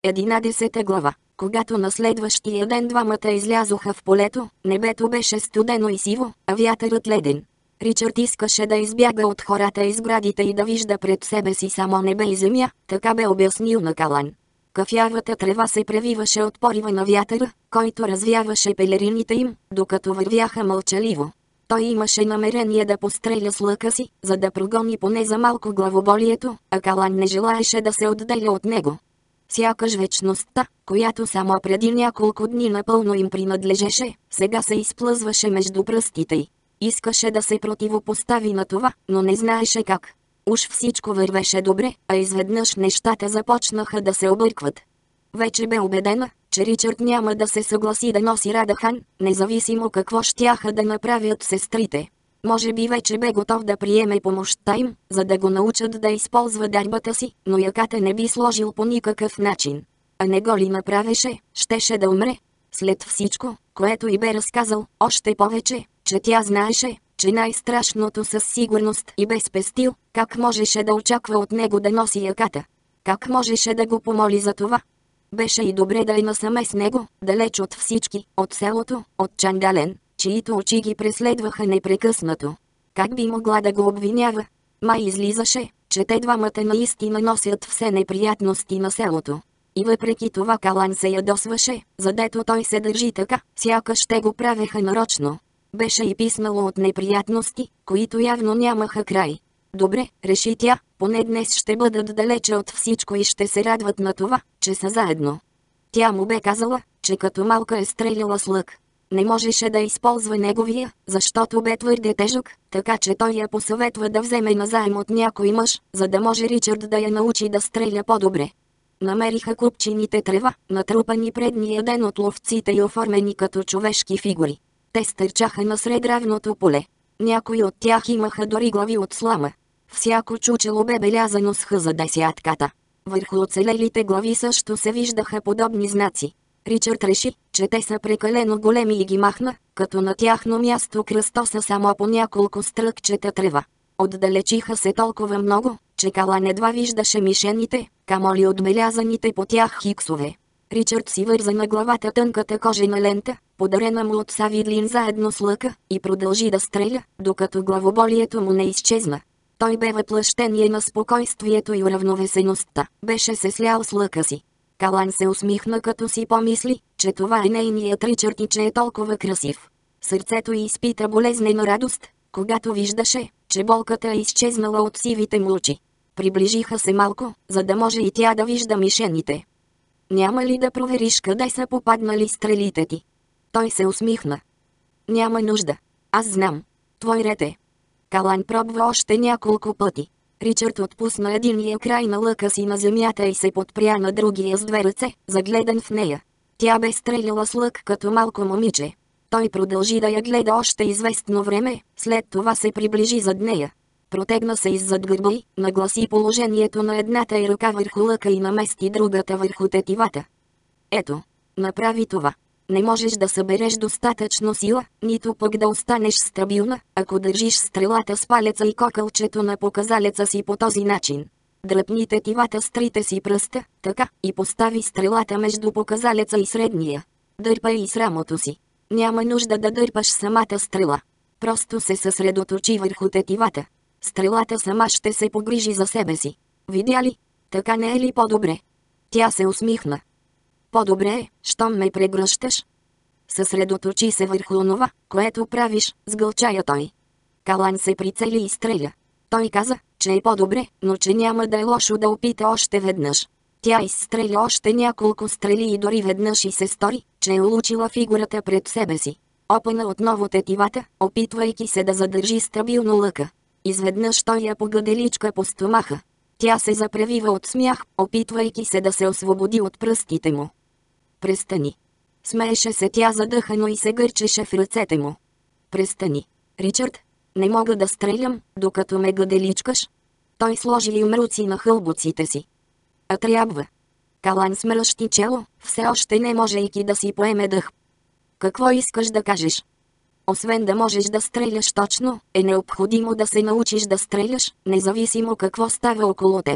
11 глава. Когато на следващия ден двамата излязоха в полето, небето беше студено и сиво, а вятърът леден. Ричард искаше да избяга от хората и сградите и да вижда пред себе си само небе и земя, така бе обяснил на Калан. Кафявата трева се превиваше от порива на вятъра, който развяваше пелерините им, докато вървяха мълчаливо. Той имаше намерение да постреля с лъка си, за да прогони поне за малко главоболието, а Калан не желаеше да се отделя от него. Сякаш вечността, която само преди няколко дни напълно им принадлежеше, сега се изплъзваше между пръстите й. Искаше да се противопостави на това, но не знаеше как. Уж всичко вървеше добре, а изведнъж нещата започнаха да се объркват. Вече бе убедена, че Ричард няма да се съгласи да носи Радахан, независимо какво щяха да направят сестрите. Може би вече бе готов да приеме помощта им, за да го научат да използва дарбата си, но яката не би сложил по никакъв начин. А не го ли направеше, щеше да умре. След всичко, което й бе разказал, още повече, че тя знаеше, че най-страшното със сигурност и бе спестил, как можеше да очаква от него да носи яката? Как можеше да го помоли за това? Беше и добре да е насаме с него, далеч от всички, от селото, от Чандален, чието очи ги преследваха непрекъснато. Как би могла да го обвинява? Май излизаше, че те двамата наистина носят все неприятности на селото. И въпреки това Калан се ядосваше, задето той се държи така, сякаш те го правеха нарочно. Беше и писнало от неприятности, които явно нямаха край. Добре, реши тя, поне днес ще бъдат далече от всичко и ще се радват на това, че са заедно. Тя му бе казала, че като малка е стреляла с лък. Не можеше да използва неговия, защото бе твърде тежък, така че той я посъветва да вземе назаем от някой мъж, за да може Ричард да я научи да стреля по-добре. Намериха купчините трева, натрупани предния ден от ловците и оформени като човешки фигури. Те стърчаха насред равното поле. Някои от тях имаха дори глави от слама. Всяко чучело бе белязано с хъза десятката. Върху оцелелите глави също се виждаха подобни знаци. Ричард реши, че те са прекалено големи и ги махна, като на тяхно място кръстоса само по няколко стръкчета трева. Отдалечиха се толкова много, че Калан едва виждаше мишените, камо ли отбелязаните по тях хиксове. Ричард си върза на главата тънката кожена лента, подарена му от Савидлин заедно с лъка, и продължи да стреля, докато главоболието му не изчезна. Той бе въплъщение на спокойствието и уравновесеността, беше се слял с лъка си. Калан се усмихна, като си помисли, че това е нейният Ричард и че е толкова красив. Сърцето й изпита болезнена радост, когато виждаше, че болката е изчезнала от сивите му очи. Приближиха се малко, за да може и тя да вижда мишените. Няма ли да провериш къде са попаднали стрелите ти? Той се усмихна. Няма нужда. Аз знам. Твой ред е. Калан пробва още няколко пъти. Ричард отпусна единия край на лъка си на земята и се подпря на другия с две ръце, загледан в нея. Тя бе стреляла с лък като малко момиче. Той продължи да я гледа още известно време, след това се приближи зад нея. Протегна се иззад гърба й, нагласи положението на едната й ръка върху лъка и намести другата върху тетивата. Ето, направи това. Не можеш да събереш достатъчно сила, нито пък да останеш стабилна, ако държиш стрелата с палеца и кокълчето на показалеца си по този начин. Дръпни тетивата с трите си пръста, така, и постави стрелата между показалеца и средния. Дърпай и с рамото си. Няма нужда да дърпаш самата стрела. Просто се съсредоточи върху тетивата. Стрелата сама ще се погрижи за себе си. Видя ли? Така не е ли по-добре? Тя се усмихна. По-добре е, щом ме прегръщаш. Съсредоточи се върху онова, което правиш, сгълчая той. Калан се прицели и стреля. Той каза, че е по-добре, но че няма да е лошо да опита още веднъж. Тя изстреля още няколко стрели и дори веднъж и се стори, че е улучила фигурата пред себе си. Опъна отново тетивата, опитвайки се да задържи стабилно лъка. Изведнъж той я погладеличка по стомаха. Тя се запревива от смях, опитвайки се да се освободи от пръстите му. Престани. Смееше се тя задъхано и се гърчеше в ръцете му. Престани. Ричард, не мога да стрелям, докато ме гладеличкаш. Той сложи юмруци на хълбоците си. А трябва. Калан смръщи чело, все още не можейки да си поеме дъх. Какво искаш да кажеш? Освен да можеш да стреляш точно, е необходимо да се научиш да стреляш, независимо какво става около теб.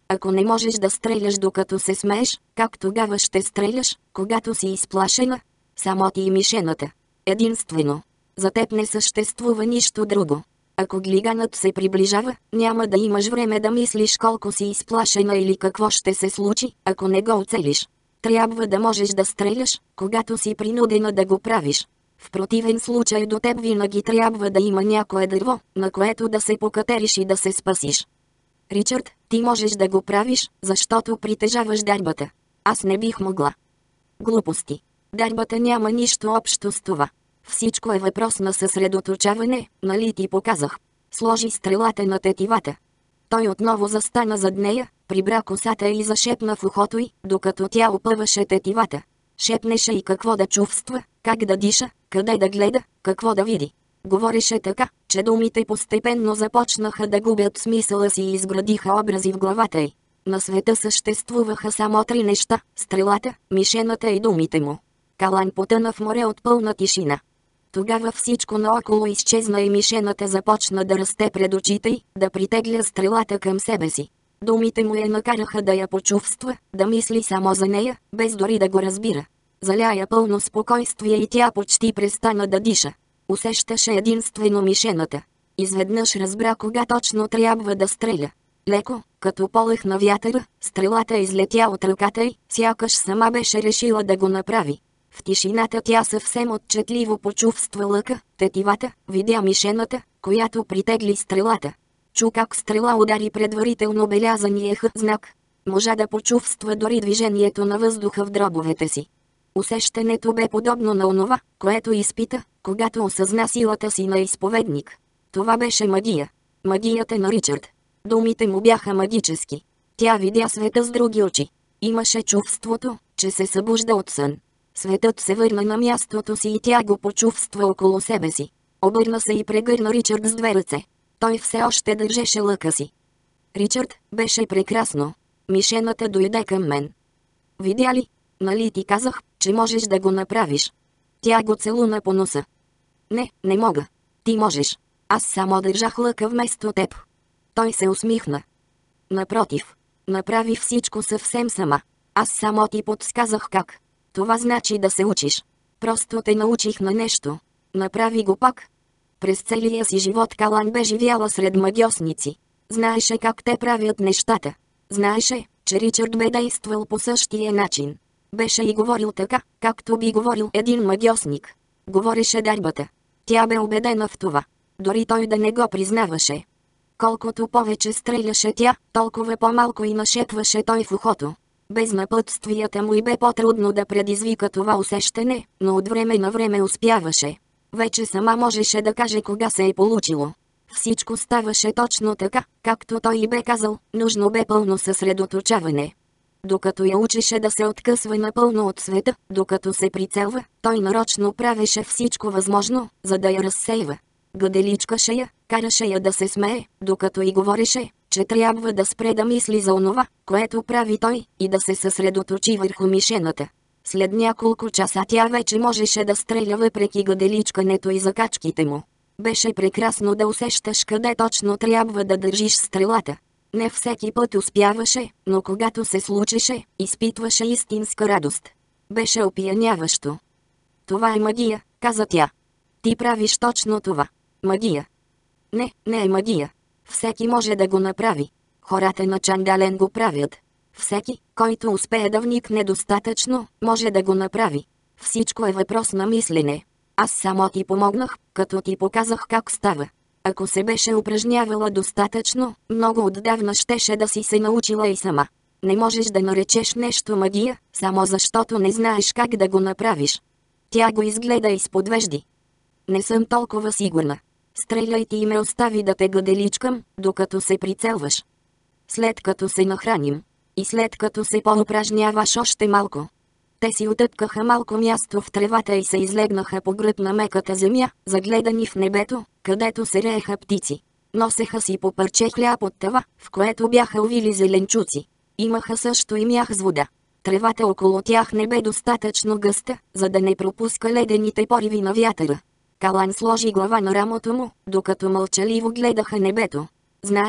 Ако не можеш да стреляш докато се смееш, как тогава ще стреляш, когато си изплашена? Само ти и мишената. Единствено. За теб не съществува нищо друго. Ако глиганът се приближава, няма да имаш време да мислиш колко си изплашена или какво ще се случи, ако не го оцелиш. Трябва да можеш да стреляш, когато си принудена да го правиш. В противен случай до теб винаги трябва да има някое дърво, на което да се покатериш и да се спасиш. Ричард, ти можеш да го правиш, защото притежаваш дарбата. Аз не бих могла. Глупости. Дарбата няма нищо общо с това. Всичко е въпрос на съсредоточаване, нали ти показах. Сложи стрелата на тетивата. Той отново застана зад нея, прибра косата и зашепна в ухото й, докато тя опъваше тетивата. Шепнеше и какво да чувства, как да диша, къде да гледа, какво да види. Говореше така, че думите постепенно започнаха да губят смисъла си и изградиха образи в главата й. На света съществуваха само три неща – стрелата, мишената и думите му. Калан потъна в море от пълна тишина. Тогава всичко наоколо изчезна и мишената започна да расте пред очите й, да притегля стрелата към себе си. Думите му я накараха да я почувства, да мисли само за нея, без дори да го разбира. Заля я пълно спокойствие и тя почти престана да диша. Усещаше единствено мишената. Изведнъж разбра кога точно трябва да стреля. Леко, като полъх на вятъра, стрелата излетя от ръката й, сякаш сама беше решила да го направи. В тишината тя съвсем отчетливо почувства лъка, тетивата, видя мишената, която притегли стрелата. Чу как стрела удари предварително белязания Х знак. Можа да почувства дори движението на въздуха в дробовете си. Усещането бе подобно на онова, което изпита, когато осъзна силата си на изповедник. Това беше магия. Магията на Ричард. Думите му бяха магически. Тя видя света с други очи. Имаше чувството, че се събужда от сън. Светът се върна на мястото си и тя го почувства около себе си. Обърна се и прегърна Ричард с две ръце. Той все още държеше лъка си. Ричард, беше прекрасно. Мишената дойде към мен. Видя ли? Нали ти казах, че можеш да го направиш? Тя го целуна по носа. Не, не мога. Ти можеш. Аз само държах лъка вместо теб. Той се усмихна. Напротив. Направи всичко съвсем сама. Аз само ти подсказах как. Това значи да се учиш. Просто те научих на нещо. Направи го пак. През целия си живот Калан бе живяла сред магьосници. Знаеше как те правят нещата. Знаеше, че Ричард бе действал по същия начин. Беше и говорил така, както би говорил един магьосник. Говореше дарбата. Тя бе убедена в това. Дори той да не го признаваше. Колкото повече стреляше тя, толкова по-малко и нашепваше той в ухото. Без напътствията му и бе по-трудно да предизвика това усещане, но от време на време успяваше. Вече сама можеше да каже кога се е получило. Всичко ставаше точно така, както той и бе казал, нужно бе пълно съсредоточаване. Докато я учеше да се откъсва напълно от света, докато се прицелва, той нарочно правеше всичко възможно, за да я разсейва. Гаделичкаше я, караше я да се смее, докато й говореше, че трябва да спре да мисли за онова, което прави той, и да се съсредоточи върху мишената. След няколко часа тя вече можеше да стреля въпреки гаделичкането и закачките му. Беше прекрасно да усещаш къде точно трябва да държиш стрелата. Не всеки път успяваше, но когато се случеше, изпитваше истинска радост. Беше опияняващо. Това е магия, каза тя. Ти правиш точно това. Магия. Не, не е магия. Всеки може да го направи. Хората на Чандален го правят. Всеки, който успее да вникне достатъчно, може да го направи. Всичко е въпрос на мислене. Аз само ти помогнах, като ти показах как става. Ако се беше упражнявала достатъчно, много отдавна щеше да си се научила и сама. Не можеш да наречеш нещо магия, само защото не знаеш как да го направиш. Тя го изгледа и сподвежди. Не съм толкова сигурна. Стреляй ти и ме остави да те гаделичкам, докато се прицелваш. След като се нахраним. И след като се поупражняваш още малко. Те си отъпкаха малко място в тревата и се излегнаха по гръб на меката земя, загледани в небето, където се рееха птици. Носеха си по парче хляб от тава, в което бяха увили зеленчуци. Имаха също и мях с вода. Тревата около тях не бе достатъчно гъста, за да не пропуска ледените пориви на вятъра. Калан сложи глава на рамото му, докато мълчаливо гледаха небето. Знаеше,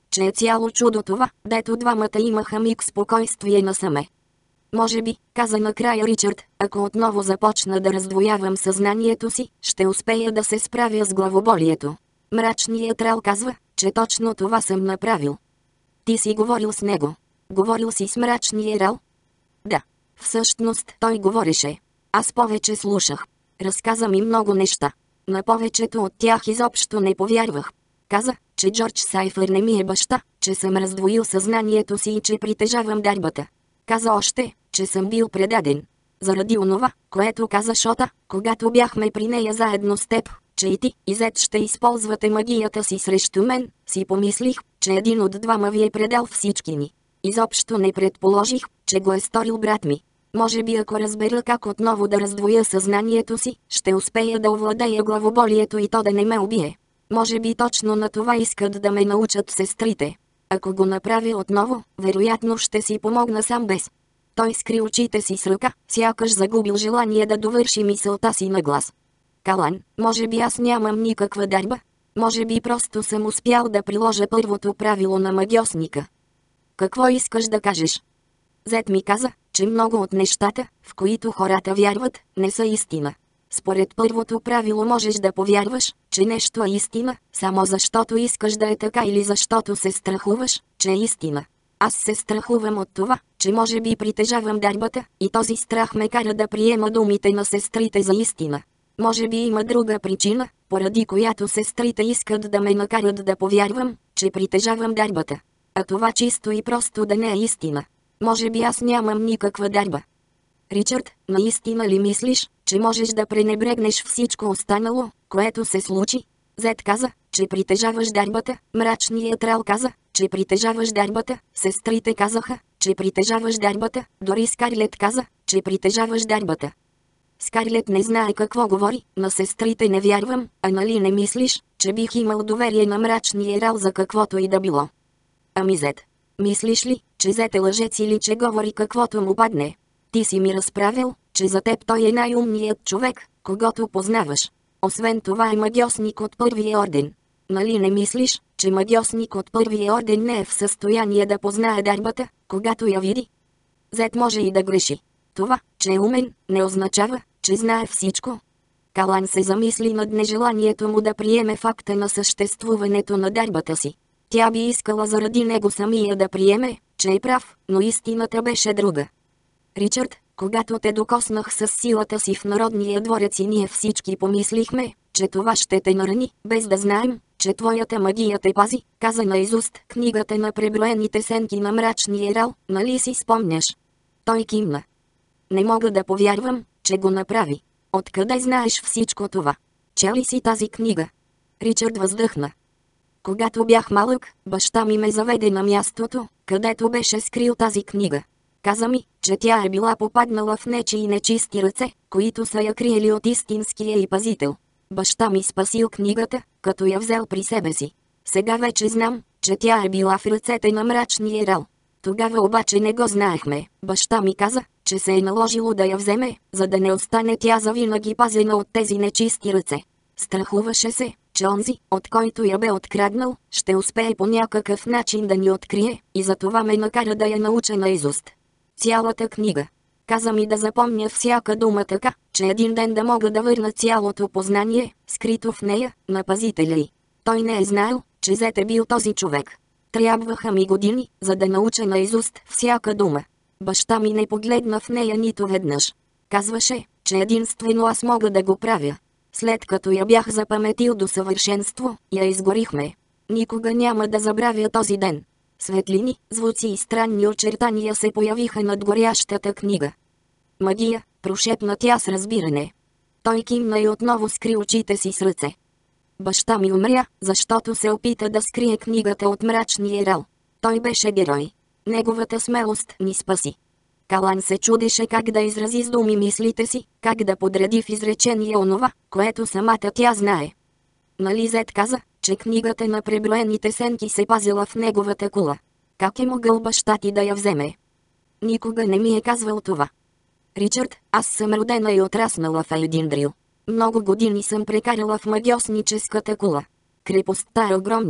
че е цяло чудо това, дето двамата имаха миг спокойствие насаме. Може би, каза накрая Ричард, ако отново започна да раздвоявам съзнанието си, ще успея да се справя с главоболието. Мрачният Рал казва, че точно това съм направил. Ти си говорил с него. Говорил си с мрачния Рал? Да. Всъщност той говореше. Аз повече слушах. Разказа ми много неща. На повечето от тях изобщо не повярвах. Каза, че Джордж Сайфър не ми е баща, че съм раздвоил съзнанието си и че притежавам дарбата. Каза още, че съм бил предаден. Заради онова, което каза Шота, когато бяхме при нея заедно с теб, че и ти, и Зет ще използвате магията си срещу мен, си помислих, че един от двама ви е предал всички ни. Изобщо не предположих, че го е сторил брат ми. Може би ако разбера как отново да раздвоя съзнанието си, ще успея да овладея главоболието и то да не ме убие. Може би точно на това искат да ме научат сестрите. Ако го направя отново, вероятно ще си помогна сам без. Той скри очите си с ръка, сякаш загубил желание да довърши мисълта си на глас. Калан, може би аз нямам никаква дарба? Може би просто съм успял да приложа първото правило на магьосника. Какво искаш да кажеш? Зет ми каза, че много от нещата, в които хората вярват, не са истина. Според първото правило можеш да повярваш, че нещо е истина, само защото искаш да е така или защото се страхуваш, че е истина. Аз се страхувам от това, че може би притежавам дарбата, и този страх ме кара да приема думите на сестрите за истина. Може би има друга причина, поради която сестрите искат да ме накарат да повярвам, че притежавам дарбата. А това чисто и просто да не е истина. Може би аз нямам никаква дарба. Ричард, наистина ли мислиш, че можеш да пренебрегнеш всичко останало, което се случи? Зет каза, че притежаваш дарбата, мрачният Рал каза, че притежаваш дарбата, сестрите казаха, че притежаваш дарбата, дори Скарлет каза, че притежаваш дарбата. Скарлет не знае какво говори, на сестрите не вярвам, а нали не мислиш, че бих имал доверие на мрачния Рал за каквото и да било? Ами Зет, мислиш ли, че Зет е лъжец или че говори каквото му падне? Ти си ми разправил, че за теб той е най-умният човек, когото познаваш. Освен това е магьосник от първия орден. Нали не мислиш, че магьосник от първия орден не е в състояние да познае дарбата, когато я види? Зет може и да греши. Това, че е умен, не означава, че знае всичко. Калан се замисли над нежеланието му да приеме факта на съществуването на дарбата си. Тя би искала заради него самия да приеме, че е прав, но истината беше друга. Ричард, когато те докоснах с силата си в Народния дворец и ние всички помислихме, че това ще те нарани, без да знаем, че твоята магия те пази, каза наизуст книгата на преброените сенки на мрачния Рал, нали си спомняш? Той кимна. Не мога да повярвам, че го направи. Откъде знаеш всичко това? Чели си тази книга? Ричард въздъхна. Когато бях малък, баща ми ме заведе на мястото, където беше скрил тази книга. Каза ми, че тя е била попаднала в нечии нечисти ръце, които са я криели от истинския й пазител. Баща ми спасил книгата, като я взел при себе си. Сега вече знам, че тя е била в ръцете на мрачния Рал. Тогава обаче не го знаехме. Баща ми каза, че се е наложило да я вземе, за да не остане тя завинаги пазена от тези нечисти ръце. Страхуваше се, че онзи, от който я бе откраднал, ще успее по някакъв начин да ни открие, и затова ме накара да я науча наизуст. Цялата книга. Каза ми да запомня всяка дума така, че един ден да мога да върна цялото познание, скрито в нея, на пазителя й. Той не е знаел, че Зет е бил този човек. Трябваха ми години, за да науча наизуст всяка дума. Баща ми не погледна в нея нито веднъж. Казваше, че единствено аз мога да го правя. След като я бях запаметил до съвършенство, я изгорихме. Никога няма да забравя този ден. Светлини, звуци и странни очертания се появиха над горящата книга. Магия, прошепна тя с разбиране. Той кимна и отново скри очите си с ръце. Баща ми умря, защото се опита да скрие книгата от мрачния Рал. Той беше герой. Неговата смелост ни спаси. Калан се чудеше как да изрази с думи мислите си, как да подреди в изречение онова, което самата тя знае. Нали Зет каза, че книгата на преброените сенки се пазила в неговата кула. Как е могъл баща ти да я вземе? Никога не ми е казвал това. Ричард, аз съм родена и отраснала в Айдиндрил. Много години съм прекарала в магьосническата кула. Крепостта е огромна.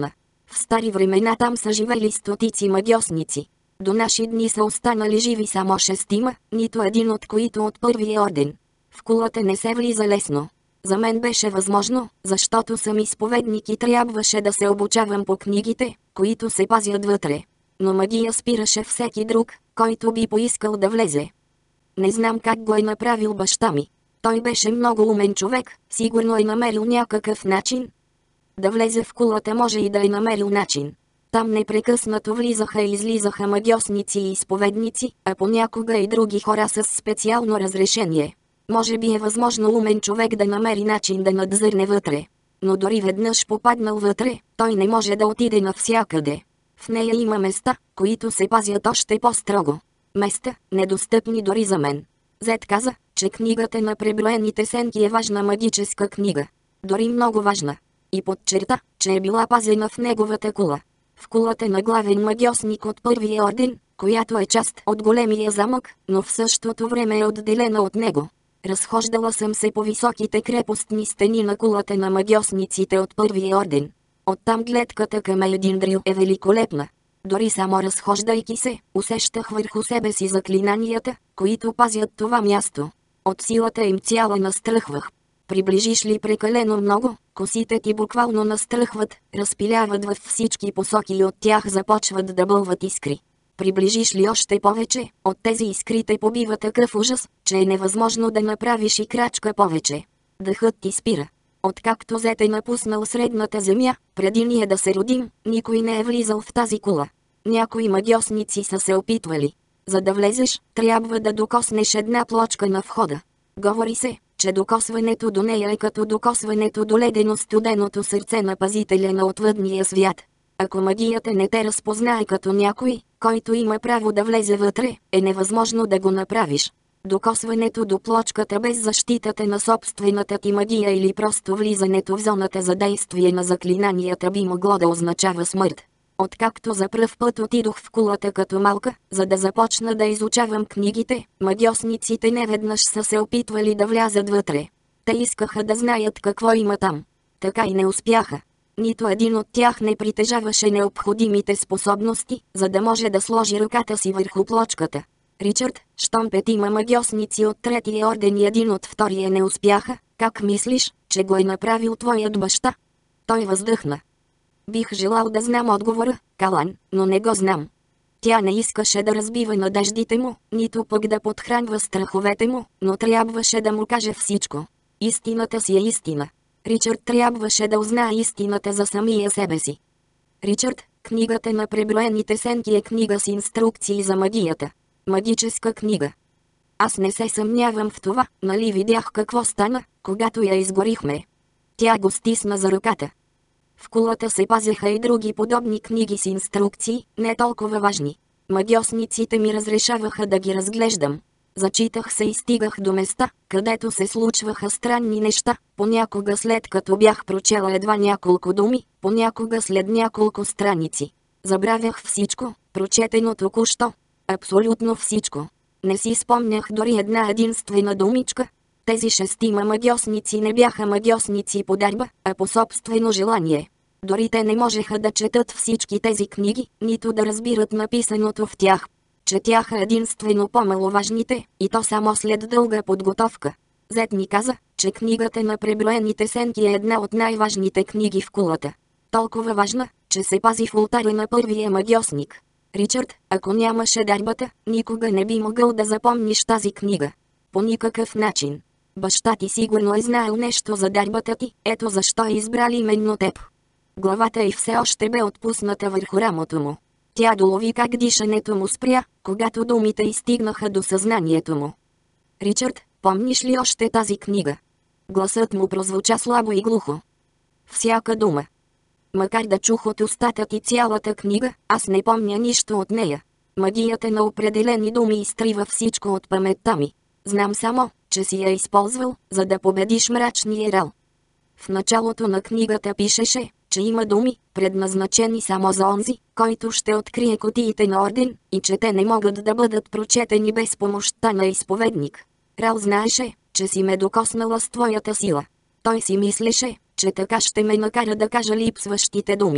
В стари времена там са живели стотици магьосници. До наши дни са останали живи само 6, нито един от които от първия орден. В кулата не се влиза лесно. За мен беше възможно, защото съм изповедник и трябваше да се обучавам по книгите, които се пазят вътре. Но магия спираше всеки друг, който би поискал да влезе. Не знам как го е направил баща ми. Той беше много умен човек, сигурно е намерил някакъв начин. Да влезе в кулата може и да е намерил начин. Там непрекъснато влизаха и излизаха магьосници и изповедници, а понякога и други хора с специално разрешение. Може би е възможно умен човек да намери начин да надзърне вътре. Но дори веднъж попаднал вътре, той не може да отиде навсякъде. В нея има места, които се пазят още по-строго. Места, недостъпни дори за мен. Зет каза, че книгата на преброените сенки е важна магическа книга. Дори много важна. И подчерта, че е била пазена в неговата кула. В кулата на главен магьосник от първия орден, която е част от големия замък, но в същото време е отделена от него. Разхождала съм се по високите крепостни стени на кулата на магьосниците от първия орден. Оттам гледката към Елдиндрил е великолепна. Дори само разхождайки се, усещах върху себе си заклинанията, които пазят това място. От силата им цяла настръхвах. Приближиш ли прекалено много, косите ти буквално настръхват, разпиляват във всички посоки и от тях започват да бълват искри. Приближиш ли още повече, от тези искри те побива такъв ужас, че е невъзможно да направиш и крачка повече. Дъхът ти спира. Откакто Зет е напуснал средната земя, преди ние да се родим, никой не е влизал в тази кула. Някои магьосници са се опитвали. За да влезеш, трябва да докоснеш една плочка на входа. Говори се, че докосването до нея е като докосването до ледено-студеното сърце на пазителя на отвъдния свят. Ако магията не те разпознае като някой, който има право да влезе вътре, е невъзможно да го направиш. Докосването до плочката без защитата на собствената ти магия или просто влизането в зоната за действие на заклинанията би могло да означава смърт. Откакто за пръв път отидох в кулата като малка, за да започна да изучавам книгите, магьосниците неведнъж са се опитвали да влязат вътре. Те искаха да знаят какво има там. Така и не успяха. Нито един от тях не притежаваше необходимите способности, за да може да сложи ръката си върху плочката. Ричард, щом 5 магьосници от третия орден и един от втория не успяха, как мислиш, че го е направил твоят баща? Той въздъхна. Бих желал да знам отговора, Калан, но не го знам. Тя не искаше да разбива надеждите му, нито пък да подхранва страховете му, но трябваше да му каже всичко. Истината си е истина. Ричард трябваше да узнае истината за самия себе си. Ричард, книгата на преброените сенки е книга с инструкции за магията. Магическа книга. Аз не се съмнявам в това, нали видях какво стана, когато я изгорихме. Тя го стисна за ръката. В кулата се пазеха и други подобни книги с инструкции, не толкова важни. Магьосниците ми разрешаваха да ги разглеждам. Зачитах се и стигах до места, където се случваха странни неща, понякога след като бях прочела едва няколко думи, понякога след няколко страници. Забравях всичко, прочетено току-що. Абсолютно всичко. Не си спомнях дори една единствена думичка. Тези 6 магьосници не бяха магьосници по дарба, а по собствено желание. Дори те не можеха да четат всички тези книги, нито да разбират написаното в тях. Четяха единствено по-маловажните, и то само след дълга подготовка. Зет ми каза, че книгата на преброените сенки е една от най-важните книги в кулата. Толкова важна, че се пази в ултара на първия магьосник. Ричард, ако нямаше дарбата, никога не би могъл да запомниш тази книга. По никакъв начин. Баща ти сигурно е знаел нещо за дарбата ти, ето защо е избрал именно теб. Главата й все още бе отпусната върху рамото му. Тя долови как дишането му спря, когато думите й стигнаха до съзнанието му. Ричард, помниш ли още тази книга? Гласът му прозвуча слабо и глухо. Всяка дума. Макар да чух от устата ти цялата книга, аз не помня нищо от нея. Магията на определени думи изтрива всичко от паметта ми. Знам само, че си я използвал, за да победиш мрачния Рал. В началото на книгата пишеше, че има думи, предназначени само за онзи, който ще открие кутиите на орден, и че те не могат да бъдат прочетени без помощта на изповедник. Рал знаеше, че си ме докоснала с твоята сила. Той си мислеше, че така ще ме накара да кажа липсващите думи.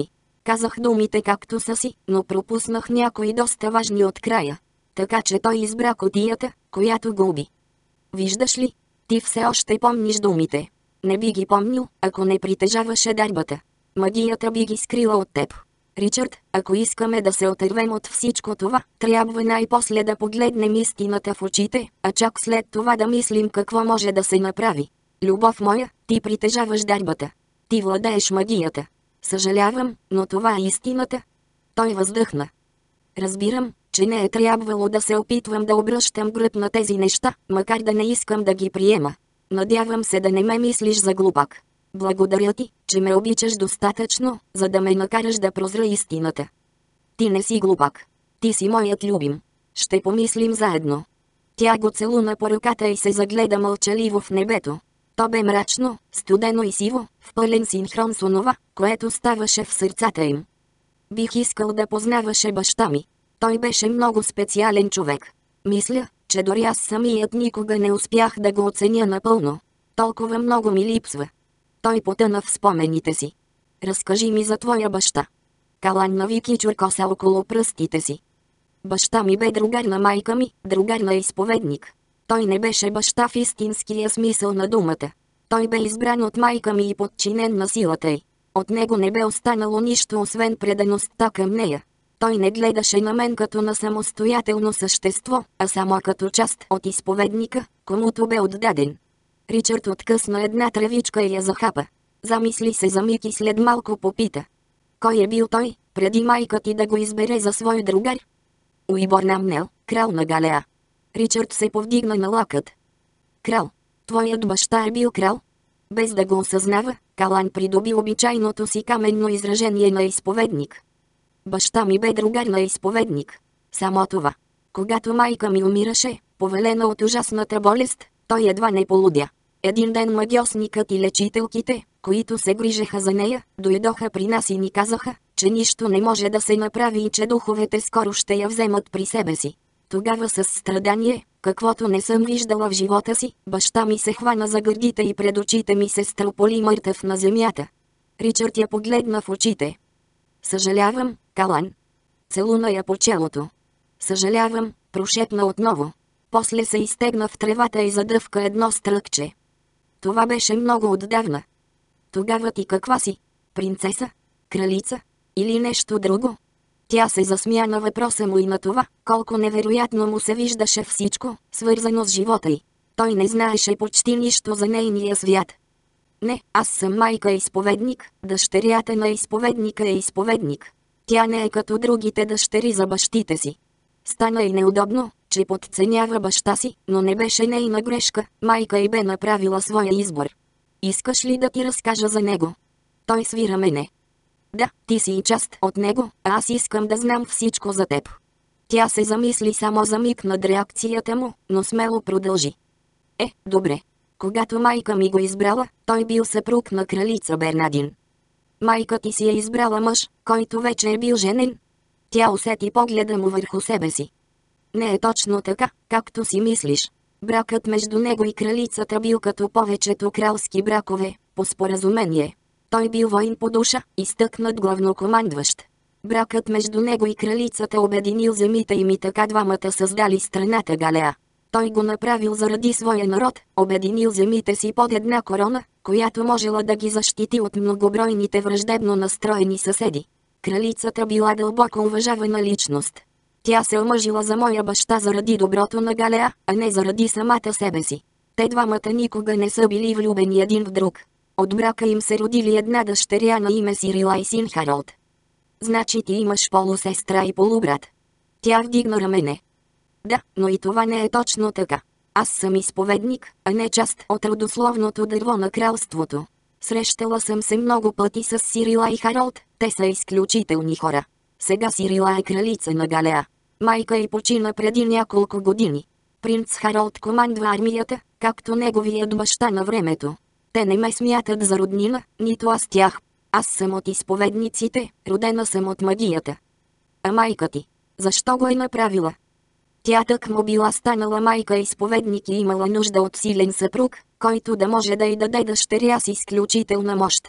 Казах думите както са си, но пропуснах някои доста важни от края. Така че той избра кутията, която го уби. Виждаш ли? Ти все още помниш думите. Не би ги помнил, ако не притежаваше дарбата. Магията би ги скрила от теб. Ричард, ако искаме да се отървем от всичко това, трябва най-после да погледнем истината в очите, а чак след това да мислим какво може да се направи. Любов моя, ти притежаваш дарбата. Ти владееш магията. Съжалявам, но това е истината. Той въздъхна. Разбирам, че не е трябвало да се опитвам да обръщам гръб на тези неща, макар да не искам да ги приема. Надявам се да не ме мислиш за глупак. Благодаря ти, че ме обичаш достатъчно, за да ме накараш да прозра истината. Ти не си глупак. Ти си моят любим. Ще помислим заедно. Тя го целуна по ръката и се загледа мълчаливо в небето. То бе мрачно, студено и сиво, в пълен синхрон с онова, което ставаше в сърцата им. Бих искал да познаваше баща ми. Той беше много специален човек. Мисля, че дори аз самият никога не успях да го оценя напълно. Толкова много ми липсва. Той потъна в спомените си. Разкажи ми за твоя баща. Калан нави кичур коса около пръстите си. Баща ми бе другар на майка ми, другар на изповедник. Той не беше баща в истинския смисъл на думата. Той бе избран от майка ми и подчинен на силата й. От него не бе останало нищо освен предаността към нея. Той не гледаше на мен като на самостоятелно същество, а само като част от изповедника, комуто бе отдаден. Ричард откъсна една тревичка и я захапа. Замисли се за миг и след малко попита. Кой е бил той, преди майка ти да го избере за свой другар? Уибор Намнел, крал на Галеа. Ричард се повдигна на лакът. Крал. Твоят баща е бил крал? Без да го осъзнава, Калан придоби обичайното си каменно изражение на изповедник. Баща ми бе другар на изповедник. Само това. Когато майка ми умираше, повелена от ужасната болест, той едва не полудя. Един ден магиосникът и лечителките, които се грижеха за нея, дойдоха при нас и ни казаха, че нищо не може да се направи и че духовете скоро ще я вземат при себе си. Тогава с страдание, каквото не съм виждала в живота си, баща ми се хвана за гърдите и пред очите ми се строполи мъртъв на земята. Ричард я погледна в очите. Съжалявам, Калан. Целуна я по челото. Съжалявам, прошепна отново. После се изтегна в тревата и задъвка едно стръкче. Това беше много отдавна. Тогава ти каква си? Принцеса? Кралица? Или нещо друго? Тя се засмя на въпроса му и на това, колко невероятно му се виждаше всичко, свързано с живота й. Той не знаеше почти нищо за нейния свят. Не, аз съм майка изповедник, дъщерята на изповедника е изповедник. Тя не е като другите дъщери за бащите си. Стана и неудобно, че подценява баща си, но не беше нейна грешка, майка й бе направила своя избор. Искаш ли да ти разкажа за него? Той свира мене. Да, ти си и част от него, а аз искам да знам всичко за теб. Тя се замисли само за миг над реакцията му, но смело продължи. Добре. Когато майка ми го избрала, той бил съпруг на кралица Бернадин. Майка ти си е избрала мъж, който вече е бил женен. Тя усети погледа му върху себе си. Не е точно така, както си мислиш. Бракът между него и кралицата бил като повечето кралски бракове, по споразумение. Той бил воин по душа, изтъкнат главнокомандващ. Бракът между него и кралицата обединил земите им и така двамата създали страната Галеа. Той го направил заради своя народ, обединил земите си под една корона, която можела да ги защити от многобройните враждебно настроени съседи. Кралицата била дълбоко уважавана личност. Тя се омъжила за моя баща заради доброто на Галеа, а не заради самата себе си. Те двамата никога не са били влюбени един в друг. От брака им се родили една дъщеря на име Сирила и син Харолд. Значи ти имаш полусестра и полубрат. Тя вдигна рамене. Да, но и това не е точно така. Аз съм изповедник, а не част от родословното дърво на кралството. Срещала съм се много пъти с Сирила и Харолд, те са изключителни хора. Сега Сирила е кралица на Галеа. Майка й почина преди няколко години. Принц Харолд командва армията, както неговият баща на времето. Те не ме смятат за роднина, нито аз тях. Аз съм от изповедниците, родена съм от магията. А майка ти, защо го е направила? Тя тъкмо била станала майка изповедник и имала нужда от силен съпруг, който да може да й даде дъщеря с изключителна мощ.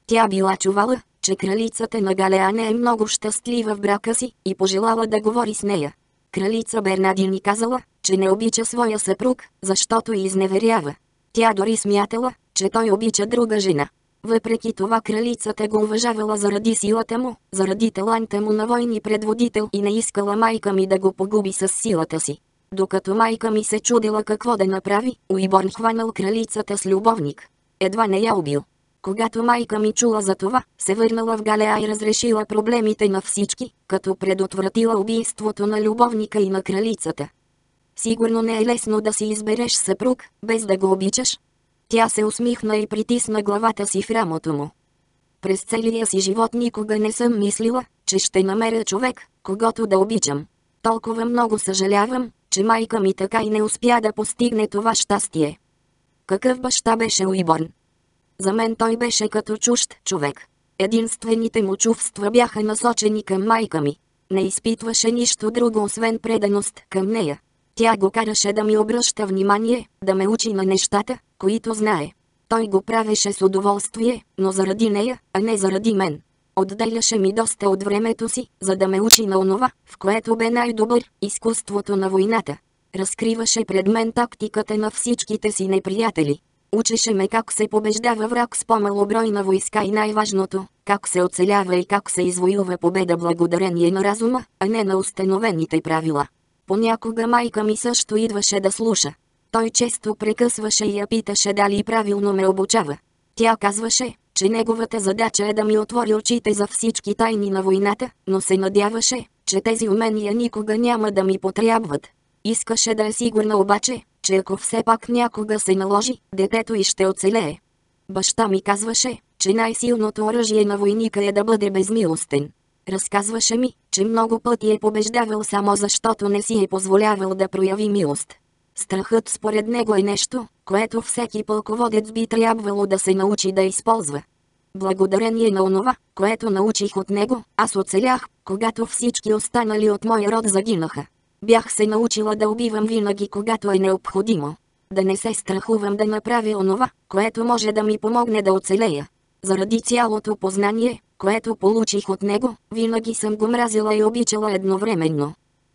Тя била чувала, че кралицата на Галеана е много щастлива в брака си и пожелала да говори с нея. Кралица Бернадини казала, че не обича своя съпруг, защото и изневерява. Тя дори смятала, че той обича друга жена. Въпреки това кралицата го уважавала заради силата му, заради таланта му на войни предводител и не искала майка ми да го погуби с силата си. Докато майка ми се чудила какво да направи, Уиборн хванал кралицата с любовник. Едва не я убил. Когато майка ми чула за това, се върнала в Галеа и разрешила проблемите на всички, като предотвратила убийството на любовника и на кралицата. Сигурно не е лесно да си избереш съпруг, без да го обичаш. Тя се усмихна и притисна главата си в рамото му. През целия си живот никога не съм мислила, че ще намеря човек, когото да обичам. Толкова много съжалявам, че майка ми така и не успя да постигне това щастие. Какъв баща беше Уиборн? За мен той беше като чужд човек. Единствените му чувства бяха насочени към майка ми. Не изпитваше нищо друго освен преданост към нея. Тя го караше да ми обръща внимание, да ме учи на нещата, които знае. Той го правеше с удоволствие, но заради нея, а не заради мен. Отделяше ми доста от времето си, за да ме учи на онова, в което бе най-добър – изкуството на войната. Разкриваше пред мен тактиката на всичките си неприятели. Учеше ме как се побеждава враг с по-малобройна войска и най-важното – как се оцелява и как се извоюва победа благодарение на разума, а не на установените правила. Понякога майка ми също идваше да слуша. Той често прекъсваше и я питаше дали правилно ме обучава. Тя казваше, че неговата задача е да ми отвори очите за всички тайни на войната, но се надяваше, че тези умения никога няма да ми потрябват. Искаше да е сигурна обаче, че ако все пак някога се наложи, детето й ще оцелее. Баща ми казваше, че най-силното оръжие на войника е да бъде безмилостен. Разказваше ми, че много пъти е побеждавал само защото не си е позволявал да прояви милост. Страхът според него е нещо, което всеки пълководец би трябвало да се научи да използва. Благодарение на онова, което научих от него, аз оцелях, когато всички останали от моя род загинаха. Бях се научила да убивам винаги, когато е необходимо. Да не се страхувам да направя онова, което може да ми помогне да оцелея. Заради цялото познание, което получих от него, винаги съм го мразила и обичала едновременно.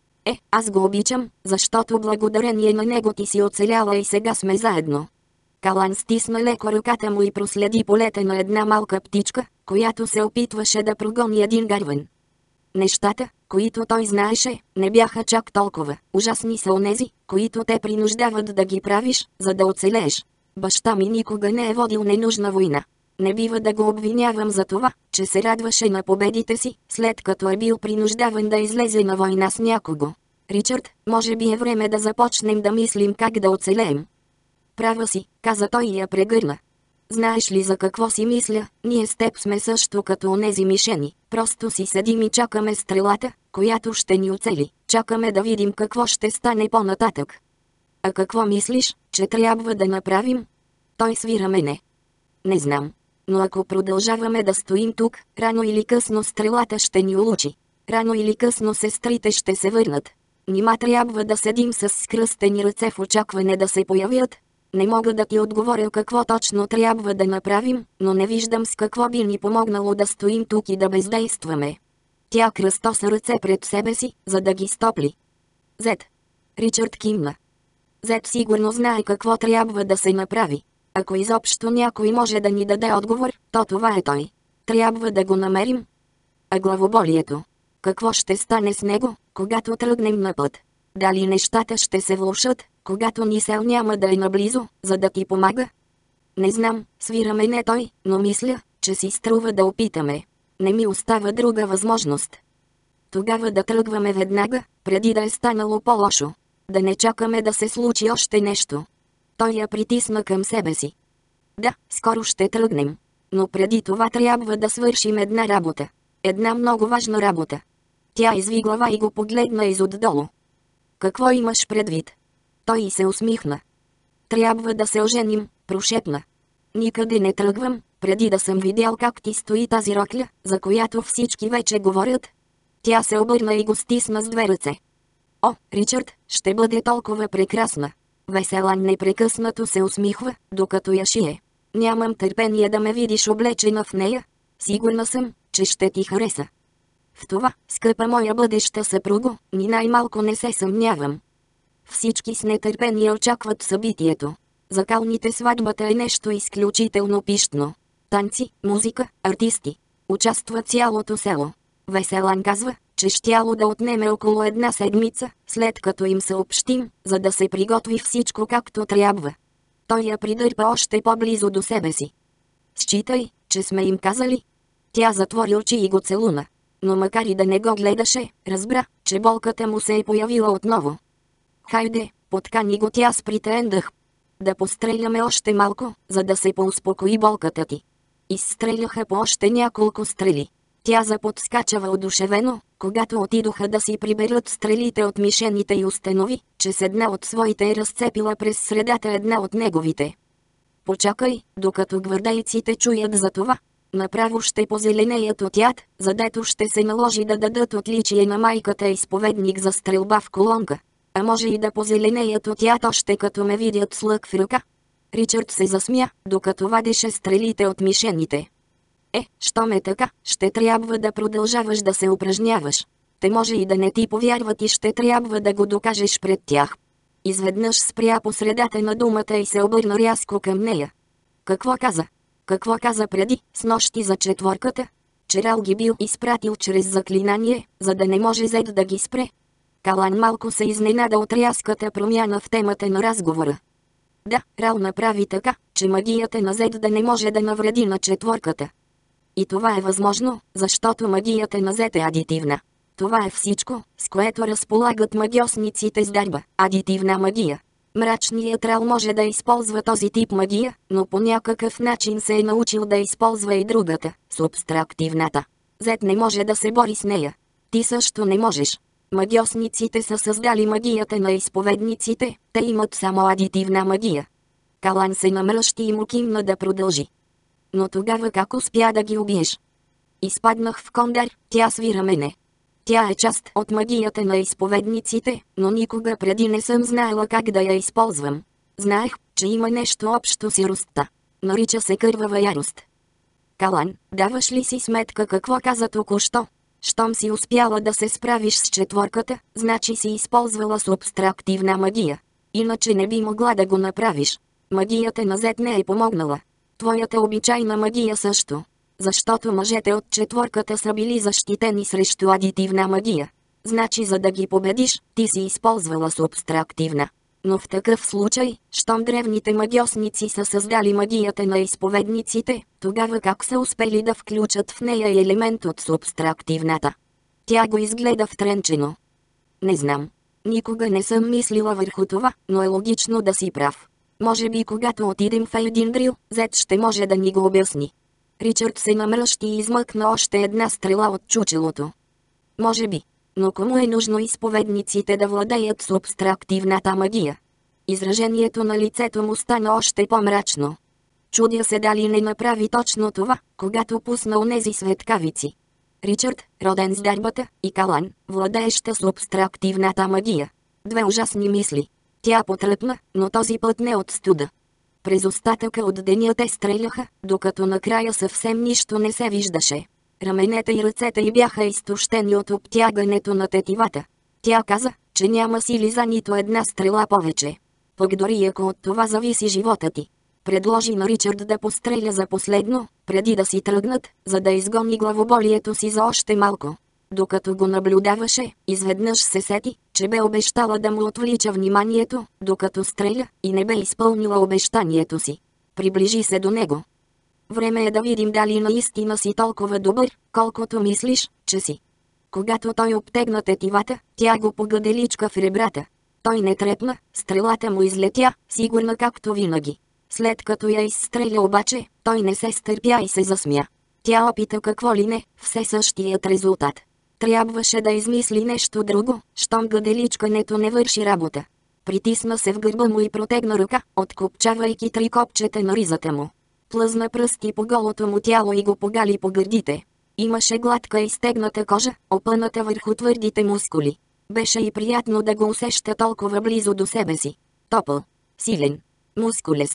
Аз го обичам, защото благодарение на него ти си оцеляла и сега сме заедно. Калан стисна леко ръката му и проследи полета на една малка птичка, която се опитваше да прогони един гарван. Нещата, които той знаеше, не бяха чак толкова. Ужасни са онези, които те принуждават да ги правиш, за да оцелееш. Баща ми никога не е водил ненужна война. Не бива да го обвинявам за това, че се радваше на победите си, след като е бил принуждаван да излезе на война с някого. Ричард, може би е време да започнем да мислим как да оцелеем. Права си, каза той и я прегърна. Знаеш ли за какво си мисля, ние с теб сме също като онези мишени, просто си седим и чакаме стрелата, която ще ни оцели, чакаме да видим какво ще стане по-нататък. А какво мислиш, че трябва да направим? Той свира мене. Не знам. Но ако продължаваме да стоим тук, рано или късно стрелата ще ни улучи. Рано или късно сестрите ще се върнат. Нима трябва да седим с скръстени ръце в очакване да се появят? Не мога да ти отговоря какво точно трябва да направим, но не виждам с какво би ни помогнало да стоим тук и да бездействаме. Тя кръстоса ръце пред себе си, за да ги стопли. Зет. Ричард кимна. Зет сигурно знае какво трябва да се направи. Ако изобщо някой може да ни даде отговор, то това е той. Трябва да го намерим. А главоболието? Какво ще стане с него, когато тръгнем на път? Дали нещата ще се влошат, когато Нисел няма да е наблизо, за да ти помага? Не знам, свираме не той, но мисля, че си струва да опитаме. Не ми остава друга възможност. Тогава да тръгваме веднага, преди да е станало по-лошо. Да не чакаме да се случи още нещо. Той я притисна към себе си. Да, скоро ще тръгнем. Но преди това трябва да свършим една работа. Една много важна работа. Тя изви глава и го погледна изотдолу. Какво имаш предвид? Той й се усмихна. Трябва да се оженим, прошепна. Никъде не тръгвам, преди да съм видял как ти стои тази рокля, за която всички вече говорят. Тя се обърна и го стисна с две ръце. О, Ричард, ще бъде толкова прекрасна. Веселан непрекъснато се усмихва, докато я шие. Нямам търпение да ме видиш облечена в нея. Сигурна съм, че ще ти хареса. В това, скъпа моя бъдеща съпруго, ни най-малко не се съмнявам. Всички с нетърпение очакват събитието. За калните сватбата е нещо изключително пищно. Танци, музика, артисти. Участва цялото село. Веселан казва, че щяло да отнеме около една седмица, след като им съобщим, за да се приготви всичко както трябва. Той я придърпа още по-близо до себе си. Считай, че сме им казали. Тя затвори очи и го целуна. Но макар и да не го гледаше, разбра, че болката му се е появила отново. Хайде, подкани го тя с притаен дъх. Да постреляме още малко, за да се поуспокои болката ти. Изстреляха по още няколко стрели. Тя заподскача въодушевено, когато отидоха да си приберат стрелите от мишените и установи, че с една от своите е разцепила през средата една от неговите. Почакай, докато гвардейците чуят за това. Направо ще позеленеят от яд, задето ще се наложи да дадат отличие на майката изповедник за стрелба в колонка. А може и да позеленеят от яд още като ме видят с лък в ръка. Ричард се засмя, докато вадеше стрелите от мишените. Щом е така, ще трябва да продължаваш да се упражняваш. Те може и да не ти повярват и ще трябва да го докажеш пред тях. Изведнъж спря по средата на думата и се обърна рязко към нея. Какво каза? Какво каза преди, снощи за четворката? Че Рал ги бил изпратил чрез заклинание, за да не може Зед да ги спре. Калан малко се изненада от рязката промяна в темата на разговора. Да, Рал направи така, че магията на Зед да не може да навреди на четворката. И това е възможно, защото магията на Зед е адитивна. Това е всичко, с което разполагат магиосниците с дарба – адитивна магия. Мрачният Рал може да използва този тип магия, но по някакъв начин се е научил да използва и другата – субстрактивната. Зед не може да се бори с нея. Ти също не можеш. Магиосниците са създали магията на изповедниците, те имат само адитивна магия. Калан се намръщи и му кимна да продължи. Но тогава как успя да ги убиеш? Изпаднах в Кондар, тя свира мене. Тя е част от магията на изповедниците, но никога преди не съм знаела как да я използвам. Знаех, че има нещо общо с яростта. Нарича се кървава ярост. Калан, даваш ли си сметка какво каза току-що? Щом си успяла да се справиш с четворката, значи си използвала субстрактивна магия. Иначе не би могла да го направиш. Магията на Зет не е помогнала. Твоята обичайна магия също. Защото мъжете от четворката са били защитени срещу адитивна магия. Значи за да ги победиш, ти си използвала субстрактивна. Но в такъв случай, щом древните магиосници са създали магията на изповедниците, тогава как са успели да включат в нея елемент от субстрактивната? Тя го изгледа втренчено. Не знам. Никога не съм мислила върху това, но е логично да си прав. Може би когато отидем в Ейдиндрил, Зет ще може да ни го обясни. Ричард се намръщи и измъкна още една стрела от чучелото. Може би. Но кому е нужно изповедниците да владеят субстрактивната магия? Изражението на лицето му стана още по-мрачно. Чудя се дали не направи точно това, когато пусна онези светкавици. Ричард, роден с дарбата, и Калан, владееща субстрактивната магия. Две ужасни мисли. Тя потръпна, но този път не от студа. През остатъка от деня те стреляха, докато накрая съвсем нищо не се виждаше. Раменете и ръцете й бяха изтощени от обтягането на тетивата. Тя каза, че няма сили за нито една стрела повече. Пък дори ако от това зависи живота ти. Предложи на Ричард да постреля за последно, преди да си тръгнат, за да изгони главоболието си за още малко. Докато го наблюдаваше, изведнъж се сети, че бе обещала да му отвлича вниманието, докато стреля, и не бе изпълнила обещанието си. Приближи се до него. Време е да видим дали наистина си толкова добър, колкото мислиш, че си. Когато той обтегна тетивата, тя го погаделичка в ребрата. Той не трепна, стрелата му излетя, сигурна както винаги. След като я изстреля обаче, той не се стърпя и се засмя. Тя опита какво ли не, все същият резултат. Трябваше да измисли нещо друго, щом гаделичкането не върши работа. Притисна се в гърба му и протегна ръка, откопчавайки три копчета на ризата му. Плъзна пръсти по голото му тяло и го погали по гърдите. Имаше гладка и стегната кожа, опъната върху твърдите мускули. Беше и приятно да го усеща толкова близо до себе си. Топъл, силен, мускулест.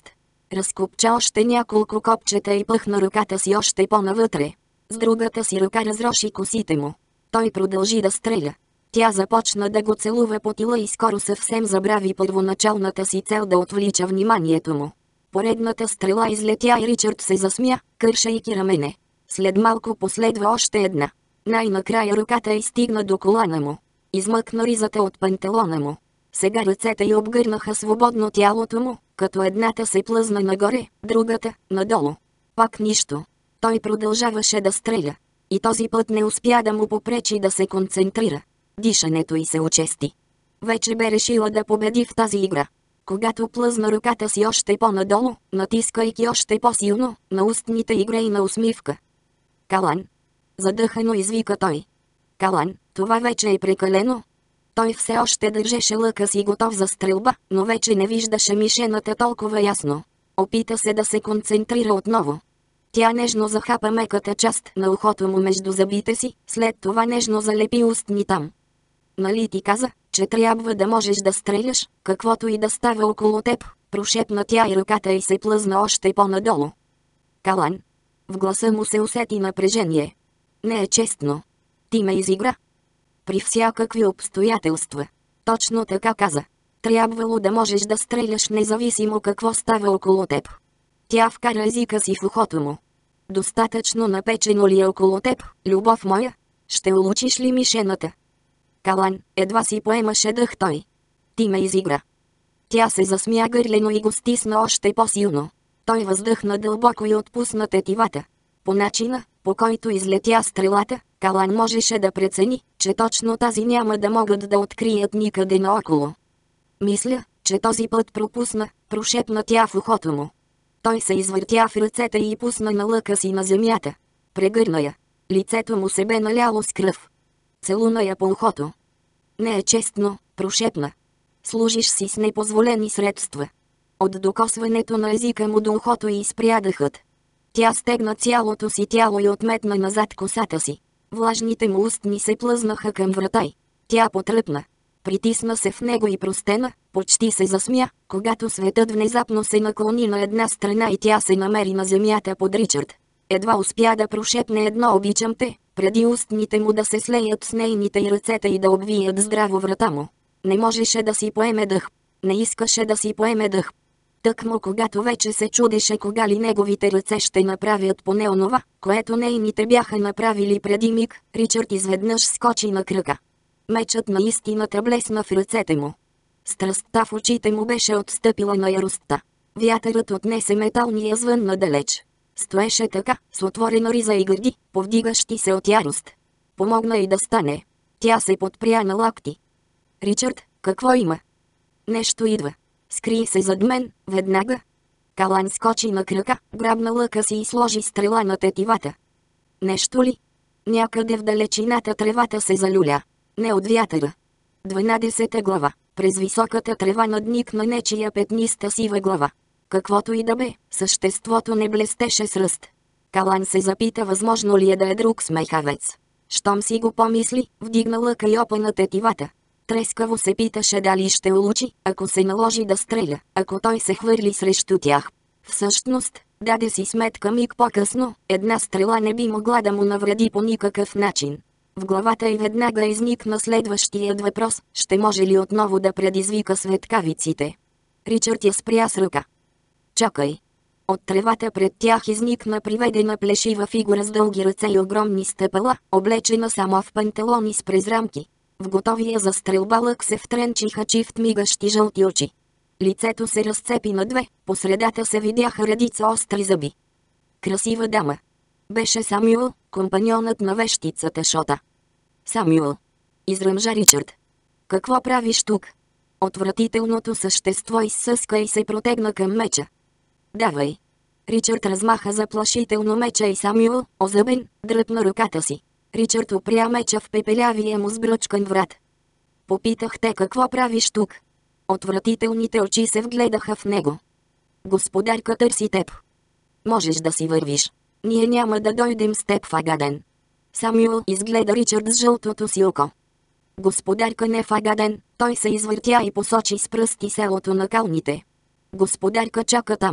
Разкопча още няколко копчета и пъхна ръката си още по-навътре. С другата си ръка разроши косите му. Той продължи да стреля. Тя започна да го целува по тила и скоро съвсем забрави първоначалната си цел да отвлича вниманието му. Поредната стрела излетя и Ричард се засмя, кършейки рамене. След малко последва още една. Най-накрая ръката й стигна до колана му. Измъкна ризата от панталона му. Сега ръцете й обгърнаха свободно тялото му, като едната се плъзна нагоре, другата – надолу. Пак нищо. Той продължаваше да стреля. И този път не успя да му попречи да се концентрира. Дишането й се очести. Вече бе решила да победи в тази игра. Когато плъзна ръката си още по-надолу, натискайки още по-силно, на устните й грейна усмивка. Калан! Задъхано извика той. Калан, това вече е прекалено. Той все още държеше лъка си готов за стрелба, но вече не виждаше мишената толкова ясно. Опита се да се концентрира отново. Тя нежно захапа меката част на ухото му между зъбите си, след това нежно залепи устни там. Нали ти каза, че трябва да можеш да стреляш, каквото и да става около теб, прошепна тя и ръката й се плъзна още по-надолу. Калан. В гласа му се усети напрежение. Не е честно. Ти ме изигра. При всякакви обстоятелства. Точно така каза. Трябвало да можеш да стреляш независимо какво става около теб. Тя вкара езика си в ухото му. Достатъчно напечено ли е около теб, любов моя? Ще улучиш ли мишената? Калан, едва си поемаше дъх той. Ти ме изигра. Тя се засмя гърлено и го стисна още по-силно. Той въздъхна дълбоко и отпусна тетивата. По начина, по който излетя стрелата, Калан можеше да прецени, че точно тази няма да могат да открият никъде наоколо. Мисля, че този път пропусна, прошепна тя в ухото му. Той се извъртя в ръцете и пусна на лъка си на земята. Прегърна я. Лицето му се бе наляло с кръв. Целуна я по ухото. Не е честно, прошепна. Служиш си с непозволени средства. От докосването на езика му до ухото й спря дъхът. Тя стегна цялото си тяло и отметна назад косата си. Влажните му устни се плъзнаха към врата й. Тя потръпна. Притисна се в него и простена, почти се засмя, когато светът внезапно се наклони на една страна и тя се намери на земята под Ричард. Едва успя да прошепне едно обичам те, преди устните му да се слеят с нейните и ръцете и да обвият здраво врата му. Не можеше да си поеме дъх. Не искаше да си поеме дъх. Тъкмо когато вече се чудеше кога ли неговите ръце ще направят поне онова, което нейните бяха направили преди миг, Ричард изведнъж скочи на крака. Мечът на истината блесна в ръцете му. Страстта в очите му беше отстъпила на яростта. Вятърът отнесе металния звън надалеч. Стоеше така, с отворена риза и гърди, повдигащи се от ярост. Помогна и да стане. Тя се подпря на лакти. Ричард, какво има? Нещо идва. Скри се зад мен, веднага. Калан скочи на крака, грабна лъка си и сложи стрела на тетивата. Нещо ли? Някъде в далечината тревата се залюля. Не от вятъра. 12 глава. През високата трева надникна нечия петниста сива глава. Каквото и да бе, съществото не блестеше с ръст. Калан се запита възможно ли е да е друг смехавец. Щом си го помисли, вдигна лъка и опъна тетивата. Трескаво се питаше дали ще улучи, ако се наложи да стреля, ако той се хвърли срещу тях. Всъщност, даде си сметка миг по-късно, една стрела не би могла да му навреди по никакъв начин. В главата й веднага изникна следващият въпрос, ще може ли отново да предизвика светкавиците. Ричард я спря с ръка. Чакай. От тревата пред тях изникна приведена плешива фигура с дълги ръце и огромни стъпала, облечена само в панталони с презрамки. В готовия за стрелба лък се втренчиха чифт мигащи жълти очи. Лицето се разцепи на две, по средата се видяха редица остри зъби. Красива дама. Беше Самюел, компаньонът на вещицата Шота. Самюел. Изръмжа Ричард. Какво правиш тук? Отвратителното същество изсъска и се протегна към меча. Давай. Ричард размаха заплашително меча и Самюел, озъбен, дръпна ръката си. Ричард опря меча в пепелявия му сбръчкан врат. Попитах те какво правиш тук. Отвратителните очи се вгледаха в него. Господарка търси теб. Можеш да си вървиш. Ние няма да дойдем с теб в Агаден. Самюел изгледа Ричард с жълтото си око. Господарка не в Агаден, той се извъртя и посочи с пръсти селото на калните. Господарка чака там.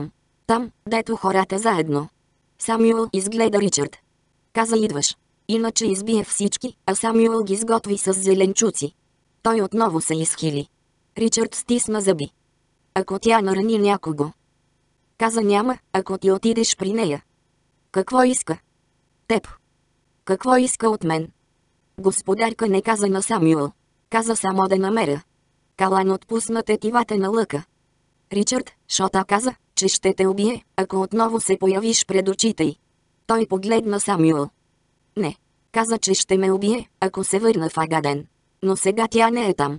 Там, дето хората заедно. Самюел изгледа Ричард. Каза: идваш. Иначе избие всички, а Самюел ги сготви с зеленчуци. Той отново се изхили. Ричард стисна зъби. Ако тя нарани някого. Каза: няма, ако ти отидеш при нея. Какво иска? Теб. Какво иска от мен? Господарка не каза на Самюел. Каза само да намеря. Калан отпусна тетивата на лъка. Ричард, Шота каза, че ще те убие, ако отново се появиш пред очите й. Той погледна Самюел. Не. Каза, че ще ме убие, ако се върна в Агаден. Но сега тя не е там.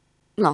Но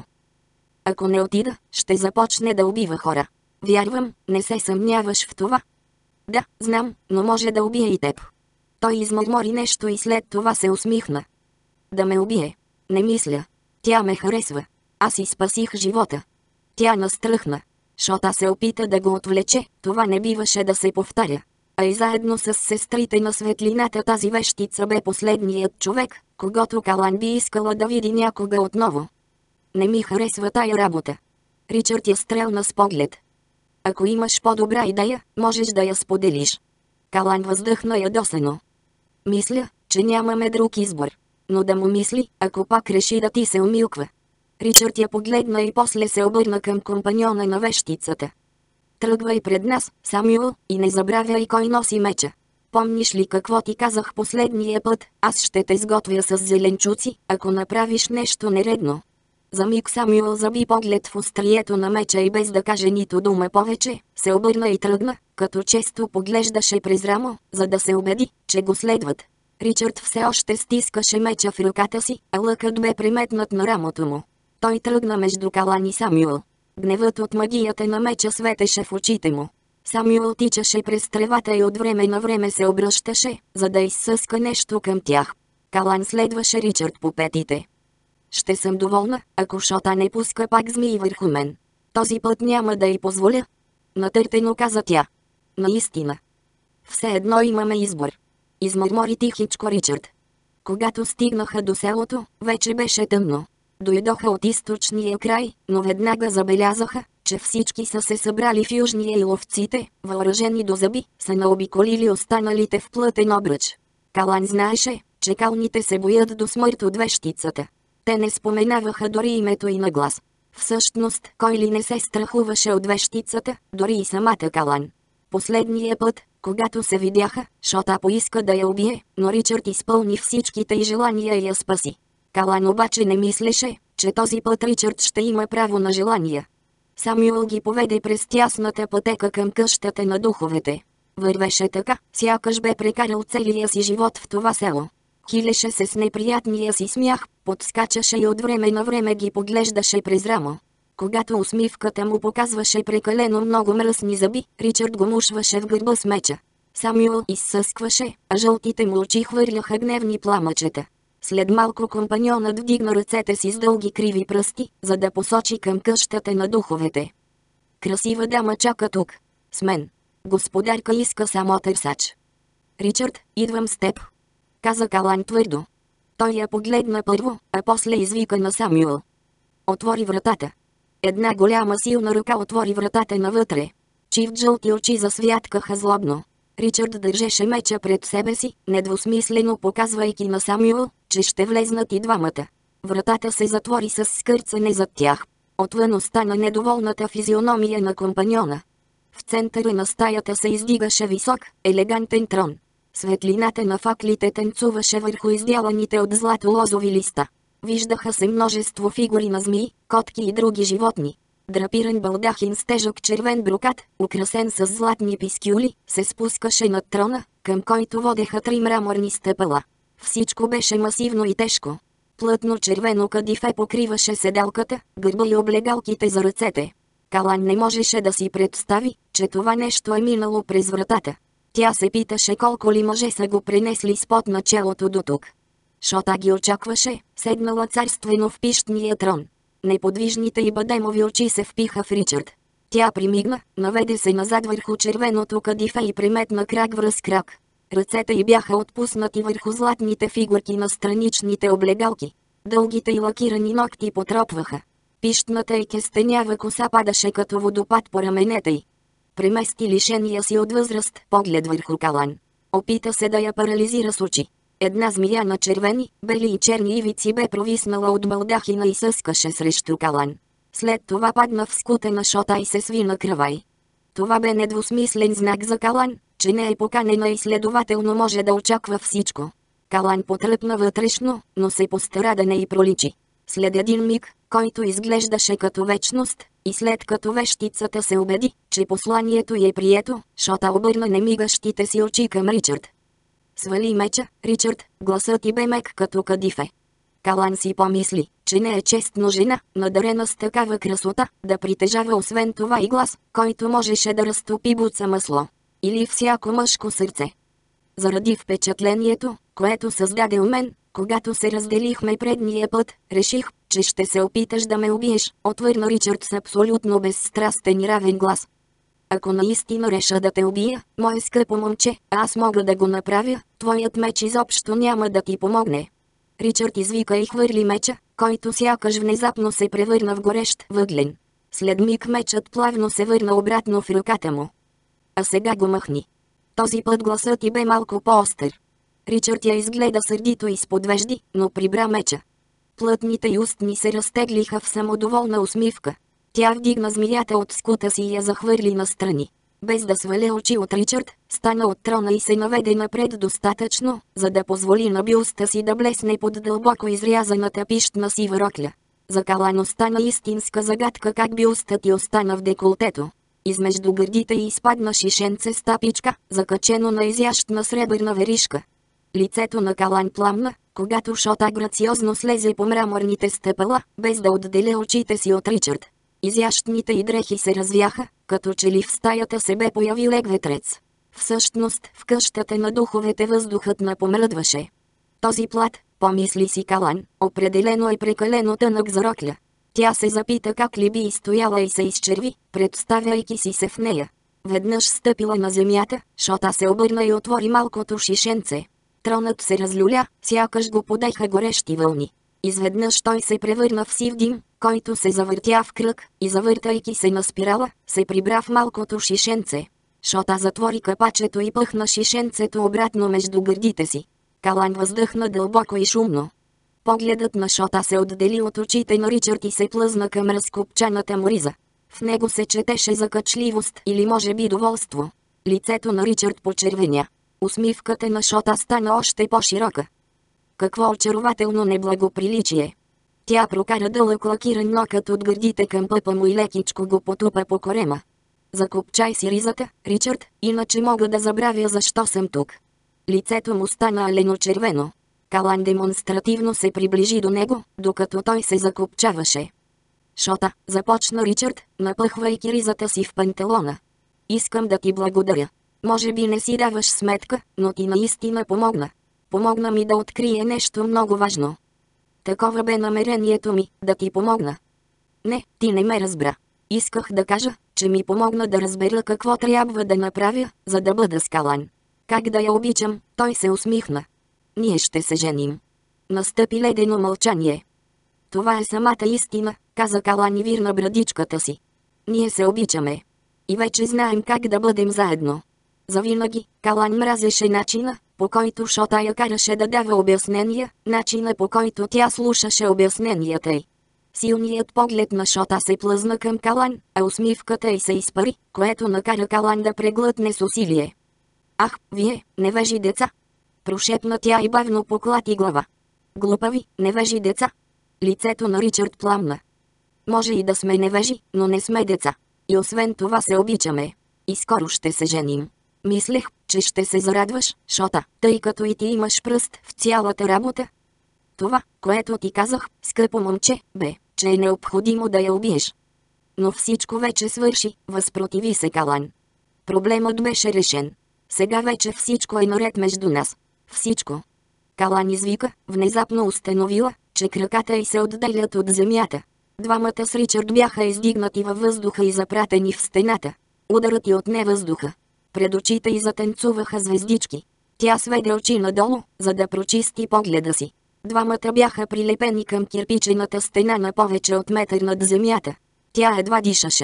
ако не отида, ще започне да убива хора. Вярвам, не се съмняваш в това. Да, знам, но може да убие и теб. Той измърмори нещо и след това се усмихна. Да ме убие? Не мисля. Тя ме харесва. Аз си спасих живота. Тя настръхна. Шота се опита да го отвлече, това не биваше да се повтаря. А и заедно с сестрите на светлината тази вещица бе последният човек, когато Калан би искала да види някога отново. Не ми харесва тая работа. Ричард я стрелна с поглед. Ако имаш по-добра идея, можеш да я споделиш. Калан въздъхна ядосано. Мисля, че нямаме друг избор. Но да му мисли, ако пак реши да ти се умилква. Ричард я погледна и после се обърна към компаньона на вещицата. Тръгвай пред нас, Самюел, и не забравяй кой носи меча. Помниш ли какво ти казах последния път? Аз ще те сготвя с зеленчуци, ако направиш нещо нередно. За миг Самюел заби поглед в острието на меча и без да каже нито дума повече, се обърна и тръгна, като често поглеждаше през рамо, за да се убеди, че го следват. Ричард все още стискаше меча в ръката си, а лъкът бе приметнат на рамото му. Той тръгна между Калан и Самюел. Гневът от магията на меча светеше в очите му. Самюел тичаше през тревата и от време на време се обръщаше, за да изсъска нещо към тях. Калан следваше Ричард по петите. Ще съм доволна, ако Шота не пуска пак змии върху мен. Този път няма да й позволя. Натъртено каза тя. Наистина. Все едно имаме избор. Измърмори тихичко Ричард. Когато стигнаха до селото, вече беше тъмно. Дойдоха от източния край, но веднага забелязаха, че всички са се събрали в южния и ловците, въоръжени до зъби, са наобиколили останалите в плътен обръч. Калан знаеше, че калните се боят до смърт от вещицата. Те не споменаваха дори името и на глас. Всъщност, кой ли не се страхуваше от вещицата, дори и самата Калан. Последния път, когато се видяха, Шота поиска да я убие, но Ричард изпълни всичките й желания и я спаси. Калан обаче не мислеше, че този път Ричард ще има право на желания. Самюел ги поведе през тясната пътека към къщата на духовете. Вървеше така, сякаш бе прекарал целия си живот в това село. Хилеше се с неприятния си смях, подскачаше и от време на време ги поглеждаше през рамо. Когато усмивката му показваше прекалено много мръсни зъби, Ричард го мушваше в гърба с меча. Самюел изсъскваше, а жълтите му очи хвърляха гневни пламъчета. След малко компаньонът вдигна ръцете си с дълги криви пръсти, за да посочи към къщата на духовете. Красива дама чака тук. С мен. Господарка иска само търсач. Ричард, идвам с теб. Каза Калан твърдо. Той я погледна първо, а после извика на Самюел. Отвори вратата. Една голяма силна ръка отвори вратата навътре. Чифт жълти очи засвяткаха злобно. Ричард държеше меча пред себе си, недвусмислено показвайки на Самюел, че ще влезнат и двамата. Вратата се затвори с скърцане зад тях. Отвън остана недоволната физиономия на компаньона. В центъра на стаята се издигаше висок, елегантен трон. Светлината на факлите танцуваше върху издяланите от злато лозови листа. Виждаха се множество фигури на змии, котки и други животни. Драпиран балдахин с тежък червен брокат, украсен с златни пискюли, се спускаше над трона, към който водеха 3 мраморни стъпала. Всичко беше масивно и тежко. Плътно червено кадифе покриваше седалката, гърба и облегалките за ръцете. Калан не можеше да си представи, че това нещо е минало през вратата. Тя се питаше колко ли мъже са го пренесли с пот на челото до тук. Шота ги очакваше, седнала царствено в пищния трон. Неподвижните и бадемови очи се впиха в Ричард. Тя примигна, наведе се назад върху червеното кадифе и приметна крак връз крак. Ръцете й бяха отпуснати върху златните фигурки на страничните облегалки. Дългите и лакирани ногти потропваха. Пищната и кестенява коса падаше като водопад по раменете й. Премести лишения си от възраст поглед върху Калан. Опита се да я парализира с очи. Една змия на червени, бели и черни ивици бе провиснала от балдахина и съскаше срещу Калан. След това падна в скутена шота и се сви на кръвай. Това бе недвусмислен знак за Калан, че не е поканена и следователно може да очаква всичко. Калан потръпна вътрешно, но се постара да не й проличи. След един миг, който изглеждаше като вечност, и след като вещицата се убеди, че посланието й е прието, Шота обърна немигащите си очи към Ричард. Свали меча, Ричард, гласът ти бе мек като кадифе. Калан си помисли, че не е честно жена, надарена с такава красота, да притежава освен това и глас, който можеше да разтопи буца масло. Или всяко мъжко сърце. Заради впечатлението, което създаде у мен, когато се разделихме предния път, реших, че ще се опиташ да ме убиеш, отвърна Ричард с абсолютно безстрастен и равен глас. Ако наистина реша да те убия, мое скъпо момче, аз мога да го направя, твоят меч изобщо няма да ти помогне. Ричард извика и хвърли меча, който сякаш внезапно се превърна в горещ въглен. След миг мечът плавно се върна обратно в ръката му. А сега го махни. Този път гласът ти бе малко по-остър. Ричард я изгледа сърдито изпод вежди, но прибра меча. Плътните й устни се разтеглиха в самодоволна усмивка. Тя вдигна змията от скута си и я захвърли настрани. Без да сваля очи от Ричард, стана от трона и се наведе напред достатъчно, за да позволи на бюста си да блесне под дълбоко изрязаната пищна сива рокля. За Калан остана истинска загадка как бюстът й остана в деколтето. Измежду гърдите й изпадна шишенце с тапичка, закачено на изящна сребърна веришка. Лицето на Калан пламна, когато Шота грациозно слезе по мраморните стъпала, без да отделя очите си от Ричард. Изящните й дрехи се развяха, като че ли в стаята се бе появил лек ветрец. Всъщност, в къщата на духовете въздухът напомръдваше. Този плат, помисли си Калан, определено е прекалено тънък за рокля. Тя се запита как ли би изстояла и се изчерви, представяйки си се в нея. Веднъж стъпила на земята, Шота се обърна и отвори малкото шишенце. Тронът се разлюля, сякаш го подеха горещи вълни. Изведнъж той се превърна в сив дим, който се завъртя в кръг, и завъртайки се на спирала, се прибра в малкото шишенце. Шота затвори капачето и пъхна шишенцето обратно между гърдите си. Калан въздъхна дълбоко и шумно. Погледът на Шота се отдели от очите на Ричард и се плъзна към разкопчаната му риза. В него се четеше закачливост или може би доволство. Лицето на Ричард почервеня. Усмивката на Шота стана още по-широка. Какво очарователно неблагоприличие! Тя прокара дълъг лакиран нокът от гърдите към пъпа му и лекичко го потупа по корема. Закопчай си ризата, Ричард, иначе мога да забравя защо съм тук. Лицето му стана алено-червено. Калан демонстративно се приближи до него, докато той се закопчаваше. Шота, започна Ричард, напъхвайки ризата си в панталона. Искам да ти благодаря. Може би не си даваш сметка, но ти наистина помогна. Помогна ми да открие нещо много важно. Такова бе намерението ми, да ти помогна. Не, ти не ме разбра. Исках да кажа, че ми помогна да разбера какво трябва да направя, за да бъда с Калан. Как да я обичам, той се усмихна. Ние ще се женим. Настъпи ледено мълчание. Това е самата истина, каза Калан и вирна брадичката си. Ние се обичаме. И вече знаем как да бъдем заедно. Завинаги, Калан мразеше начина, по който Шота я караше да дава обяснения, начина по който тя слушаше обясненията й. Силният поглед на Шота се плъзна към Калан, а усмивката й се изпари, което накара Калан да преглътне с усилие. Ах, вие, невежи деца! Прошепна тя и бавно поклати глава. Глупави, невежи деца! Лицето на Ричард пламна. Може и да сме невежи, но не сме деца. И освен това се обичаме. И скоро ще се женим. Мислех, че ще се зарадваш, Шота, тъй като и ти имаш пръст в цялата работа. Това, което ти казах, скъпо момче, бе, че е необходимо да я убиеш. Но всичко вече свърши, възпротиви се Калан. Проблемът беше решен. Сега вече всичко е наред между нас. Всичко. Калан извика, внезапно установила, че краката й се отделят от земята. Двамата с Ричард бяха издигнати във въздуха и запратени в стената. Ударът й отне въздуха. Пред очите й затанцуваха звездички. Тя сведе очи надолу, за да прочисти погледа си. Двамата бяха прилепени към кирпичената стена на повече от метър над земята. Тя едва дишаше.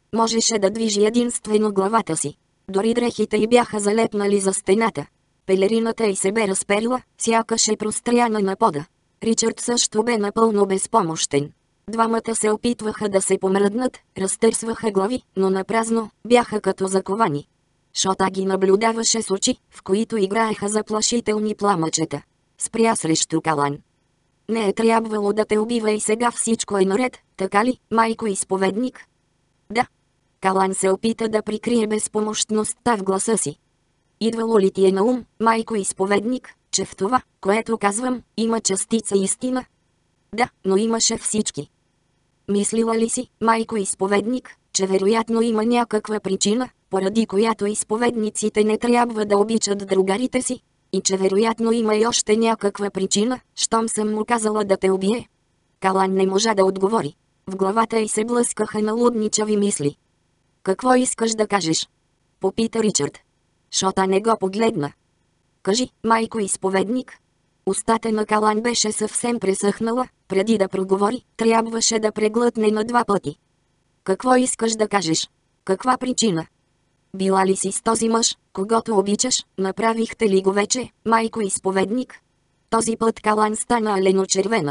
Можеше да движи единствено главата си. Дори дрехите й бяха залепнали за стената. Пелерината й се бе разперила, сякаш е простряна на пода. Ричард също бе напълно безпомощен. Двамата се опитваха да се помръднат, разтърсваха глави, но напразно, бяха като заковани. Шота ги наблюдаваше с очи, в които играеха заплашителни пламъчета. Спря срещу Калан. Не е трябвало да те убива и сега всичко е наред, така ли, майко изповедник? Да. Калан се опита да прикрие безпомощността в гласа си. Идвало ли ти е на ум, майко изповедник, че в това, което казвам, има частица истина? Да, но имаше всички. Мислила ли си, майко изповедник, че вероятно има някаква причина, поради която изповедниците не трябва да обичат другарите си? И че вероятно има и още някаква причина, щом съм му казала да те убие? Калан не можа да отговори. В главата й се блъскаха налудничави мисли. Какво искаш да кажеш? Попита Ричард. Шота не го погледна. Кажи, майко изповедник. Устата на Калан беше съвсем пресъхнала, преди да проговори, трябваше да преглътне на 2 пъти. Какво искаш да кажеш? Каква причина? Била ли си с този мъж, когато обичаш, направихте ли го вече, майко изповедник? Този път Калан стана аленочервена.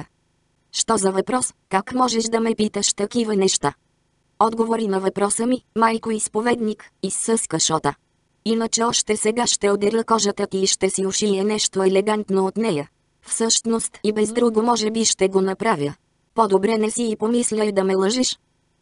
Що за въпрос, как можеш да ме питаш такива неща? Отговори на въпроса ми, майко изповедник, изсъска Шота. Иначе още сега ще одера кожата ти и ще си ушие нещо елегантно от нея. Всъщност и без друго може би ще го направя. По-добре не си и помисляй да ме лъжиш.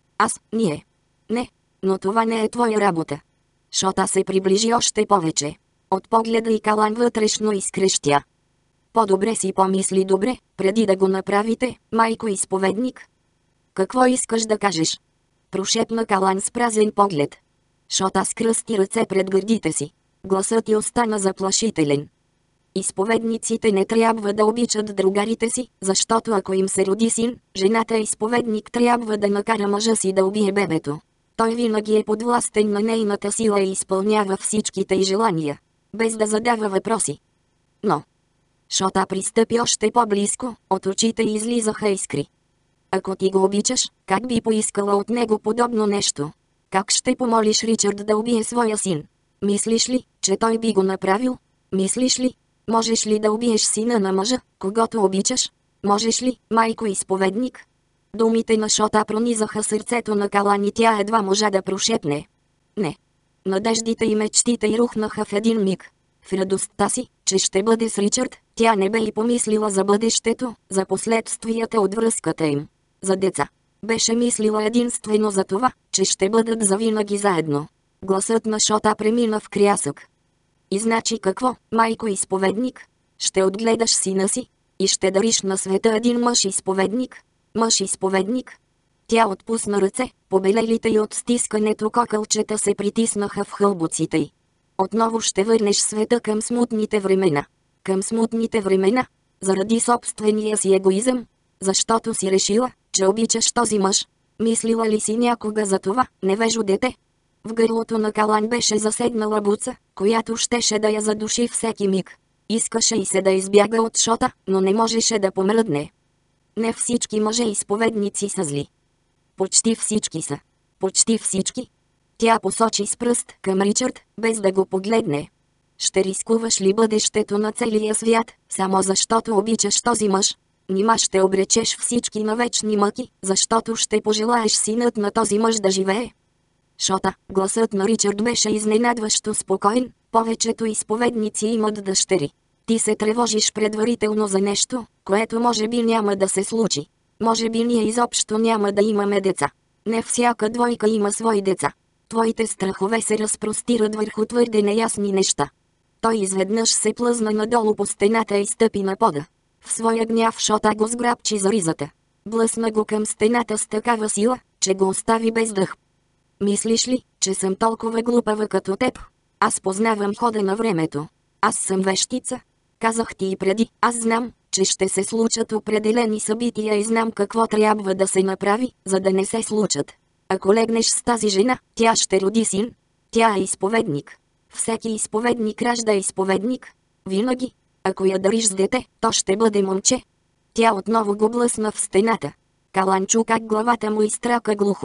Ние. Не, но това не е твоя работа. Шота се приближи още повече. От погледа и Калан вътрешно изкрещя. По-добре си помисли добре, преди да го направите, майко изповедник. Какво искаш да кажеш? Прошепна Калан с празен поглед. Шота скръсти ръце пред гърдите си. Гласът й остана заплашителен. Изповедниците не трябва да обичат другарите си, защото ако им се роди син, жената изповедник трябва да накара мъжа си да убие бебето. Той винаги е подвластен на нейната сила и изпълнява всичките й желания, без да задава въпроси. Но Шота пристъпи още по-близко, от очите й излизаха искри. Ако ти го обичаш, как би поискала от него подобно нещо? Как ще помолиш Ричард да убие своя син? Мислиш ли, че той би го направил? Мислиш ли, можеш ли да убиеш сина на мъжа, когато обичаш? Можеш ли, майко изповедник? Думите на Шота пронизаха сърцето на Калан и тя едва можа да прошепне. Не. Надеждите и мечтите й рухнаха в един миг. В радостта си, че ще бъде с Ричард, тя не бе и помислила за бъдещето, за последствията от връзката им. За деца. Беше мислила единствено за това, че ще бъдат завинаги заедно. Гласът на Шота премина в крясък. И значи какво, майко изповедник? Ще отгледаш сина си? И ще дариш на света един мъж изповедник? Мъж изповедник? Тя отпусна ръце, побелелите й от стискането кокълчета се притиснаха в хълбоците й. Отново ще върнеш света към смутните времена. Към смутните времена? Заради собствения си егоизъм? Защото си решила, че обичаш този мъж? Мислила ли си някога за това, невежо дете? В гърлото на Калан беше засегнала буца, която щеше да я задуши всеки миг. Искаше и се да избяга от Шота, но не можеше да помръдне. Не всички мъже изповедници са зли. Почти всички са. Почти всички. Тя посочи с пръст към Ричард, без да го погледне. Ще рискуваш ли бъдещето на целия свят, само защото обичаш този мъж? Нима ще обречеш всички на вечни мъки, защото ще пожелаеш синът на този мъж да живее? Шота, гласът на Ричард беше изненадващо спокоен, повечето изповедници имат дъщери. Ти се тревожиш предварително за нещо, което може би няма да се случи. Може би ние изобщо няма да имаме деца. Не всяка двойка има свои деца. Твоите страхове се разпростират върху твърде неясни неща. Той изведнъж се плъзна надолу по стената и стъпи на пода. В своя гняв Шота го сграбчи за ризата. Блъсна го към стената с такава сила, че го остави без дъх. Мислиш ли, че съм толкова глупава като теб? Аз познавам хода на времето. Аз съм вещица. Казах ти и преди, аз знам, че ще се случат определени събития и знам какво трябва да се направи, за да не се случат. Ако легнеш с тази жена, тя ще роди син. Тя е изповедник. Всеки изповедник ражда изповедник. Винаги. Ако я дариш с дете, то ще бъде момче. Тя отново го блъсна в стената. Калан чу как главата му изтрака глухо.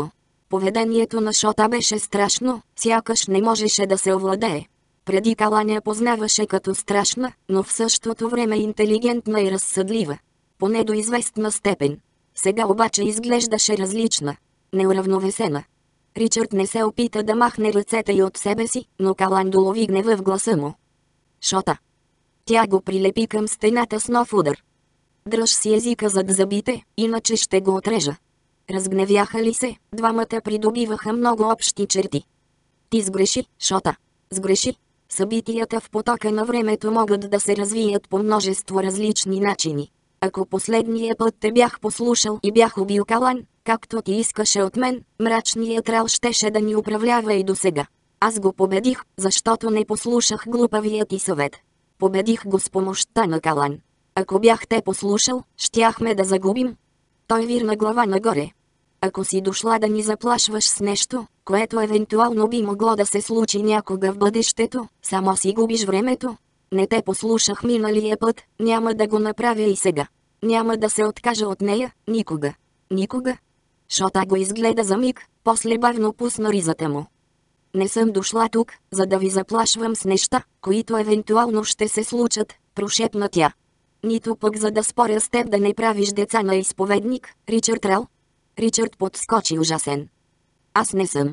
Поведението на Шота беше страшно, сякаш не можеше да се овладее. Преди Калан я познаваше като страшна, но в същото време интелигентна и разсъдлива. Поне до известна степен. Сега обаче изглеждаше различна. Неуравновесена. Ричард не се опита да махне ръцете й от себе си, но Калан долови гнева в гласа му. Шота. Тя го прилепи към стената с нов удар. Дръж си езика зад зъбите, иначе ще го отрежа. Разгневяха ли се, двамата придобиваха много общи черти. Ти сгреши, Шота. Сгреши. Събитията в потока на времето могат да се развият по множество различни начини. Ако последния път те бях послушал и бях убил Калан, както ти искаше от мен, мрачният рал щеше да ни управлява и досега. Аз го победих, защото не послушах глупавия ти съвет. Победих го с помощта на Калан. Ако бях те послушал, щяхме да загубим. Той вирна глава нагоре. Ако си дошла да ни заплашваш с нещо, което евентуално би могло да се случи някога в бъдещето, само си губиш времето. Не те послушах миналия път, няма да го направя и сега. Няма да се откажа от нея, никога. Никога. Шота го изгледа за миг, после бавно пусна ризата му. Не съм дошла тук, за да ви заплашвам с неща, които евентуално ще се случат, прошепна тя. Нито пък за да споря с теб да не правиш деца на изповедник, Ричард Рал. Ричард подскочи ужасен. Аз не съм.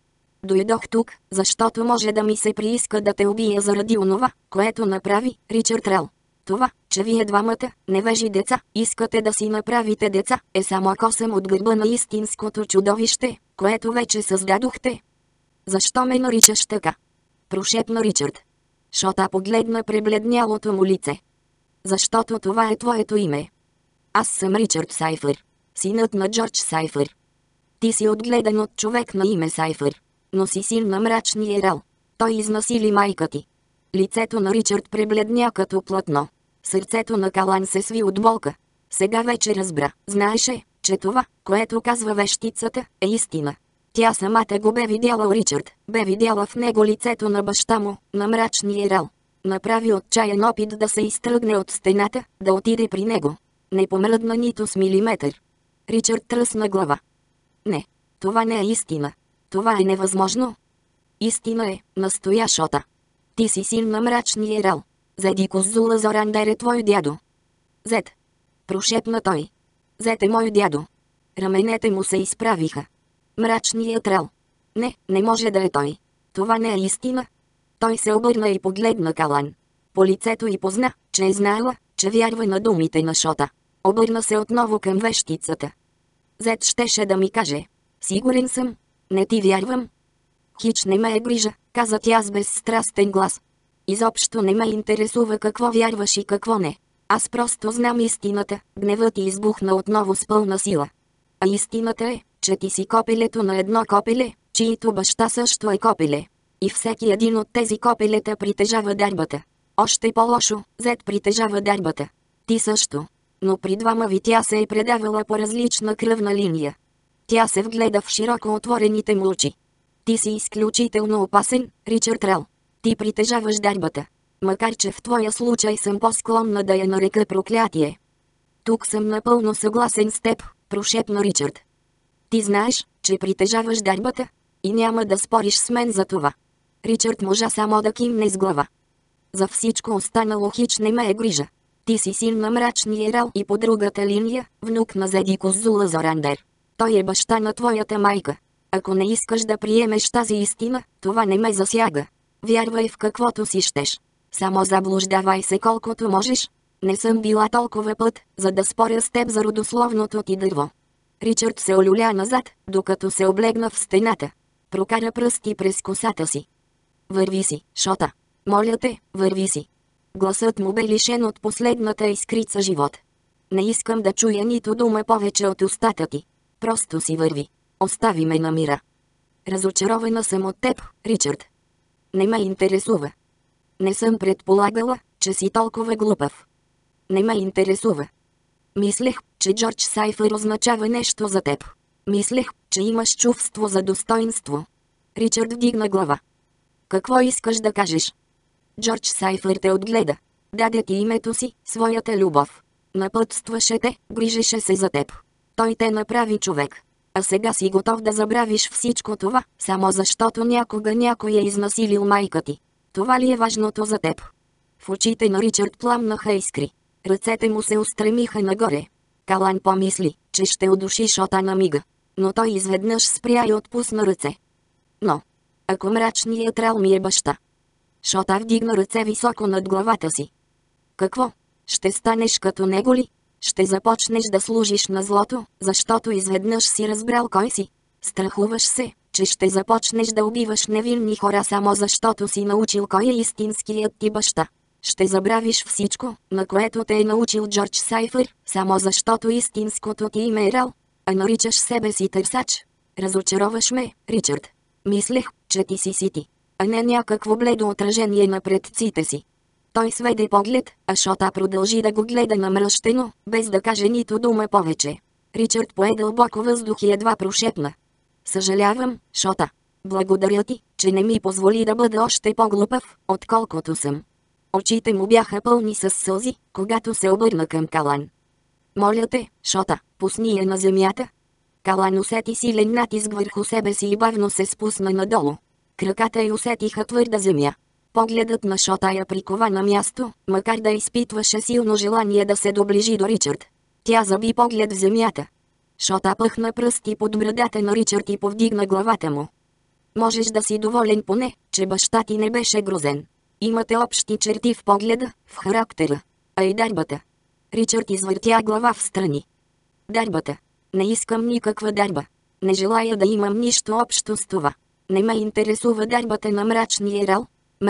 Дойдох тук, защото може да ми се прииска да те убия заради онова, което направи Ричард Рал. Това, че вие двамата, невежи деца, искате да си направите деца, е само косъм от гърба на истинското чудовище, което вече създадохте. Защо ме наричаш така? Прошепна Ричард. Шота погледна пребледнялото му лице. Защото това е твоето име. Аз съм Ричард Сайфър, синът на Джордж Сайфър. Ти си отгледан от човек на име Сайфър, но си син на мрачния Рал. Той изнасили майка ти. Лицето на Ричард пребледня като платно. Сърцето на Калан се сви от болка. Сега вече разбра, знаеше, че това, което казва вещицата, е истина. Тя самата го бе видяла Ричард, бе видяла в него лицето на баща му, на мрачния Рал. Направи отчаян опит да се изтръгне от стената, да отиде при него. Не помръдна нито с милиметър. Ричард тръсна глава. Не, това не е истина. Това е невъзможно. Истина е, настоя Шота. Ти си син на мрачния Рал. Зеди Козула Зорандер е твой дядо. Зет. Прошепна той. Зет е мой дядо. Раменете му се изправиха. Мрачният Рал. Не може да е той. Това не е истина. Той се обърна и погледна Калан. По лицето й позна, че е знаела, че вярва на думите на Шота. Обърна се отново към вещицата. Зет щеше да ми каже. Сигурен съм. Не ти вярвам. Хич не ме е грижа, каза тя с безстрастен глас. Изобщо не ме интересува какво вярваш и какво не. Аз просто знам истината. Гневът ти избухна отново с пълна сила. А истината е, че ти си копелето на едно копеле, чието баща също е копеле. И всеки един от тези копелета притежава дарбата. Още по-лошо, Зет притежава дарбата. Ти също. Но при двама ви тя се е предавала по различна кръвна линия. Тя се вгледа в широко отворените му очи. Ти си изключително опасен, Ричард Рал. Ти притежаваш дарбата. Макар че в твоя случай съм по-склонна да я нарека проклятие. Тук съм напълно съгласен с теб, прошепна Ричард. Ти знаеш, че притежаваш дарбата? И няма да спориш с мен за това. Ричард можа само да кимне с глава. За всичко останало хич не ме е грижа. Ти си син на мрачния Рал и по другата линия, внук на Зеди Козула Зорандер. Той е баща на твоята майка. Ако не искаш да приемеш тази истина, това не ме засяга. Вярвай в каквото си щеш. Само заблуждавай се колкото можеш. Не съм била толкова път, за да споря с теб за родословното ти дърво. Ричард се олюля назад, докато се облегна в стената. Прокара пръсти през косата си. Върви си, Шота. Моля те, върви си. Гласът му бе лишен от последната искрица живот. Не искам да чуя нито дума повече от устата ти. Просто си върви. Остави ме на мира. Разочарована съм от теб, Ричард. Не ме интересува. Не съм предполагала, че си толкова глупав. Не ме интересува. Мислех, че Джордж Сайфър означава нещо за теб. Мислех, че имаш чувство за достоинство. Ричард вдигна глава. Какво искаш да кажеш? Джордж Сайфър те отгледа. Даде ти името си, своята любов. Напътстваше те, грижеше се за теб. Той те направи човек. А сега си готов да забравиш всичко това, само защото някога някой е изнасилил майка ти. Това ли е важното за теб? В очите на Ричард пламнаха искри. Ръцете му се устремиха нагоре. Калан помисли, че ще удуши Шота на мига. Но той изведнъж спря и отпусна ръце. Но, ако мрачният рал ми е баща? Шота вдигна ръце високо над главата си. Какво? Ще станеш като него ли? Ще започнеш да служиш на злото, защото изведнъж си разбрал кой си. Страхуваш се, че ще започнеш да убиваш невинни хора само защото си научил кой е истинският ти баща. Ще забравиш всичко, на което те е научил Джордж Сайфър, само защото истинското ти име е Рал, а наричаш себе си търсач. Разочароваш ме, Ричард. Мислех, че ти си Сити, а не някакво бледо отражение на предците си. Той сведе поглед, а Шота продължи да го гледа намръщено, без да каже нито дума повече. Ричард пое дълбоко въздух и едва прошепна. Съжалявам, Шота. Благодаря ти, че не ми позволи да бъда още по-глупав, отколкото съм. Очите му бяха пълни с сълзи, когато се обърна към Калан. Моля те, Шота, пусни я на земята. Калан усети силен натиск върху себе си и бавно се спусна надолу. Краката й усетиха твърда земя. Погледът на Шота я прикова на място, макар да изпитваше силно желание да се доближи до Ричард. Тя заби поглед в земята. Шота пъхна пръсти под брадата на Ричард и повдигна главата му. Можеш да си доволен поне, че баща ти не беше грозен. Имате общи черти в погледа, в характера. А и дарбата. Ричард извъртя глава в страни. Дарбата. Не искам никаква дарба. Не желая да имам нищо общо с това. Не ме интересува дарбата на мрачния Рал.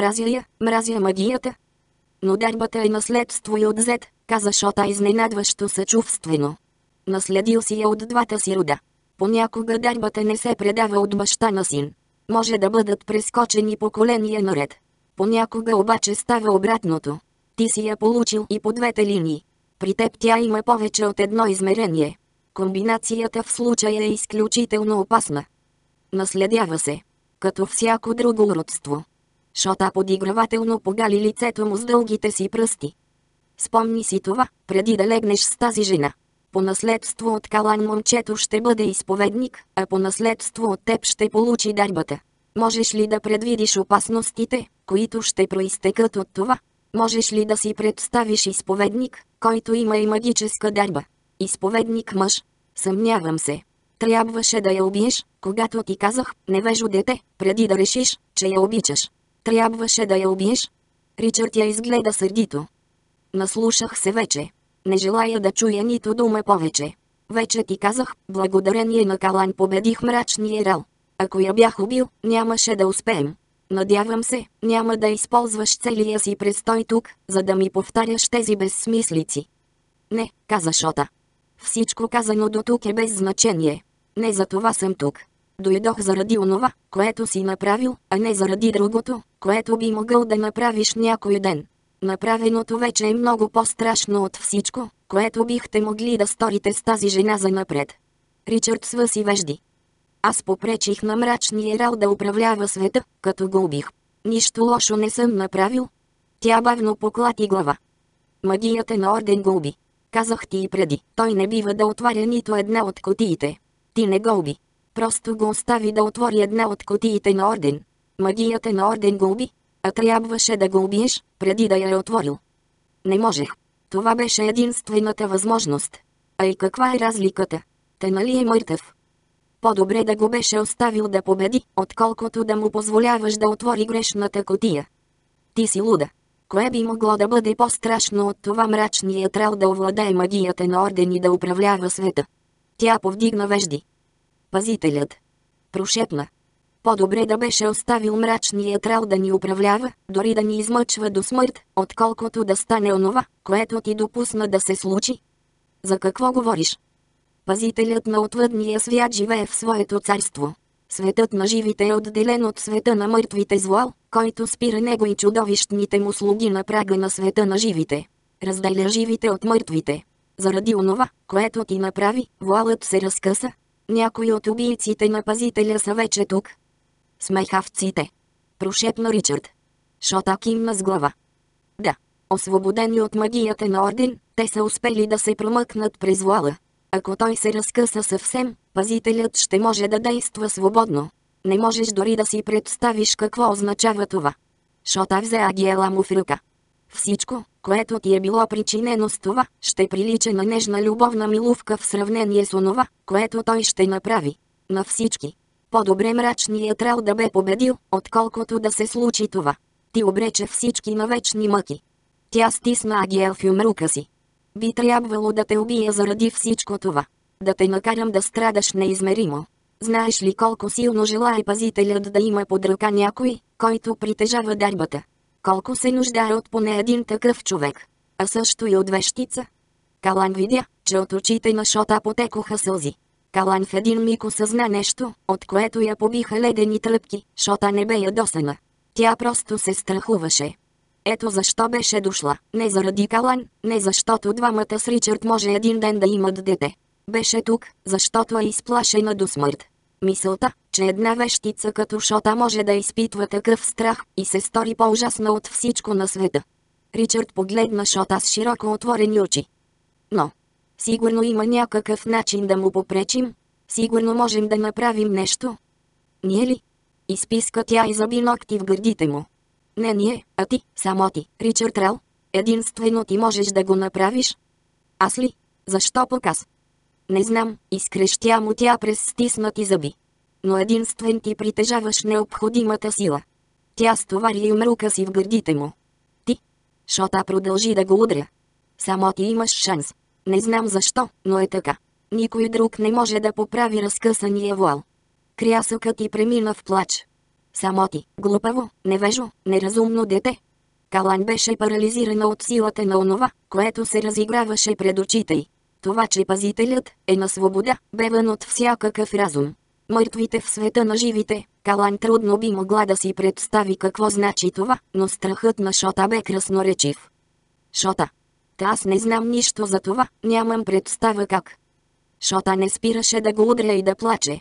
Мразя магията. Но дарбата е наследство и от зет, каза Шота изненадващо съчувствено. Наследил си я от двата си рода. Понякога дарбата не се предава от баща на син. Може да бъдат прескочени поколения наред. Понякога обаче става обратното. Ти си я получил и по двете линии. При теб тя има повече от едно измерение. Комбинацията в случая е изключително опасна. Наследява се. Като всяко друго родство. Шота подигравателно погали лицето му с дългите си пръсти. Спомни си това, преди да легнеш с тази жена. По наследство от Калан момчето ще бъде изповедник, а по наследство от теб ще получи дарбата. Можеш ли да предвидиш опасностите, които ще проистекат от това? Можеш ли да си представиш изповедник, който има и магическа дарба? Изповедник мъж? Съмнявам се. Трябваше да я убиеш, когато ти казах, невежо дете, преди да решиш, че я обичаш. Трябваше да я убиеш. Ричард я изгледа сърдито. Наслушах се вече. Не желая да чуя нито дума повече. Вече ти казах, благодарение на Калан победих мрачния Рал. Ако я бях убил, нямаше да успеем. Надявам се, няма да използваш целия си престой тук, за да ми повтаряш тези безсмислици. Не, каза Шота. Всичко казано до тук е без значение. Не за това съм тук. Дойдох заради онова, което си направил, а не заради другото, което би могъл да направиш някой ден. Направеното вече е много по-страшно от всичко, което бихте могли да сторите с тази жена занапред. Ричард свъси вежди. Аз попречих на мрачния Рал да управлява света, като го убих. Нищо лошо не съм направил. Тя бавно поклати глава. Магията на Орден го уби. Казах ти и преди, той не бива да отваря нито една от кутиите. Ти не го уби. Просто го остави да отвори една от кутиите на Орден. Магията на Орден го уби, а трябваше да го убиеш, преди да я е отворил. Не можех. Това беше единствената възможност. А и каква е разликата? Те нали е мъртъв? По-добре да го беше оставил да победи, отколкото да му позволяваш да отвори грешната кутия. Ти си луда. Кое би могло да бъде по-страшно от това мрачният Рал да овладее магията на Орден и да управлява света? Тя повдигна вежди. Пазителят. Прошепна. По-добре да беше оставил мрачният Рал да ни управлява, дори да ни измъчва до смърт, отколкото да стане онова, което ти допусна да се случи. За какво говориш? Пазителят на отвъдния свят живее в своето царство. Светът на живите е отделен от света на мъртвите с вуал, който спира него и чудовищните му слуги на прага на света на живите. Разделя живите от мъртвите. Заради онова, което ти направи, вуалът се разкъса. Някои от убийците на пазителя са вече тук. Смехавците. Прошепна Ричард. Шота кимна с глава. Да. Освободени от магията на Орден, те са успели да се промъкнат през вуала. Ако той се разкъса съвсем, пазителят ще може да действа свободно. Не можеш дори да си представиш какво означава това. Шота взе агиела му в ръка. Всичко, което ти е било причинено с това, ще прилича на нежна любовна милувка в сравнение с онова, което той ще направи. На всички. По-добре мрачният трал да бе победил, отколкото да се случи това. Ти обрече всички на вечни мъки. Тя стисна агиел в юмрука си. Би трябвало да те убия заради всичко това. Да те накарам да страдаш неизмеримо. Знаеш ли колко силно желае пазителят да има под ръка някой, който притежава дарбата? Колко се нуждае от поне един такъв човек? А също и от вещица? Калан видя, че от очите на Шота потекоха сълзи. Калан в един миг осъзна нещо, от което я побиха ледени тръпки. Шота не бе ядосана. Тя просто се страхуваше. Ето защо беше дошла. Не заради Калан, не защото двамата с Ричард може един ден да имат дете. Беше тук, защото е изплашена до смърт. Мисълта, че една вещица като Шота може да изпитва такъв страх и се стори по-ужасна от всичко на света. Ричард погледна Шота с широко отворени очи. Но, сигурно има някакъв начин да му попречим. Сигурно можем да направим нещо. Ние ли? Изписка тя и заби ногти в гърдите му. Не ние, а ти, само ти, Ричард Рел. Единствено ти можеш да го направиш. Аз ли? Защо пък аз? Не знам, изкрещя му тя през стиснати зъби. Но единствен ти притежаваш необходимата сила. Тя стовари юмрука си в гърдите му. Ти? Шота продължи да го удря. Само ти имаш шанс. Не знам защо, но е така. Никой друг не може да поправи разкъсания вуал. Крясъкът ти премина в плач. Само ти, глупаво, невежо, неразумно дете. Калан беше парализирана от силата на онова, което се разиграваше пред очите й. Това, че пазителят е на свобода, бе вън от всякакъв разум. Мъртвите в света на живите, Калан трудно би могла да си представи какво значи това, но страхът на Шота бе красноречив. Шота. Аз не знам нищо за това, нямам представа как. Шота не спираше да го удря и да плаче.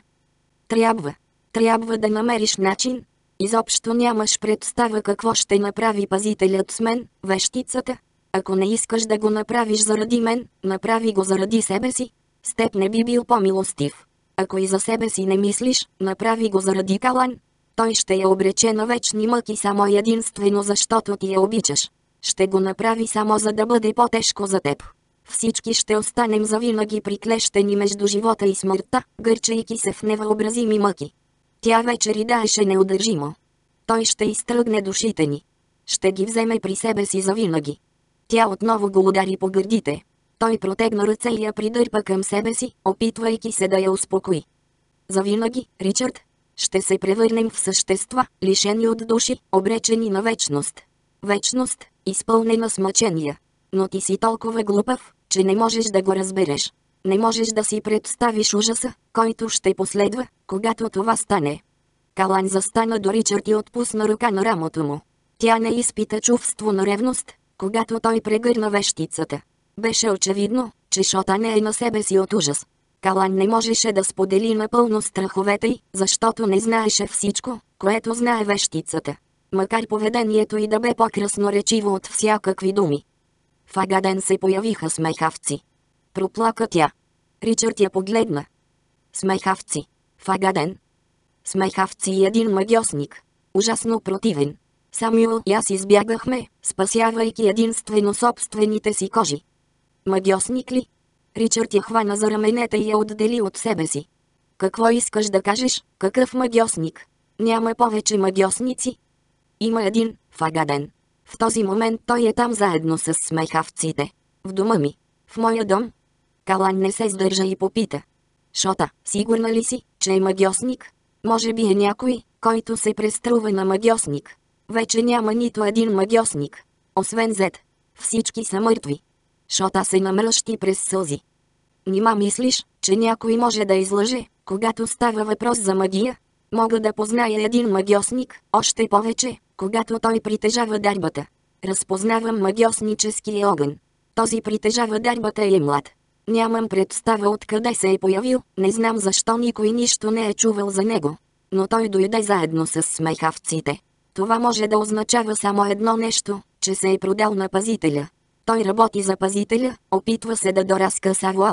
Трябва да намериш начин. Изобщо нямаш представа какво ще направи пазителят с мен, вещицата. Ако не искаш да го направиш заради мен, направи го заради себе си. С теб не би бил по-милостив. Ако и за себе си не мислиш, направи го заради Калан. Той ще я обрече на вечни мъки само единствено защото ти я обичаш. Ще го направи само за да бъде по-тежко за теб. Всички ще останем завинаги приклещени между живота и смъртта, гърчайки се в невъобразими мъки. Тя вече ридаеше неудържимо. Той ще изтръгне душите ни. Ще ги вземе при себе си завинаги. Тя отново го удари по гърдите. Той протегна ръце и я придърпа към себе си, опитвайки се да я успокои. Завинаги, Ричард, ще се превърнем в същества, лишени от души, обречени на вечност. Вечност, изпълнена с мъчения. Но ти си толкова глупав, че не можеш да го разбереш. Не можеш да си представиш ужаса, който ще последва, когато това стане. Калан застана до Ричард и отпусна ръка на рамото му. Тя не изпита чувство на ревност, когато той прегърна вещицата. Беше очевидно, че Шота не е на себе си от ужас. Калан не можеше да сподели напълно страховете й, защото не знаеше всичко, което знае вещицата. Макар поведението й да бе по-красноречиво от всякакви думи. В Агаден се появиха смехавци. Проплака тя. Ричард я погледна. Смехавци. В Агаден. Смехавци и един магьосник. Ужасно противен. Самюел и аз избягахме, спасявайки единствено собствените си кожи. Магьосник ли? Ричард я хвана за раменете и я отдели от себе си. Какво искаш да кажеш, какъв магьосник? Няма повече магьосници. Има един, в Агаден. В този момент той е там заедно с смехавците. В дома ми. В моя дом. Калан не се сдържа и попита. Шота, сигурна ли си, че е магьосник? Може би е някой, който се преструва на магьосник. Вече няма нито един магьосник. Освен Зет. Всички са мъртви. Шота се намръщи през сълзи. Нима мислиш, че някой може да излъже, когато става въпрос за магия? Мога да позная един магьосник, още повече, когато той притежава дарбата. Разпознавам магьосническия огън. Този притежава дарбата и е млад. Нямам представа откъде се е появил, не знам защо никой нищо не е чувал за него. Но той дойде заедно с смехавците. Това може да означава само едно нещо, че се е продал на пазителя. Той работи за пазителя, опитва се да доразкъса вуала.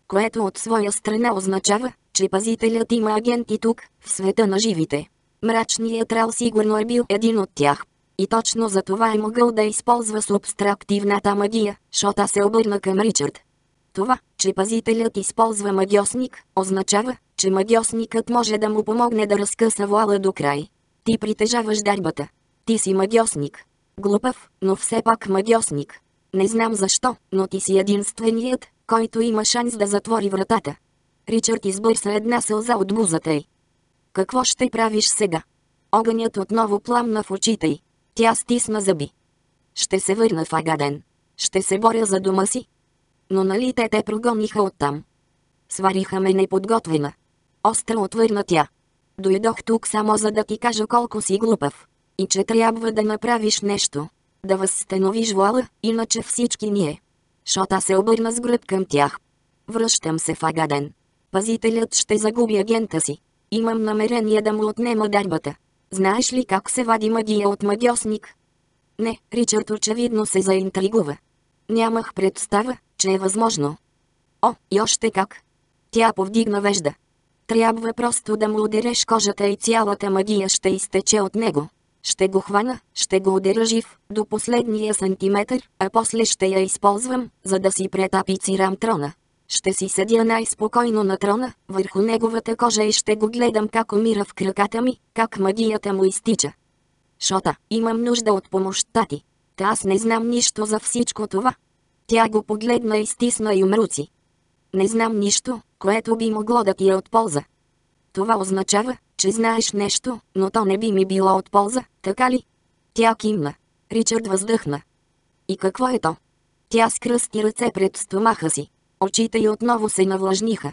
което от своя страна означава, че пазителят има агенти тук, в света на живите. Мрачният крал сигурно е бил един от тях. И точно за това е могъл да използва субтрактивната магия, Шота се обърна към Ричард. Това, че пазителят използва магиосник, означава, че магиосникът може да му помогне да разкъса вуала до край. Ти притежаваш дарбата. Ти си магиосник. Глупав, но все пак магиосник. Не знам защо, но ти си единственият, който има шанс да затвори вратата. Ричард избърса една сълза от бузата й. Какво ще правиш сега? Огънят отново пламна в очите й. Тя стисна зъби. Ще се върна в Агаден. Ще се боря за дома си. Но нали те прогониха оттам? Свариха ме неподготвена. Остро отвърна тя. Дойдох тук само за да ти кажа колко си глупав. И че трябва да направиш нещо. Да възстановиш вуала, иначе всички ние. Шота се обърна с гръб към тях. Връщам се в Агаден. Пазителят ще загуби агента си. Имам намерение да му отнема дарбата. Знаеш ли как се вади магия от магиосник? Не, Ричард очевидно се заинтригува. Нямах представа, че е възможно. О, и още как. Тя повдигна вежда. Трябва просто да му удареш кожата и цялата магия ще изтече от него. Ще го хвана, ще го ударя жив, до последния сантиметър, а после ще я използвам, за да си претапицирам трона. Ще си седя най-спокойно на трона, върху неговата кожа и ще го гледам как умира в краката ми, как магията му изтича. Шота, имам нужда от помощта ти. Та аз не знам нищо за всичко това. Тя го погледна и стисна юмруци. Не знам нищо, което би могло да ти е от полза. Това означава, че знаеш нещо, но то не би ми било от полза, така ли? Тя кимна. Ричард въздъхна. И какво е то? Тя скръсти ръце пред стомаха си. Очите й отново се навлажниха.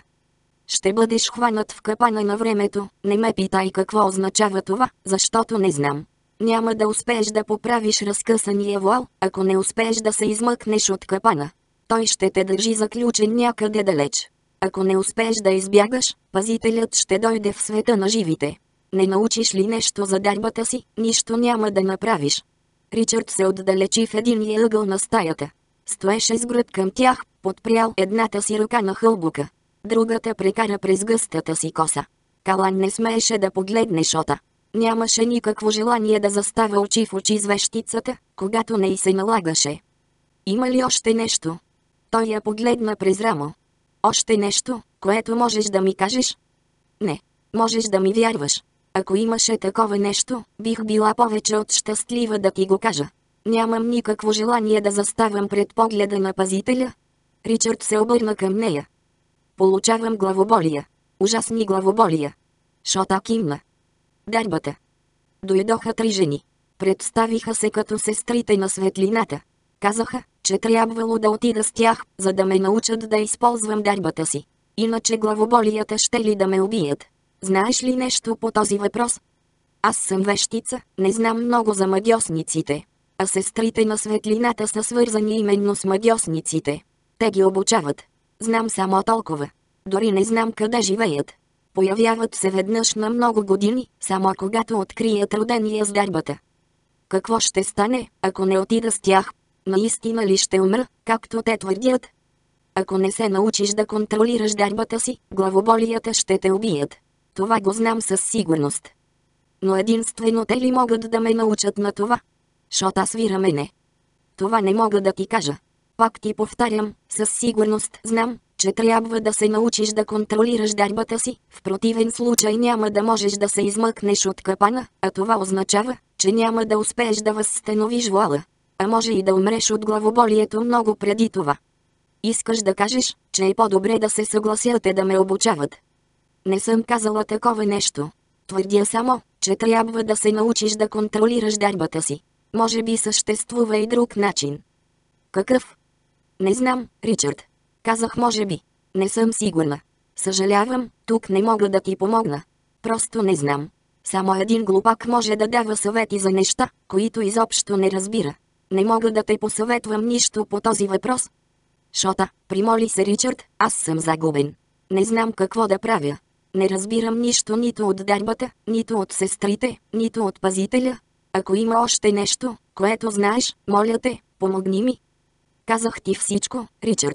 Ще бъдеш хванат в капана на времето, не ме питай какво означава това, защото не знам. Няма да успееш да поправиш разкъсания вуал, ако не успееш да се измъкнеш от капана. Той ще те държи заключен някъде далеч. Ако не успееш да избягаш, пазителят ще дойде в света на живите. Не научиш ли нещо за дарбата си, нищо няма да направиш. Ричард се отдалечи в единия ъгъл на стаята. Стоеше с гръб към тях, подпрял едната си ръка на хълбука. Другата прекара през гъстата си коса. Калан не смееше да погледне Шота. Нямаше никакво желание да застава очи в очи с вещицата, когато не й се налагаше. Има ли още нещо? Той я погледна през рамо. Още нещо, което можеш да ми кажеш? Не, можеш да ми вярваш. Ако имаше такова нещо, бих била повече от щастлива да ти го кажа. Нямам никакво желание да заставам пред погледа на пазителя. Ричард се обърна към нея. Получавам главоболия. Ужасни главоболия. Шота кимна. Дарбата. Дойдоха 3 жени. Представиха се като сестрите на светлината. Казаха, че трябвало да отида с тях, за да ме научат да използвам дарбата си. Иначе главоболията ще ли да ме убият? Знаеш ли нещо по този въпрос? Аз съм вещица, не знам много за магиосниците. А сестрите на светлината са свързани именно с магиосниците. Те ги обучават. Знам само толкова. Дори не знам къде живеят. Появяват се веднъж на много години, само когато открият родения с дарбата. Какво ще стане, ако не отида с тях? Наистина ли ще умра, както те твърдят? Ако не се научиш да контролираш дарбата си, главоболията ще те убият. Това го знам със сигурност. Но единствено те ли могат да ме научат на това? Шота свира мене. Това не мога да ти кажа. Пак ти повтарям, със сигурност знам, че трябва да се научиш да контролираш дарбата си, в противен случай няма да можеш да се измъкнеш от капана, а това означава, че няма да успееш да възстановиш вуала. А може и да умреш от главоболието много преди това. Искаш да кажеш, че е по-добре да се съгласяте да ме обучават. Не съм казала такова нещо. Твърдя само, че трябва да се научиш да контролираш дарбата си. Може би съществува и друг начин. Какъв? Не знам, Ричард. Казах може би. Не съм сигурна. Съжалявам, тук не мога да ти помогна. Просто не знам. Само един глупак може да дава съвети за неща, които изобщо не разбира. Не мога да те посъветвам нищо по този въпрос. Шота, примоли се Ричард, аз съм загубен. Не знам какво да правя. Не разбирам нищо нито от дарбата, нито от сестрите, нито от пазителя. Ако има още нещо, което знаеш, моля те, помогни ми. Казах ти всичко, Ричард.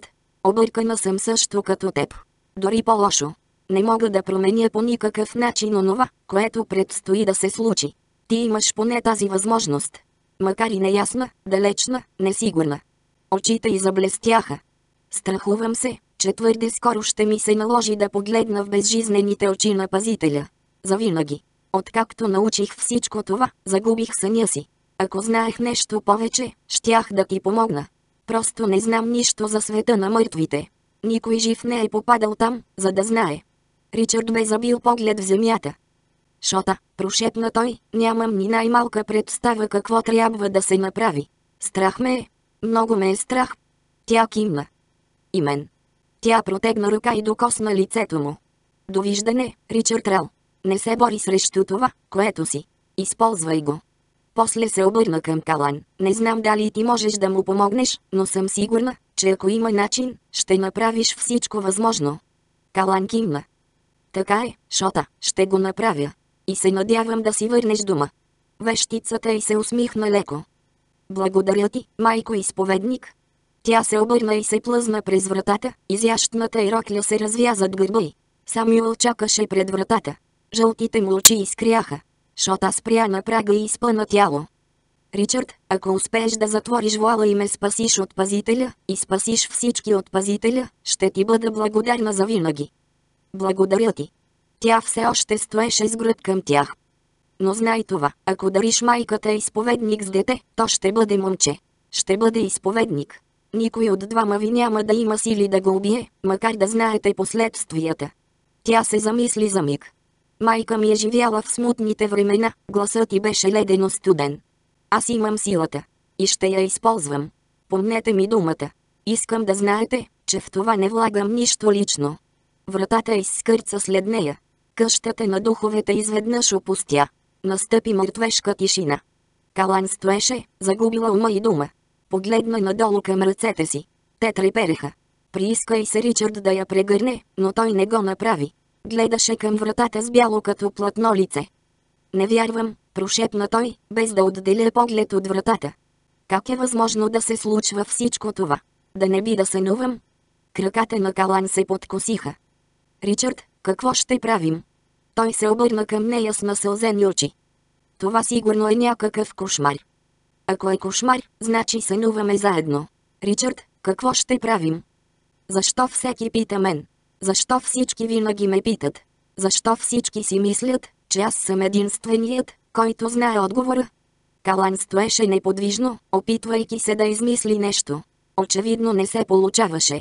Объркана съм също като теб. Дори по-лошо. Не мога да променя по никакъв начин онова, което предстои да се случи. Ти имаш поне тази възможност. Макар и неясна, далечна, несигурна. Очите й заблестяха. Страхувам се, че твърде скоро ще ми се наложи да погледна в безжизнените очи на пазителя. Завинаги. Откакто научих всичко това, загубих съня си. Ако знаех нещо повече, щях да ти помогна. Просто не знам нищо за света на мъртвите. Никой жив не е попадал там, за да знае. Ричард бе забил поглед в земята. Шота, прошепна той, нямам ни най-малка представа какво трябва да се направи. Страх ме е. Много ме е страх. Тя кимна. И мен. Тя протегна ръка и докосна лицето му. Довиждане, Ричард Рал. Не се бори срещу това, което си. Използвай го. После се обърна към Калан. Не знам дали ти можеш да му помогнеш, но съм сигурна, че ако има начин, ще направиш всичко възможно. Калан кимна. Така е, Шота, ще го направя. И се надявам да си върнеш дома. Вещицата й се усмихна леко. Благодаря ти, майко изповедник. Тя се обърна и се плъзна през вратата, изящната й рокля се развя зад гърба й. Самюел чакаше пред вратата. Жълтите му очи изкряха. Шота спря на прага и изпъна тяло. Ричард, ако успееш да затвориш вуала и ме спасиш от пазителя, и спасиш всички от пазителя, ще ти бъда благодарна завинаги. Благодаря ти. Тя все още стоеше с гръб към тях. Но знай това, ако дариш майката изповедник с дете, то ще бъде момче. Ще бъде изповедник. Никой от двама ви няма да има сили да го убие, макар да знаете последствията. Тя се замисли за миг. Майка ми е живяла в смутните времена, гласът ти беше ледено студен. Аз имам силата. И ще я използвам. Помнете ми думата. Искам да знаете, че в това не влагам нищо лично. Вратата изскърца след нея. Къщата на духовете изведнъж опустя. Настъпи мъртвешка тишина. Калан стоеше, загубила ума и дума. Погледна надолу към ръцете си. Те трепереха. Прииска и се Ричард да я прегърне, но той не го направи. Гледаше към вратата с бяло като платно лице. Не вярвам, прошепна той, без да отделя поглед от вратата. Как е възможно да се случва всичко това? Да не би да сънувам? Краката на Калан се подкосиха. Ричард, какво ще правим? Той се обърна към нея с насълзени очи. Това сигурно е някакъв кошмар. Ако е кошмар, значи сънуваме заедно. Ричард, какво ще правим? Защо всеки пита мен? Защо всички винаги ме питат? Защо всички си мислят, че аз съм единственият, който знае отговора? Калан стоеше неподвижно, опитвайки се да измисли нещо. Очевидно не се получаваше.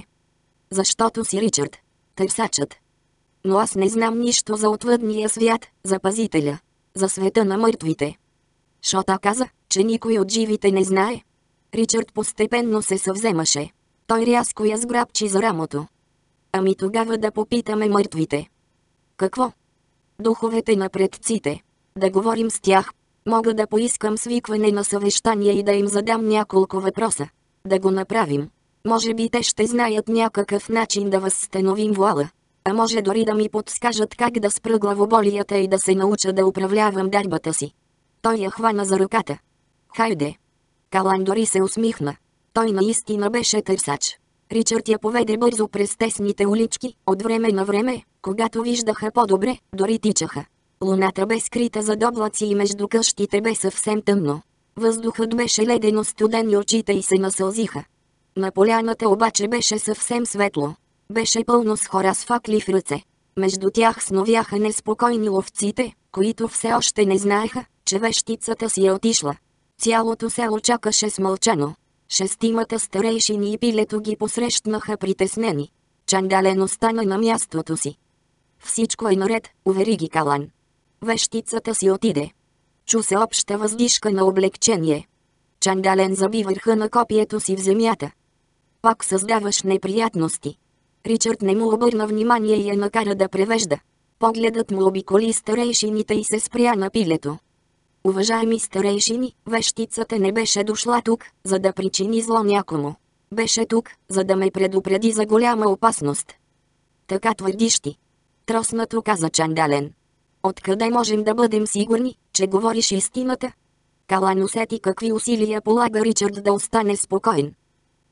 Защото си Ричард. Търсачът. Но аз не знам нищо за отвъдния свят, за пазителя. За света на мъртвите. Шота каза, че никой от живите не знае. Ричард постепенно се съвземаше. Той рязко я сграбчи за рамото. Ами тогава да попитаме мъртвите. Какво? Духовете на предците. Да говорим с тях. Мога да поискам свикване на съвещание и да им задам няколко въпроса. Да го направим. Може би те ще знаят някакъв начин да възстановим вуала. А може дори да ми подскажат как да спра главоболията и да се науча да управлявам дарбата си. Той я хвана за ръката. Хайде. Калан дори се усмихна. Той наистина беше търсач. Ричард я поведе бързо през тесните улички, от време на време, когато виждаха по-добре, дори тичаха. Луната бе скрита зад облаци и между къщите бе съвсем тъмно. Въздухът беше ледено студен и очите й се насълзиха. На поляната обаче беше съвсем светло. Беше пълно с хора с факли в ръце. Между тях сновяха неспокойни ловците, които все още не знаеха, че вещицата си е отишла. Цялото село чакаше смълчано. Шестимата старейшини и пилето ги посрещнаха притеснени. Чандален остана на мястото си. Всичко е наред, увери ги Калан. Вещицата си отиде. Чу се обща въздишка на облегчение. Чандален заби върха на копието си в земята. Пак създаваш неприятности. Ричард не му обърна внимание и я накара да превежда. Погледът му обиколи старейшините и се спря на пилето. Уважаеми старейшини, вещицата не беше дошла тук, за да причини зло някому. Беше тук, за да ме предупреди за голяма опасност. Така твърдиш ти. Троснато каза Чандален. Откъде можем да бъдем сигурни, че говориш истината? Калан усети какви усилия полага Ричард да остане спокоен.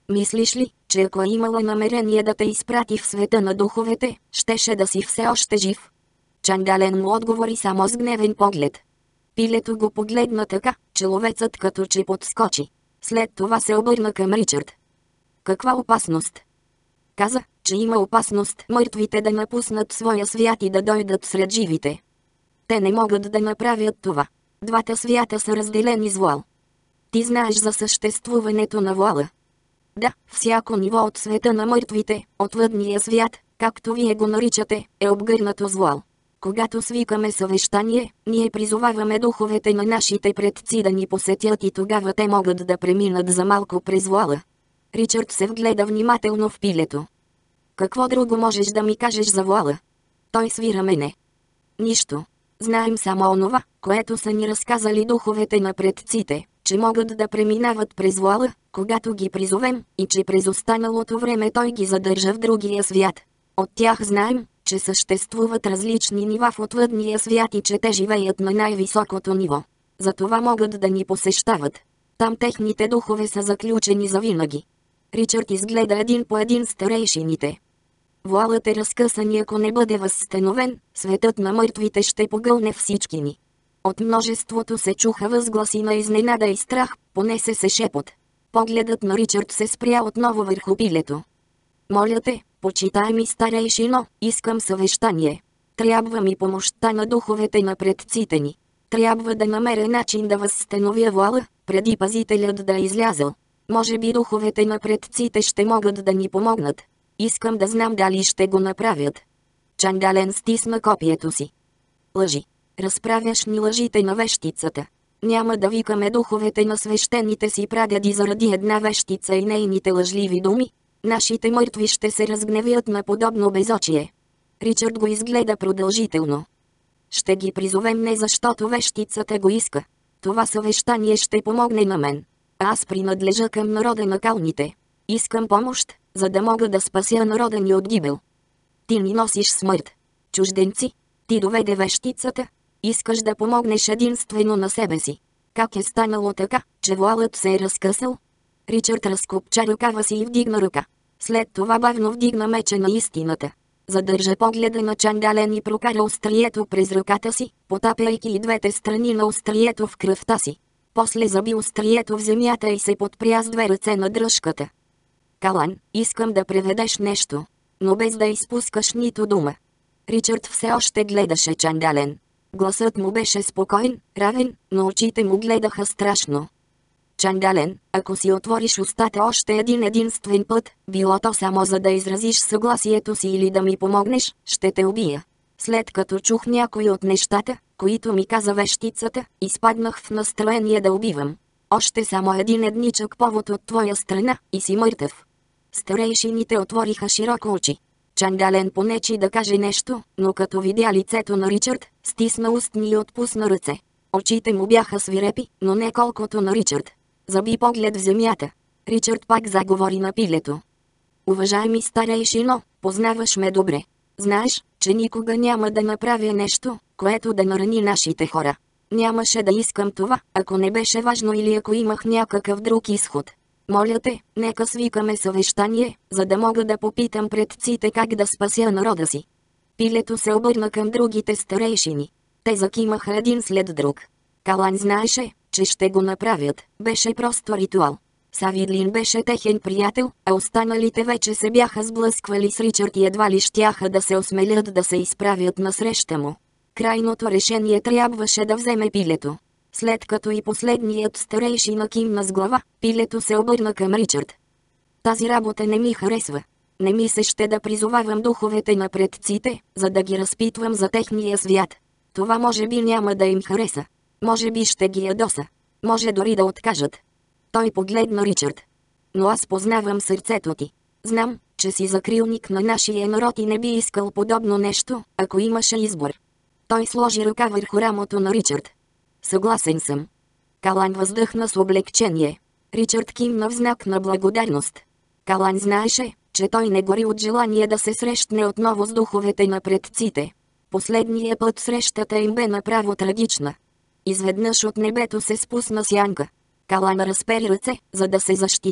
Мислиш ли, че ако е имала намерение да те изпрати в света на духовете, щеше да си все още жив? Чангален му отговори само с гневен поглед. Пилето го погледна така, че ловецът като че подскочи. След това се обърна към Ричард. Каква опасност? Каза, че има опасност мъртвите да напуснат своя свят и да дойдат сред живите. Те не могат да направят това. Двата свята са разделени с вуал. Ти знаеш за съществуването на вуала. Да, всяко ниво от света на мъртвите, отвъдния свят, както вие го наричате, е обгърнато с вуал. Когато свикаме съвещание, ние призоваваме духовете на нашите предци да ни посетят и тогава те могат да преминат за малко през вуала. Ричард се вгледа внимателно в пилето. Какво друго можеш да ми кажеш за вуала? Той свира мене. Нищо. Знаем само онова, което са ни разказали духовете на предците, че могат да преминават през вуала, когато ги призовем, и че през останалото време той ги задържа в другия свят. От тях знаем, че съществуват различни нива в отвъдния свят и че те живеят на най-високото ниво. Затова могат да ни посещават. Там техните духове са заключени завинаги. Ричард изгледа един по един старейшините. Вуалът е разкъсан и ако не бъде възстановен, светът на мъртвите ще погълне всички ни. От множеството се чуха възгласи на изненада и страх, понесе се шепот. Погледът на Ричард се спря отново върху пилето. Моля те, почитаеми старейшино, искам съвещание. Трябва ми помощта на духовете на предците ни. Трябва да намеря начин да възстановя вуала, преди пазителят да е излязъл. Може би духовете на предците ще могат да ни помогнат. Искам да знам дали ще го направят. Чангален стисна копието си. Лъжи. Разправяш ни лъжите на вещицата. Няма да викаме духовете на свещените си прадеди заради една вещица и нейните лъжливи думи. Нашите мъртви ще се разгневят на подобно безочие. Ричард го изгледа продължително. Ще ги призовем не защото вещицата го иска. Това съвещание ще помогне на мен. Аз принадлежа към народа на калните. Искам помощ, за да мога да спася народа ни от гибел. Ти ни носиш смърт. Чужденци, ти доведе вещицата. Искаш да помогнеш единствено на себе си. Как е станало така, че вуалът се е разкъсал? Ричард разкопча ръкава си и вдигна ръка. След това бавно вдигна меча на истината. Задържа погледа на Чангален и прокара острието през ръката си, потапяйки и двете страни на острието в кръвта си. После заби острието в земята и се подпря с две ръце на дръжката. Калан, искам да преведеш нещо, но без да изпускаш нито дума. Ричард все още гледаше Чангален. Гласът му беше спокоен, равен, но очите му гледаха страшно. Чангален, ако си отвориш устата още единствен път, било то само за да изразиш съгласието си или да ми помогнеш, ще те убия. След като чух някои от нещата, които ми каза вещицата, изпаднах в настроение да убивам. Още само един едничък повод от твоя страна и си мъртъв. Старейшините отвориха широко очи. Чангален понечи да каже нещо, но като видя лицето на Ричард, стисна устни и отпусна ръце. Очите му бяха свирепи, но не колкото на Ричард. Заби поглед в земята. Ричард пак заговори на пилето. Уважаеми старейшино, познаваш ме добре. Знаеш, че никога няма да направя нещо, което да нарани нашите хора. Нямаше да искам това, ако не беше важно или ако имах някакъв друг изход. Моля те, нека свикаме съвещание, за да мога да попитам предците как да спася народа си. Пилето се обърна към другите старейшини. Те закимаха един след друг. Калан знаеше, че ще го направят, беше просто ритуал. Савидлин беше техен приятел, а останалите вече се бяха сблъсквали с Ричард и едва ли щяха да се осмелят да се изправят насреща му. Крайното решение трябваше да вземе пилето. След като и последният старейшина кимна с глава, пилето се обърна към Ричард. Тази работа не ми харесва. Не ми се ще да призовавам духовете на предците, за да ги разпитвам за техния свят. Това може би няма да им хареса. Може би ще ги ядоса. Може дори да откажат. Той погледна Ричард. Но аз познавам сърцето ти. Знам, че си закрилник на нашия народ и не би искал подобно нещо, ако имаше избор. Той сложи ръка върху рамото на Ричард. Съгласен съм. Калан въздъхна с облегчение. Ричард кимна в знак на благодарност. Калан знаеше, че той не гори от желание да се срещне отново с духовете на предците. Последния път срещата им бе направо трагична. Изведнъж от небето се спусна сянка. Калан разпери ръце, за да се защити.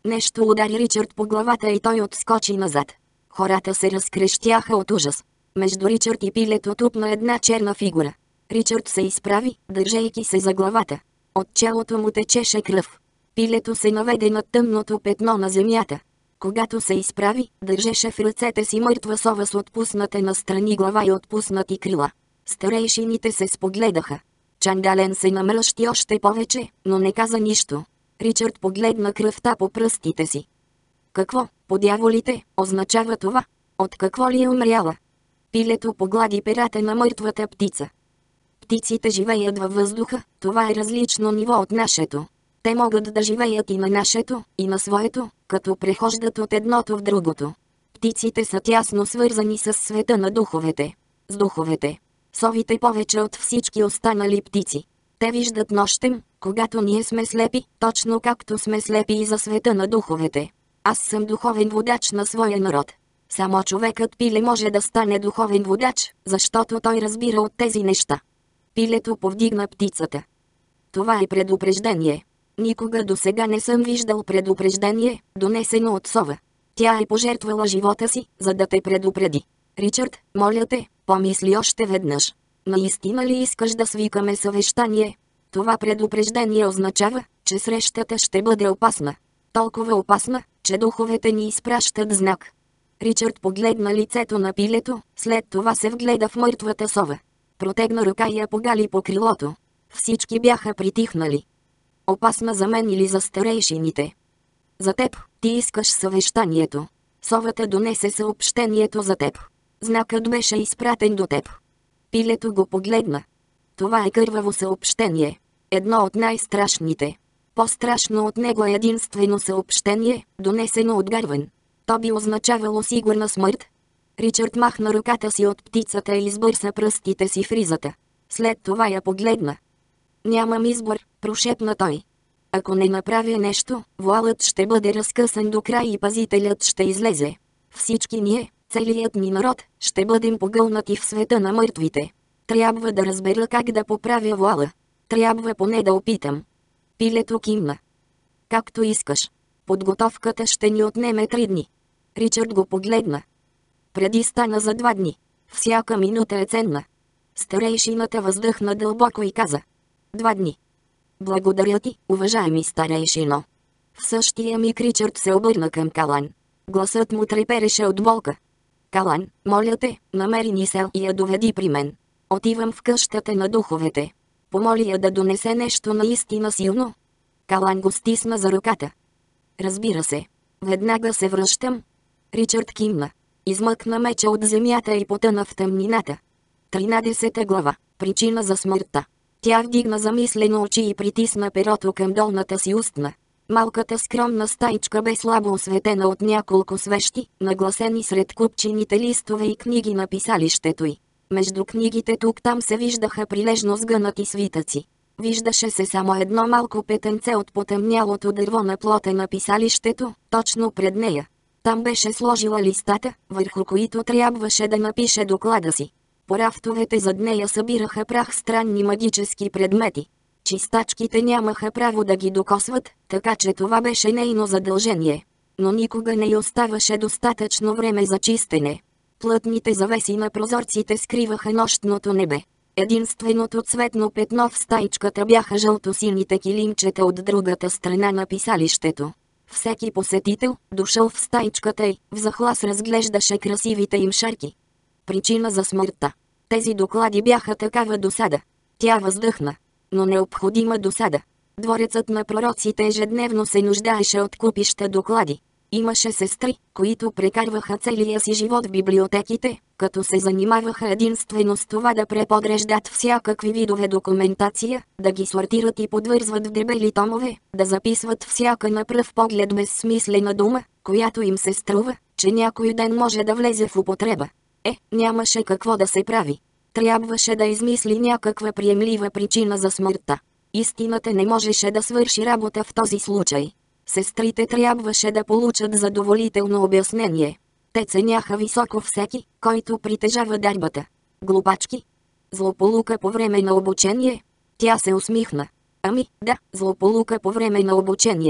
Нещо удари Ричард по главата и той отскочи назад. Хората се разкрещяха от ужас. Между Ричард и пилето тупна една черна фигура. Ричард се изправи, държейки се за главата. От челото му течеше кръв. Пилето се наведе над тъмното петно на земята. Когато се изправи, държеше в ръцете си мъртва сова с отпусната настрани глава и отпуснати крила. Старейшините се спогледаха. Чандален се намръщи още повече, но не каза нищо. Ричард погледна кръвта по пръстите си. Какво, по дяволите, означава това? От какво ли е умряла? Пилето поглади перата на мъртвата птица. Птиците живеят във въздуха, това е различно ниво от нашето. Те могат да живеят и на нашето, и на своето, като прехождат от едното в другото. Птиците са тясно свързани с света на духовете. С духовете. Совите повече от всички останали птици. Те виждат нощем, когато ние сме слепи, точно както сме слепи и за света на духовете. Аз съм духовен водач на своя народ. Само човекът пиле може да стане духовен водач, защото той разбира от тези неща. Пилето повдигна птицата. Това е предупреждение. Никога досега не съм виждал предупреждение, донесено от сова. Тя е пожертвала живота си, за да те предупреди. Ричард, моля те, помисли още веднъж. Наистина ли искаш да свикаме съвещание? Това предупреждение означава, че срещата ще бъде опасна. Толкова опасна, че духовете ни изпращат знак. Ричард погледна лицето на пилето, след това се вгледа в мъртвата сова. Протегна ръка и я погали по крилото. Всички бяха притихнали. Опасна за мен или за старейшините? За теб, ти искаш съвещанието. Совата донесе съобщението за теб. Знакът беше изпратен до теб. Пилето го погледна. Това е кърваво съобщение. Едно от най-страшните. По-страшно от него е единствено съобщение, донесено от Гарвен. То би означавало сигурна смърт. Ричард махна ръката си от птицата и избърса пръстите си в ризата. След това я погледна. Нямам избор, прошепна той. Ако не направя нещо, вуалът ще бъде разкъсан до край и пазителят ще излезе. Всички ние, целият ни народ, ще бъдем погълнати в света на мъртвите. Трябва да разбера как да поправя вуала. Трябва поне да опитам. Пилето кимна. Както искаш. Подготовката ще ни отнеме 3 дни. Ричард го погледна. Преди стана за 2 дни. Всяка минута е ценна. Старейшината въздъхна дълбоко и каза. 2 дни. Благодаря ти, уважаеми старейшино. В същия миг Ричард се обърна към Калан. Гласът му трепереше от болка. Калан, моля те, намери ни сел и я доведи при мен. Отивам в къщата на духовете. Помоли я да донесе нещо наистина силно. Калан го стисна за ръката. Разбира се. Веднага се връщам. Ричард кимна. Измъкна меча от земята и потъна в тъмнината. 13 глава. Причина за смъртта. Тя вдигна замислено очи и притисна перото към долната си устна. Малката скромна стаичка бе слабо осветена от няколко свещи, нагласени сред купчините листове и книги на писалището й. Между книгите тук-там се виждаха прилежно сгънати свитъци. Виждаше се само едно малко петънце от потъмнялото дърво на плота на писалището, точно пред нея. Там беше сложила листата, върху които трябваше да напише доклада си. По рафтовете зад нея събираха прах странни магически предмети. Чистачките нямаха право да ги докосват, така че това беше нейно задължение. Но никога не й оставаше достатъчно време за чистене. Плътните завеси на прозорците скриваха нощното небе. Единственото цветно петно в стаичката бяха жълто-сините килимчета от другата страна на писалището. Всеки посетител, дошъл в стаичката й, в захлас разглеждаше красивите им шарки. Причина за смъртта. Тези доклади бяха такава досада. Тя въздъхна. Но необходима досада. Дворецът на пророците ежедневно се нуждаеше от купища доклади. Имаше сестри, които прекарваха целия си живот в библиотеките, като се занимаваха единствено с това да преподреждат всякакви видове документация, да ги сортират и подвързват в дебели томове, да записват всяка на пръв поглед безсмислена дума, която им се струва, че някой ден може да влезе в употреба. Нямаше какво да се прави. Трябваше да измисли някаква приемлива причина за смъртта. Истината не можеше да свърши работа в този случай. Сестрите трябваше да получат задоволително обяснение. Те ценяха високо всеки, който притежава дарбата. Глупачки. Злополука по време на обучение. Тя се усмихна. Ами, да, злополука по време на обучение.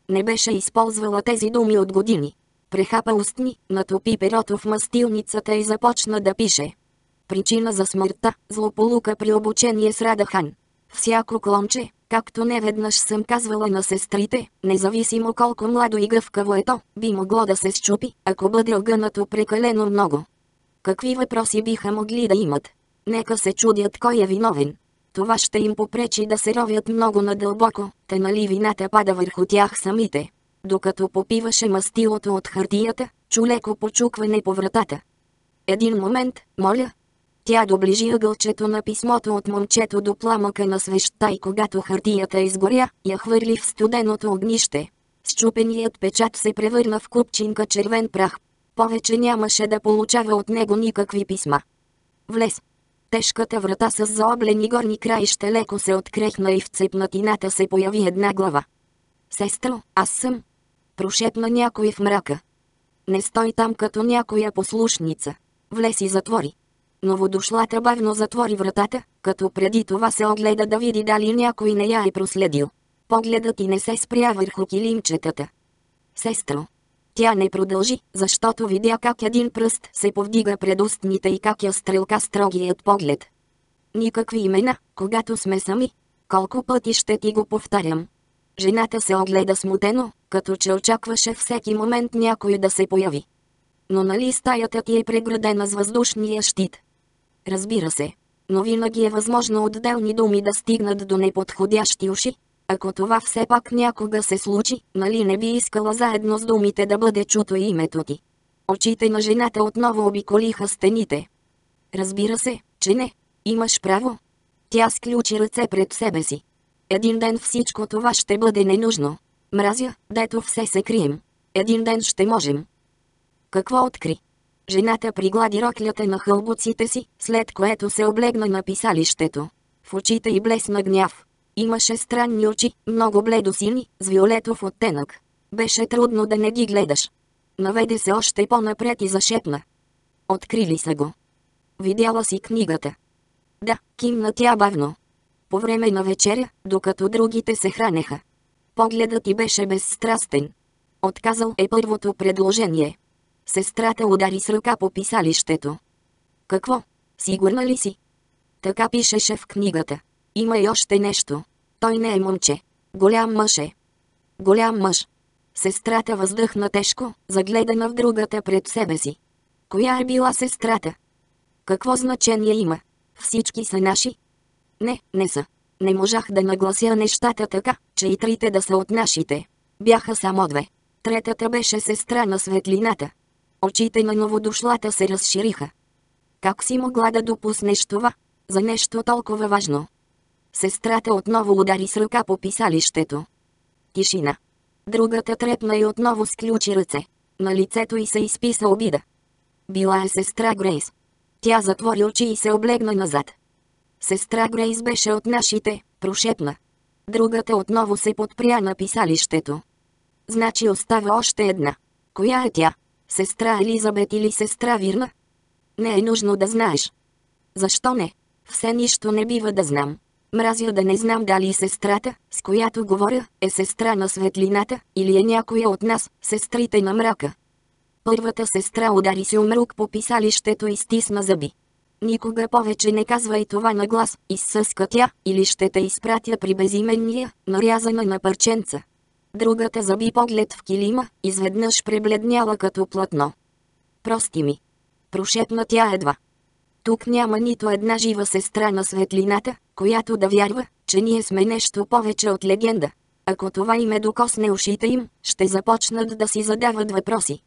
Не беше използвала тези думи от години. Прехапа устни, натопи перото в мастилницата и започна да пише. Причина за смъртта – злополука при обучение с Радахан. Всяко клонче, както неведнъж съм казвала на сестрите, независимо колко младо и гъвкаво е то, би могло да се счупи, ако бъде огънато прекалено много. Какви въпроси биха могли да имат? Нека се чудят кой е виновен. Това ще им попречи да се ровят много надълбоко, те нали вината пада върху тях самите. Докато попиваше мастилото от хартията, чу леко почукване по вратата. Един момент, моля. Тя доближи ъгълчето на писмото от момчето до пламъка на свещта и когато хартията изгоря, я хвърли в студеното огнище. Счупеният печат се превърна в купчинка червен прах. Повече нямаше да получава от него никакви писма. Влез. Тежката врата с заоблени горни краища леко се открехна и в цепнатината се появи една глава. Сестро, аз съм. Прошепна някой в мрака. Не стой там като някоя послушница. Влез и затвори. Новодошлата бавно затвори вратата, като преди това се огледа да види дали някой не я е проследил. Погледът и не се спря върху килимчетата. Сестро. Тя не продължи, защото видя как един пръст се повдига пред устните и как я стрелка строгият поглед. Никакви имена, когато сме сами. Колко пъти ще ти го повтарям. Жената се огледа смутено, като че очакваше всеки момент някой да се появи. Но нали стаята ти е преградена с въздушния щит? Разбира се. Но винаги е възможно отделни думи да стигнат до неподходящи уши. Ако това все пак някога се случи, нали не би искала заедно с думите да бъде чуто и името ти? Очите на жената отново обиколиха стените. Разбира се, че не. Имаш право. Тя сключи ръце пред себе си. Един ден всичко това ще бъде ненужно. Мразя, дето все се крием. Един ден ще можем. Какво откри? Жената приглади роклята на хълбоците си, след което се облегна на писалището. В очите й блесна гняв. Имаше странни очи, много бледосини, с виолетов оттенък. Беше трудно да не ги гледаш. Наведе се още по-напред и зашепна. Открили са го. Видяла си книгата. Да, кимна тя бавно. По време на вечеря, докато другите се хранеха. Погледът ти беше безстрастен. Отказал е първото предложение. Сестрата удари с ръка по писалището. Какво? Сигурна ли си? Така пишеше в книгата. Има и още нещо. Той не е момче. Голям мъж е. Голям мъж. Сестрата въздъхна тежко, загледана в другата пред себе си. Коя е била сестрата? Какво значение има? Всички са наши? Не, не са. Не можах да наглася нещата така, че и трите да са от нашите. Бяха само две. Третата беше сестра на светлината. Очите на новодошлата се разшириха. Как си могла да допуснеш това? За нещо толкова важно. Сестрата отново удари с ръка по писалището. Тишина. Другата трепна и отново сключи ръце. На лицето й се изписа обида. Била е сестра Грейс. Тя затвори очи и се облегна назад. Сестра Грейс беше от нашите, прошепна. Другата отново се подпря на писалището. Значи остава още една. Коя е тя? Сестра Елизабет или сестра Вирна? Не е нужно да знаеш. Защо не? Все нищо не бива да знам. Мразя да не знам дали сестрата, с която говоря, е сестра на светлината, или е някоя от нас, сестрите на мрака. Първата сестра удари си умрук по писалището и стисна зъби. Никога повече не казвай това на глас, изсъска тя, или ще те изпратя при безименния, нарязана на парченца. Другата заби поглед в килима, изведнъж пребледняла като платно. Прости ми. Прошепна тя едва. Тук няма нито една жива сестра на светлината, която да вярва, че ние сме нещо повече от легенда. Ако това име докосне ушите им, ще започнат да си задават въпроси.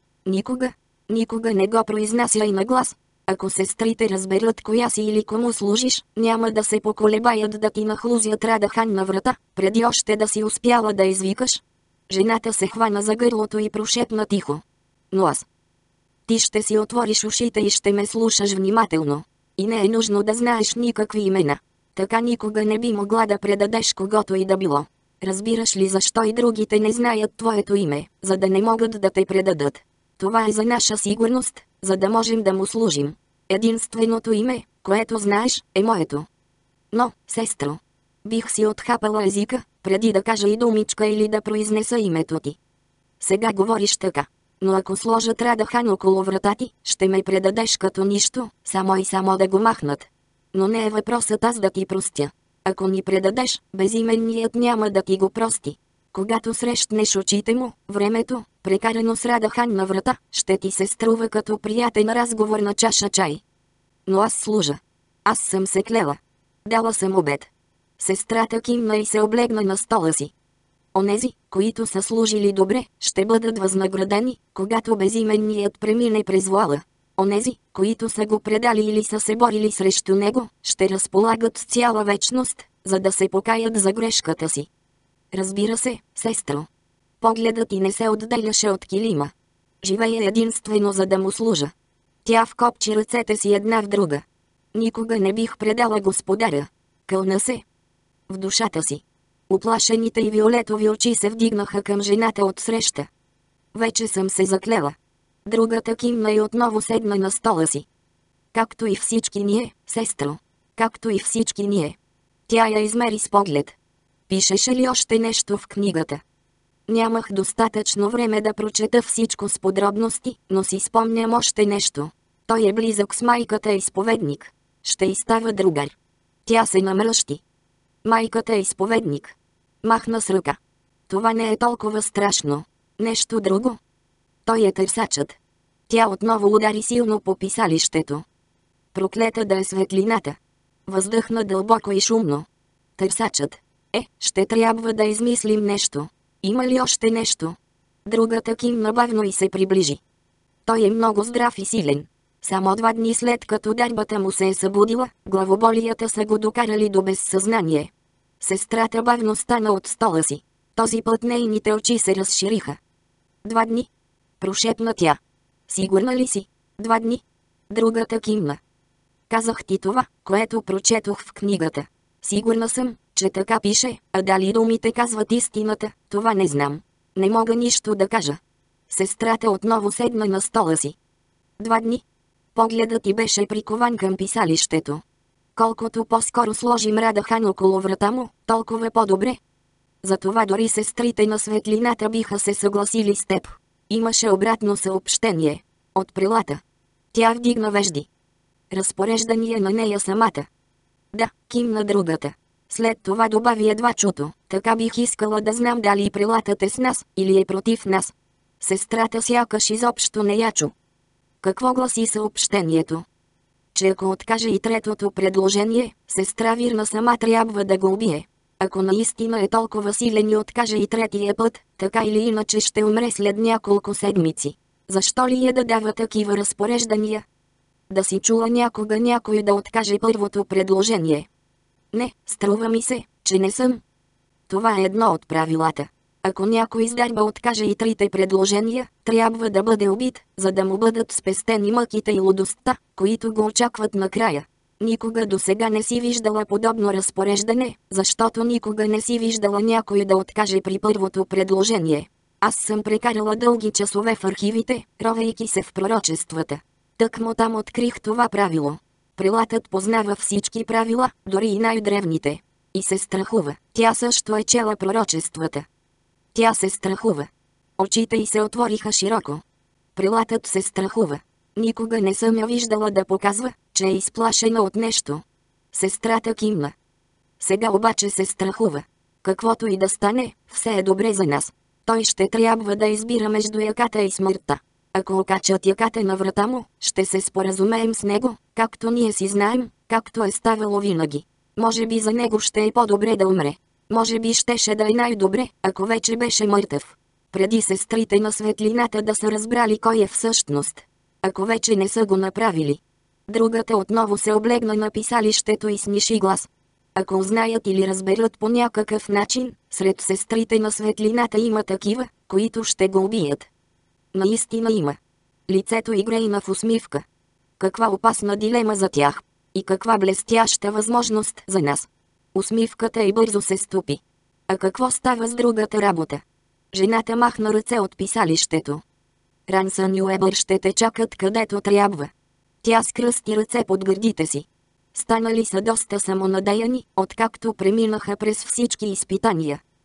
Никога не го произнася и на глас. Ако сестрите разберат коя си или кому служиш, няма да се поколебаят да ти нахлузят Радахан на врата, преди още да си успяла да извикаш. Жената се хвана за гърлото и прошепна тихо. Но аз. Ти ще си отвориш ушите и ще ме слушаш внимателно. И не е нужно да знаеш никакви имена. Така никога не би могла да предадеш когото и да било. Разбираш ли защо и другите не знаят твоето име, за да не могат да те предадат? Това е за наша сигурност, за да можем да му служим. Единственото име, което знаеш, е моето. Но, сестро, бих си отхапала езика, преди да кажа и думичка или да произнеса името ти. Сега говориш така. Но ако сложат Радахан около врата ти, ще ме предадеш като нищо, само и само да го махнат. Но не е въпросът аз да ти простя. Ако ни предадеш, безименният няма да ти го прости. Когато срещнеш очите му, времето, прекарано с Радахан на врата, ще ти се струва като приятен разговор на чаша чай. Но аз служа. Аз съм се клела. Дала съм обед. Сестрата кимна и се облегна на стола си. Онези, които са служили добре, ще бъдат възнаградени, когато безименният премине през вала. Онези, които са го предали или са се борили срещу него, ще разполагат с цяла вечност, за да се покаят за грешката си. Разбира се, сестро. Погледът ти не се отделяше от килима. Живея единствено за да му служа. Тя вкопчи ръцете си една в друга. Никога не бих предала господаря. Кълна се. В душата си. Уплашените и виолетови очи се вдигнаха към жената отсреща. Вече съм се заклела. Другата кимна и отново седна на стола си. Както и всички ние, сестро. Както и всички ние. Тя я измери с поглед. Пишеше ли още нещо в книгата? Нямах достатъчно време да прочета всичко с подробности, но си спомням още нещо. Той е близък с майката изповедник. Ще й става другар. Тя се намръщи. Майката е изповедник. Махна с ръка. Това не е толкова страшно. Нещо друго. Той е търсачът. Тя отново удари силно по писалището. Проклета да е светлината. Въздъхна дълбоко и шумно. Търсачът. Ще трябва да измислим нещо. Има ли още нещо? Другата кимна бавно и се приближи. Той е много здрав и силен. Само 2 дни след като дарбата му се е събудила, главоболията са го докарали до безсъзнание. Сестрата бавно стана от стола си. Този път нейните очи се разшириха. 2 дни? Прошепна тя. Сигурна ли си? 2 дни? Другата кимна. Казах ти това, което прочетох в книгата. Сигурна съм, че така пише, а дали думите казват истината, това не знам. Не мога нищо да кажа. Сестрата отново седна на стола си. 2 дни. Погледът ти беше прикован към писалището. Колкото по-скоро сложим Радахан около врата му, толкова по-добре. Затова дори сестрите на светлината биха се съгласили с теб. Имаше обратно съобщение. От прилата. Тя вдигна вежди. Разпореждания на нея самата. Да, кимна другата. След това добави едва чуто. Така бих искала да знам дали прилатът е с нас, или е против нас. Сестрата сякаш изобщо не я чу. Какво гласи съобщението? Че ако откаже и третото предложение, сестра Вирна сама трябва да го убие. Ако наистина е толкова силен и откаже и третия път, така или иначе ще умре след няколко седмици. Защо ли я да дава такива разпореждания? Да си чула някога някой да откаже първото предложение? Не, струва ми се, че не съм. Това е едно от правилата. Ако някой с дарба откаже и 3 предложения, трябва да бъде убит, за да му бъдат спестени мъките и лудостта, които го очакват накрая. Никога досега не си виждала подобно разпореждане, защото никога не си виждала някой да откаже при първото предложение. Аз съм прекарала дълги часове в архивите, ровейки се в пророчествата. Тъкмо там открих това правило. Прилатът познава всички правила, дори и най-древните. И се страхува. Тя също е чела пророчествата. Тя се страхува. Очите й се отвориха широко. Прилатът се страхува. Никога не съм я виждала да показва, че е изплашена от нещо. Сестрата кимна. Сега обаче се страхува. Каквото и да стане, все е добре за нас. Той ще трябва да избира между яката и смъртта. Ако окачат яката на врата му, ще се споразумеем с него, както ние си знаем, както е ставало винаги. Може би за него ще е по-добре да умре. Може би щеше да е най-добре, ако вече беше мъртъв. Преди сестрите на светлината да са разбрали кой е всъщност. Ако вече не са го направили. Другата отново се облегна на писалището и сниши глас. Ако узнаят или разберат по някакъв начин, сред сестрите на светлината има такива, които ще го убият. Наистина има. Лицето й грейна в усмивка. Каква опасна дилема за тях. И каква блестяща възможност за нас. Усмивката й бързо се стопи. А какво става с другата работа? Жената махна ръце от писалището. Рансън и Уебър ще те чакат където трябва. Тя скръсти ръце под гърдите си. Станали са доста самонадеяни, откакто преминаха през всички изпитания.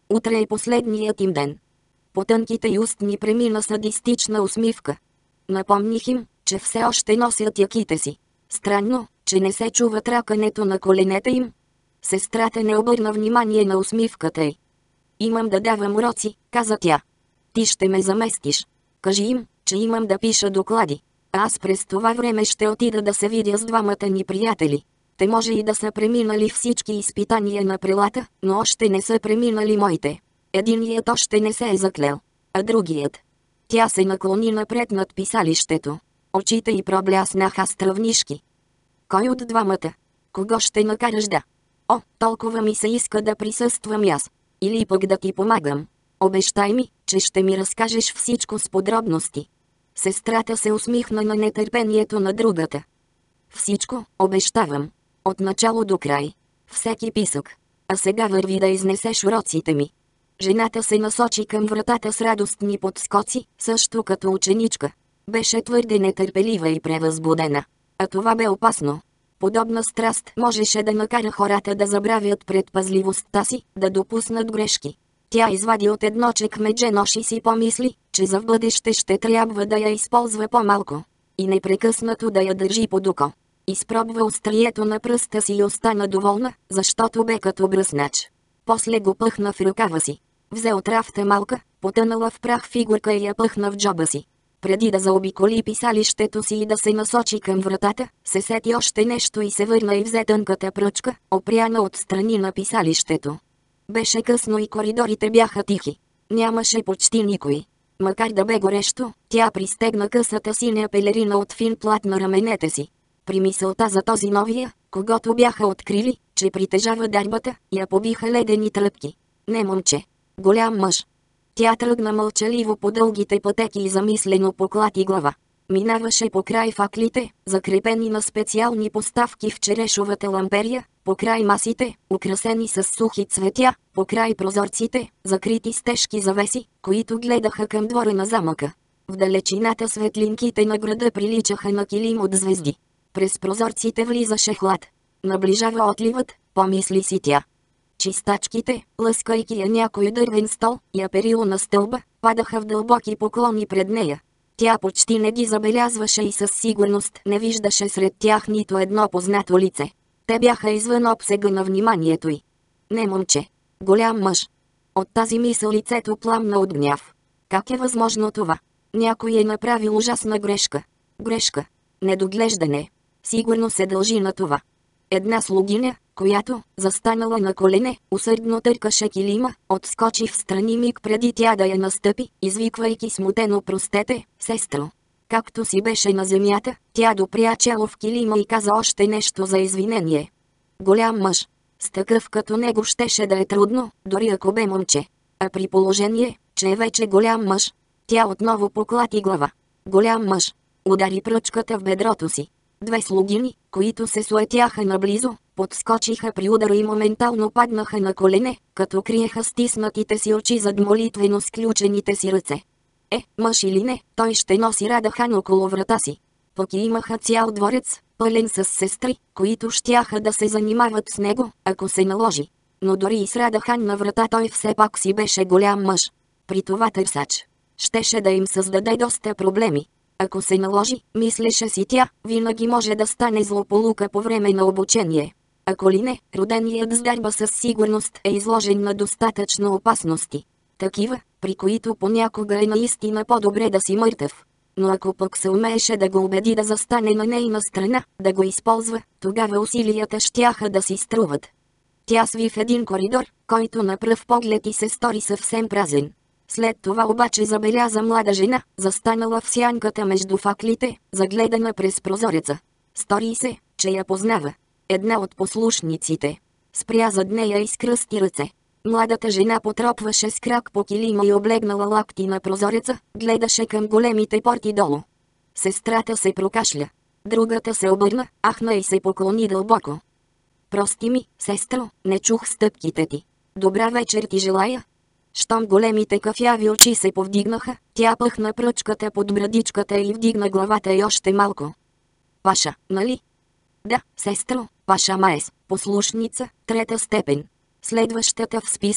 Утре е последният им ден. По тънките й устни премина садистична усмивка. Напомних им, че все още носят яките си. Странно, че не се чува тракането на коленете им. Сестрата не обърна внимание на усмивката й. Имам да давам уроци, каза тя. Ти ще ме заместиш. Кажи им, че имам да пиша доклади. Аз през това време ще отида да се видя с двамата ни приятели. Те може и да са преминали всички изпитания на прелата, но още не са преминали моите. Единият още не се е заклел, а другият. Тя се наклони напред над писалището. Очите й пробляснаха стръвнишки. Кой от двамата? Кого ще накараш да? О, толкова ми се иска да присъствам аз. Или пък да ти помагам. Обещай ми, че ще ми разкажеш всичко с подробности. Сестрата се усмихна на нетърпението на другата. Всичко, обещавам. От начало до край. Всеки писък. А сега върви да изнесеш уроците ми. Жената се насочи към вратата с радостни подскоци, също като ученичка. Беше твърде нетърпелива и превъзбудена. А това бе опасно. Подобна страст можеше да накара хората да забравят предпазливостта си, да допуснат грешки. Тя извади от едно чекмедже нож и си помисли, че за в бъдеще ще трябва да я използва по-малко. И непрекъснато да я държи под око. Изпробва острието на пръста си и остана доволна, защото бе като бръснач. После го пъхна в ръкава си. Взе от рафта малка, потънала в прах фигурка и я пъхна в джоба си. Преди да заобиколи писалището си и да се насочи към вратата, се сети още нещо и се върна и взе тънката пръчка, опряна от страни на писалището. Беше късно и коридорите бяха тихи. Нямаше почти никой. Макар да бе горещо, тя пристегна късата синя пелерина от фин плат на раменете си. При мисълта за този новия, когато бяха открили, че притежава дарбата, я побиха ледени тръпки. Не момче. Голям мъж. Тя тръгна мълчаливо по дългите пътеки и замислено поклати глава. Минаваше по край факлите, закрепени на специални поставки в черешовата ламперия, по край масите, украсени с сухи цветя, по край прозорците, закрити с тежки завеси, които гледаха към двора на замъка. В далечината светлинките на града приличаха на килим от звезди. През прозорците влизаше хлад. Наближава отливът, помисли си тя. Чистачките, лъскайки я някой дървен стол, я перило на стълба, падаха в дълбоки поклони пред нея. Тя почти не ги забелязваше и със сигурност не виждаше сред тях нито едно познато лице. Те бяха извън обсега на вниманието й. Не момче. Голям мъж. От тази мисъл лицето пламна от гняв. Как е възможно това? Някой е направил ужасна грешка. Грешка. Недоглеждане. Сигурно се дължи на това. Една слугиня, която, застанала на колене, усърдно търкаше килима, отскочи в страни миг преди тя да я настъпи, извиквайки смутено: простете, сестро. Както си беше на земята, тя допря чело в килима и каза още нещо за извинение. Голям мъж. С такъв като него щеше да е трудно, дори ако бе момче. А при положение, че е вече голям мъж, тя отново поклати глава. Голям мъж. Удари пръчката в бедрото си. Две слугини, които се суетяха наблизо, подскочиха при удара и моментално паднаха на колене, като криеха стиснатите си очи зад молитвено сключените си ръце. Мъж или не, той ще носи Радахан около врата си. Пък и имаха цял дворец, пълен с сестри, които щяха да се занимават с него, ако се наложи. Но дори и с Радахан на врата той все пак си беше голям мъж. При това търсач. Щеше да им създаде доста проблеми. Ако се наложи, мислеше си тя, винаги може да стане злополука по време на обучение. Ако ли не, роденият с дарба със сигурност е изложен на достатъчно опасности. Такива, при които понякога е наистина по-добре да си мъртъв. Но ако пък се умееше да го убеди да застане на нейна страна, да го използва, тогава усилията щяха да си струват. Тя сви в един коридор, който на пръв поглед и се стори съвсем празен. След това обаче забеляза млада жена, застанала в сянката между факлите, загледана през прозореца. Стори се, че я познава. Една от послушниците. Спря зад нея и скръсти ръце. Младата жена потропваше с крак по килима и облегнала лакти на прозореца, гледаше към големите порти долу. Сестрата се прокашля. Другата се обърна, ахна и се поклони дълбоко. Прости ми, сестро, не чух стъпките ти. Добра вечер ти желая. Щом големите кафяви очи се повдигнаха, тя пъхна пръчката под брадичката и вдигна главата й още малко. Паша, нали? Да, сестро, Паша Маес, послушница, трета степен. Следващата в списъка,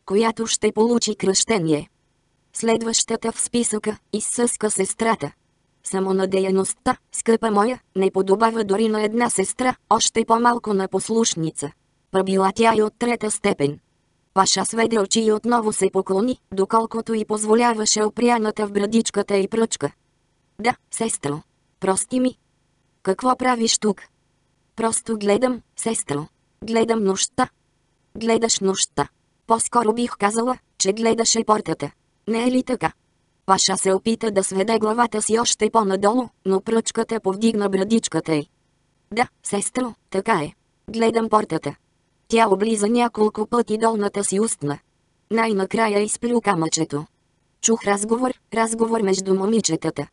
която ще получи кръщение. Следващата в списъка, изсъска сестрата. Самонадеяността, скъпа моя, не подобава дори на една сестра, още по-малко на послушница. Била тя и от трета степен. Паша сведе очи и отново се поклони, доколкото й позволяваше опряната в брадичката и пръчка. Да, сестро. Прости ми. Какво правиш тук? Просто гледам, сестро. Гледам нощта. Гледаш нощта. По-скоро бих казала, че гледаше портата. Не е ли така? Паша се опита да сведе главата си още по-надолу, но пръчката повдигна брадичката й. Да, сестро, така е. Гледам портата. Тя облиза няколко пъти долната си устна. Най-накрая изплю камъчето. Чух разговор между момичетата.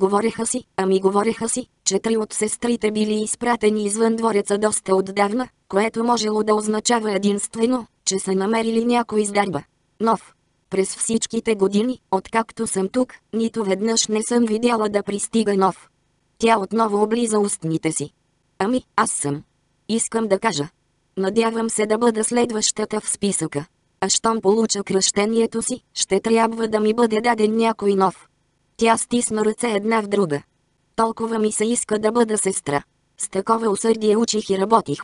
Говореха си, че 3 от сестрите били изпратени извън двореца доста отдавна, което можело да означава единствено, че са намерили някой с дарба. Нов. През всичките години, откакто съм тук, нито веднъж не съм видяла да пристига нов. Тя отново облиза устните си. Аз съм. Искам да кажа. Надявам се да бъда следващата в списъка. А щом получа кръщението си, ще трябва да ми бъде даден някой нов. Тя стисна ръце една в друга. Толкова ми се иска да бъда сестра. С такова усърдие учих и работих.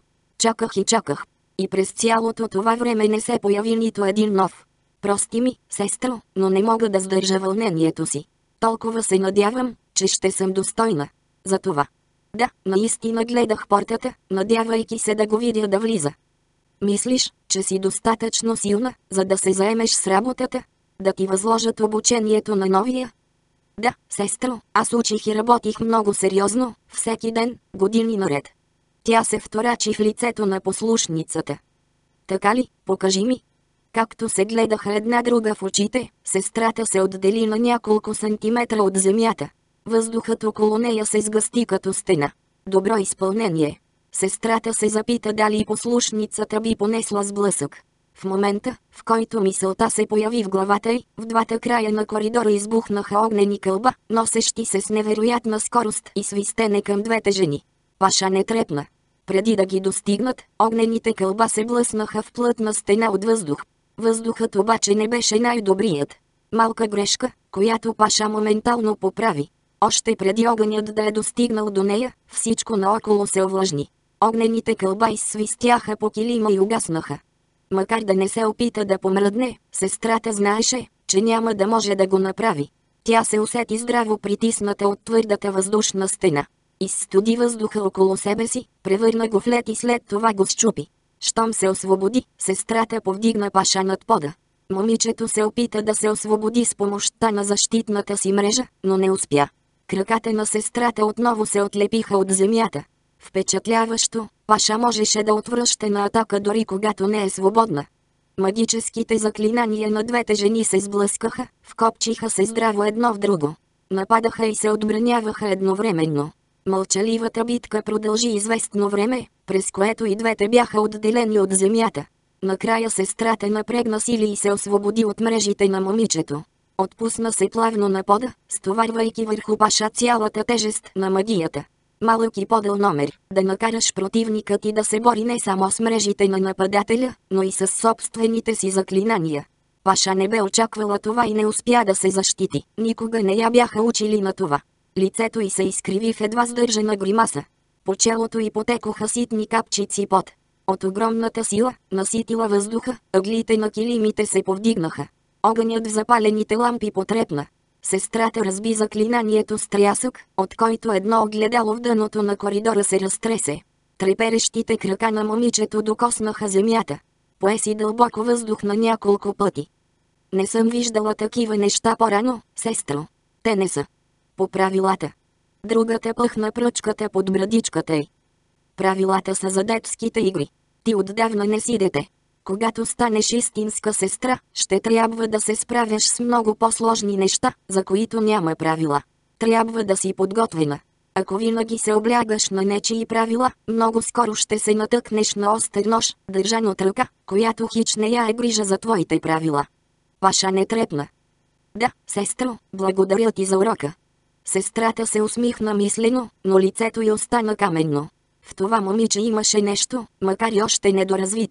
Чаках. И през цялото това време не се появи нито един нов. Прости ми, сестро, но не мога да сдържа вълнението си. Толкова се надявам, че ще съм достойна. За това. Да, наистина гледах портата, надявайки се да го видя да влиза. Мислиш, че си достатъчно силна, за да се заемеш с работата? Да ти възложат обучението на новия? Да, сестро, аз учих и работих много сериозно, всеки ден, години наред. Тя се вторачи в лицето на послушницата. Така ли, покажи ми. Както се гледаха една друга в очите, сестрата се отдели на няколко сантиметра от земята. Въздухът около нея се сгъсти като стена. Добро изпълнение. Сестрата се запита дали и послушницата би понесла сблъсък. В момента, в който мисълта се появи в главата й, в двата края на коридора избухнаха огнени кълба, носещи се с невероятна скорост и свистене към двете жени. Паша не трепна. Преди да ги достигнат, огнените кълба се блъснаха в плътна стена от въздух. Въздухът обаче не беше най-добрият. Малка грешка, която Паша моментално поправи. Още преди огънят да е достигнал до нея, всичко наоколо се овлажни. Огнените кълба изсвистяха по килима и угаснаха. Макар да не се опита да помръдне, сестрата знаеше, че няма да може да го направи. Тя се усети здраво притисната от твърдата въздушна стена. Изстуди въздуха около себе си, превърна го в лед и след това го счупи. Щом се освободи, сестрата повдигна Паша над пода. Момичето се опита да се освободи с помощта на защитната си мрежа, но не успя. Краката на сестрата отново се отлепиха от земята. Впечатляващо, Паша можеше да отвръща на атака дори когато не е свободна. Магическите заклинания на двете жени се сблъскаха, вкопчиха се здраво едно в друго. Нападаха и се отбраняваха едновременно. Мълчаливата битка продължи известно време, през което и двете бяха отделени от земята. Накрая сестрата напрегна сили и се освободи от мрежите на момичето. Отпусна се плавно на пода, стоварвайки върху Паша цялата тежест на магията. Малък и подъл номер, да накараш противника ти да се бори не само с мрежите на нападателя, но и с собствените си заклинания. Паша не бе очаквала това и не успя да се защити. Никога не я бяха учили на това. Лицето й се изкриви в едва сдържана гримаса. По челото й потекоха ситни капчици пот. От огромната сила, наситила въздуха, ъглите на килимите се повдигнаха. Огънят в запалените лампи потрепна. Сестрата разби заклинанието с трясък, от който едно огледало в дъното на коридора се разтресе. Треперещите крака на момичето докоснаха земята. Пое си дълбоко въздух на няколко пъти. Не съм виждала такива неща по-рано, сестро. Те не са по правилата. Другата пъхна пръчката под брадичката й. Правилата са за детските игри. Ти отдавна не си дете. Когато станеш истинска сестра, ще трябва да се справяш с много по-сложни неща, за които няма правила. Трябва да си подготвена. Ако винаги се облягаш на нечии правила, много скоро ще се натъкнеш на остър нож, държан от ръка, която хич не я е грижа за твоите правила. Паша не трепна. Да, сестро, благодаря ти за урока. Сестрата се усмихна мислено, но лицето й остана каменно. В това момиче имаше нещо, макар и още недоразвито.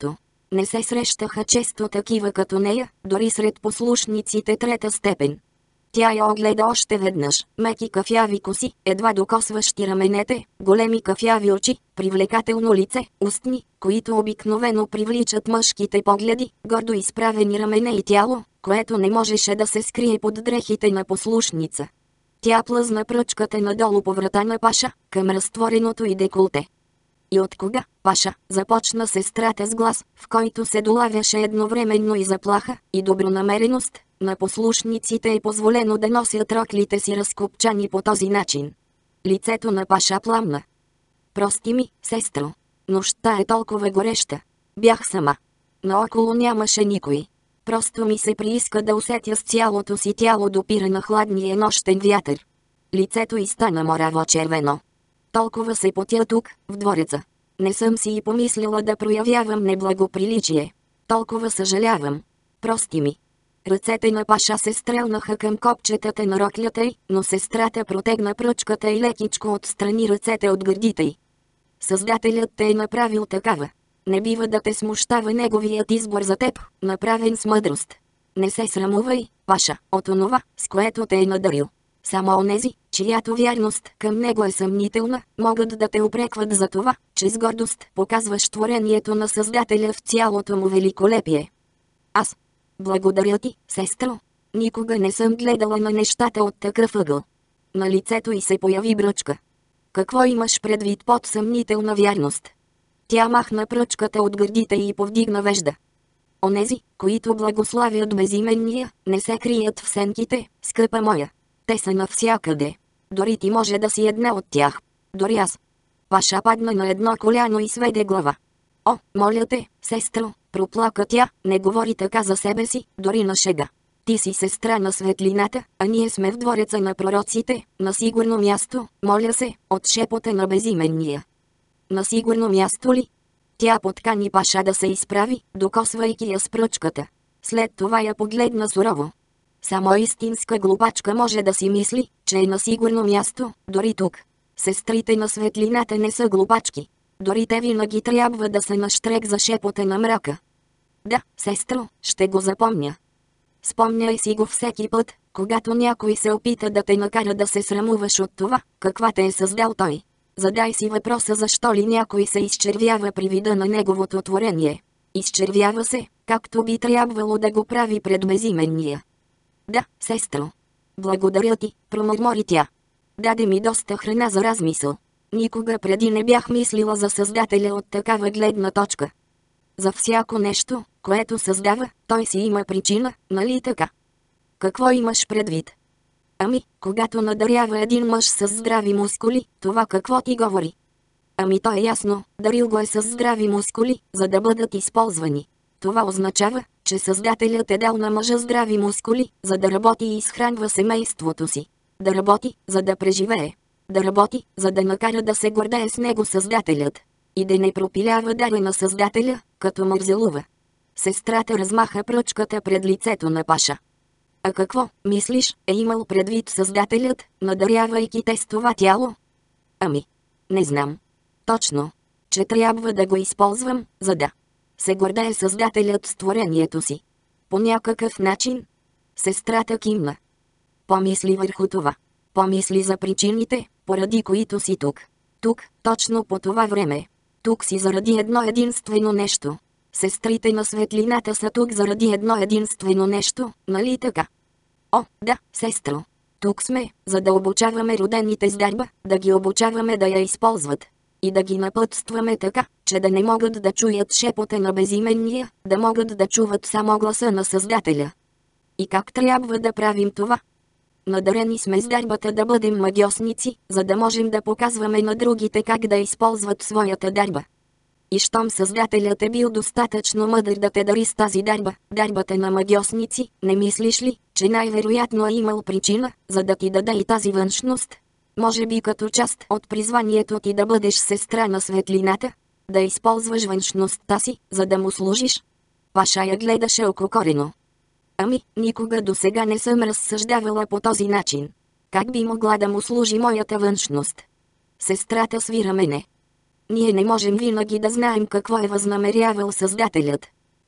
Не се срещаха често такива като нея, дори сред послушниците трета степен. Тя я огледа още веднъж, меки кафяви коси, едва докосващи раменете, големи кафяви очи, привлекателно лице, устни, които обикновено привличат мъжките погледи, гордо изправени рамене и тяло, което не можеше да се скрие под дрехите на послушница. Тя плъзна пръчката надолу по врата на Паша, към разтвореното й деколте. И от кога, Паша, започна сестрата с глас, в който се долавяше едновременно и заплаха, и добронамереност, на послушниците е позволено да носят роклите си разкопчани по този начин. Лицето на Паша пламна. Прости ми, сестро. Нощта е толкова гореща. Бях сама. Наоколо нямаше никой. Просто ми се прииска да усетя с цялото си тяло допира на хладния нощен вятър. Лицето й стана мораво червено. Толкова се потя тук, в двореца. Не съм си и помислила да проявявам неблагоприличие. Толкова съжалявам. Прости ми. Ръцете на Паша се стрелнаха към копчетата на роклята й, но сестрата протегна пръчката и лекичко отстрани ръцете от гърдите й. Създателят те е направил такава. Не бива да те смущава неговият избор за теб, направен с мъдрост. Не се срамувай, Паша, от онова, с което те е надарил. Само онези, чиято вярност към него е съмнителна, могат да те упрекват за това, че с гордост показваш творението на Създателя в цялото му великолепие. Аз. Благодаря ти, сестро. Никога не съм гледала на нещата от такъв ъгъл. На лицето й се появи бръчка. Какво имаш предвид под съмнителна вярност? Тя махна пръчката от гърдите и повдигна вежда. Онези, които благославят безименния, не се крият в сенките, скъпа моя. Те са навсякъде. Дори ти може да си една от тях. Дори аз. Паша падна на едно коляно и сведе глава. О, моля те, сестро, проплака тя, не говори така за себе си, дори на шега. Ти си сестра на светлината, а ние сме в двореца на пророците, на сигурно място, моля се, от шепота на безименния. На сигурно място ли? Тя подкани Паша да се изправи, докосвайки я с пръчката. След това я погледна сурово. Само истинска глупачка може да си мисли, че е на сигурно място, дори тук. Сестрите на светлината не са глупачки. Дори те винаги трябва да се наштрек за шепота на мрака. Да, сестро, ще го запомня. Спомняй си го всеки път, когато някой се опита да те накара да се срамуваш от това, каква те е създал той. Задай си въпроса защо ли някой се изчервява при вида на неговото творение. Изчервява се, както би трябвало да го прави пред безименния. Да, сестро. Благодаря ти, промърмори тя. Даде ми доста храна за размисъл. Никога преди не бях мислила за Създателя от такава гледна точка. За всяко нещо, което създава, той си има причина, нали така? Какво имаш предвид? Ами, когато надарява един мъж с здрави мускули, това какво ти говори? Ами то е ясно, дарил го е с здрави мускули, за да бъдат използвани. Това означава, че Създателят е дал на мъжа здрави мускули, за да работи и изхранва семейството си. Да работи, за да преживее. Да работи, за да накара да се гордее с него Създателят. И да не пропилява дара на Създателя, като мързелува. Сестрата размаха пръчката пред лицето на Паша. А какво, мислиш, е имал предвид Създателят, надарявайки те с това тяло? Ами, не знам. Точно, че трябва да го използвам, за да се гордее Създателят с творението си. По някакъв начин. Сестрата кимна. Помисли върху това. Помисли за причините, поради които си тук. Тук, точно по това време. Тук си заради едно единствено нещо. Сестрите на светлината са тук заради едно единствено нещо, нали така? О, да, сестро. Тук сме, за да обучаваме родените с дарба, да ги обучаваме да я използват. И да ги напътстваме така, че да не могат да чуят шепота на безименния, да могат да чуват само гласа на Създателя. И как трябва да правим това? Надарени сме с дарбата да бъдем магьосници, за да можем да показваме на другите как да използват своята дарба. И щом Създателят е бил достатъчно мъдър да те дари с тази дарба, дарбата на магьосници, не мислиш ли, че най-вероятно е имал причина, за да ти даде и тази външност? Може би като част от призванието ти да бъдеш сестра на светлината? Да използваш външността си, за да му служиш? Паша я гледаше ококорено. Ами, никога досега не съм разсъждавала по този начин. Как би могла да му служи моята външност? Сестрата свира мене. Ние не можем винаги да знаем какво е възнамерявал Създателят.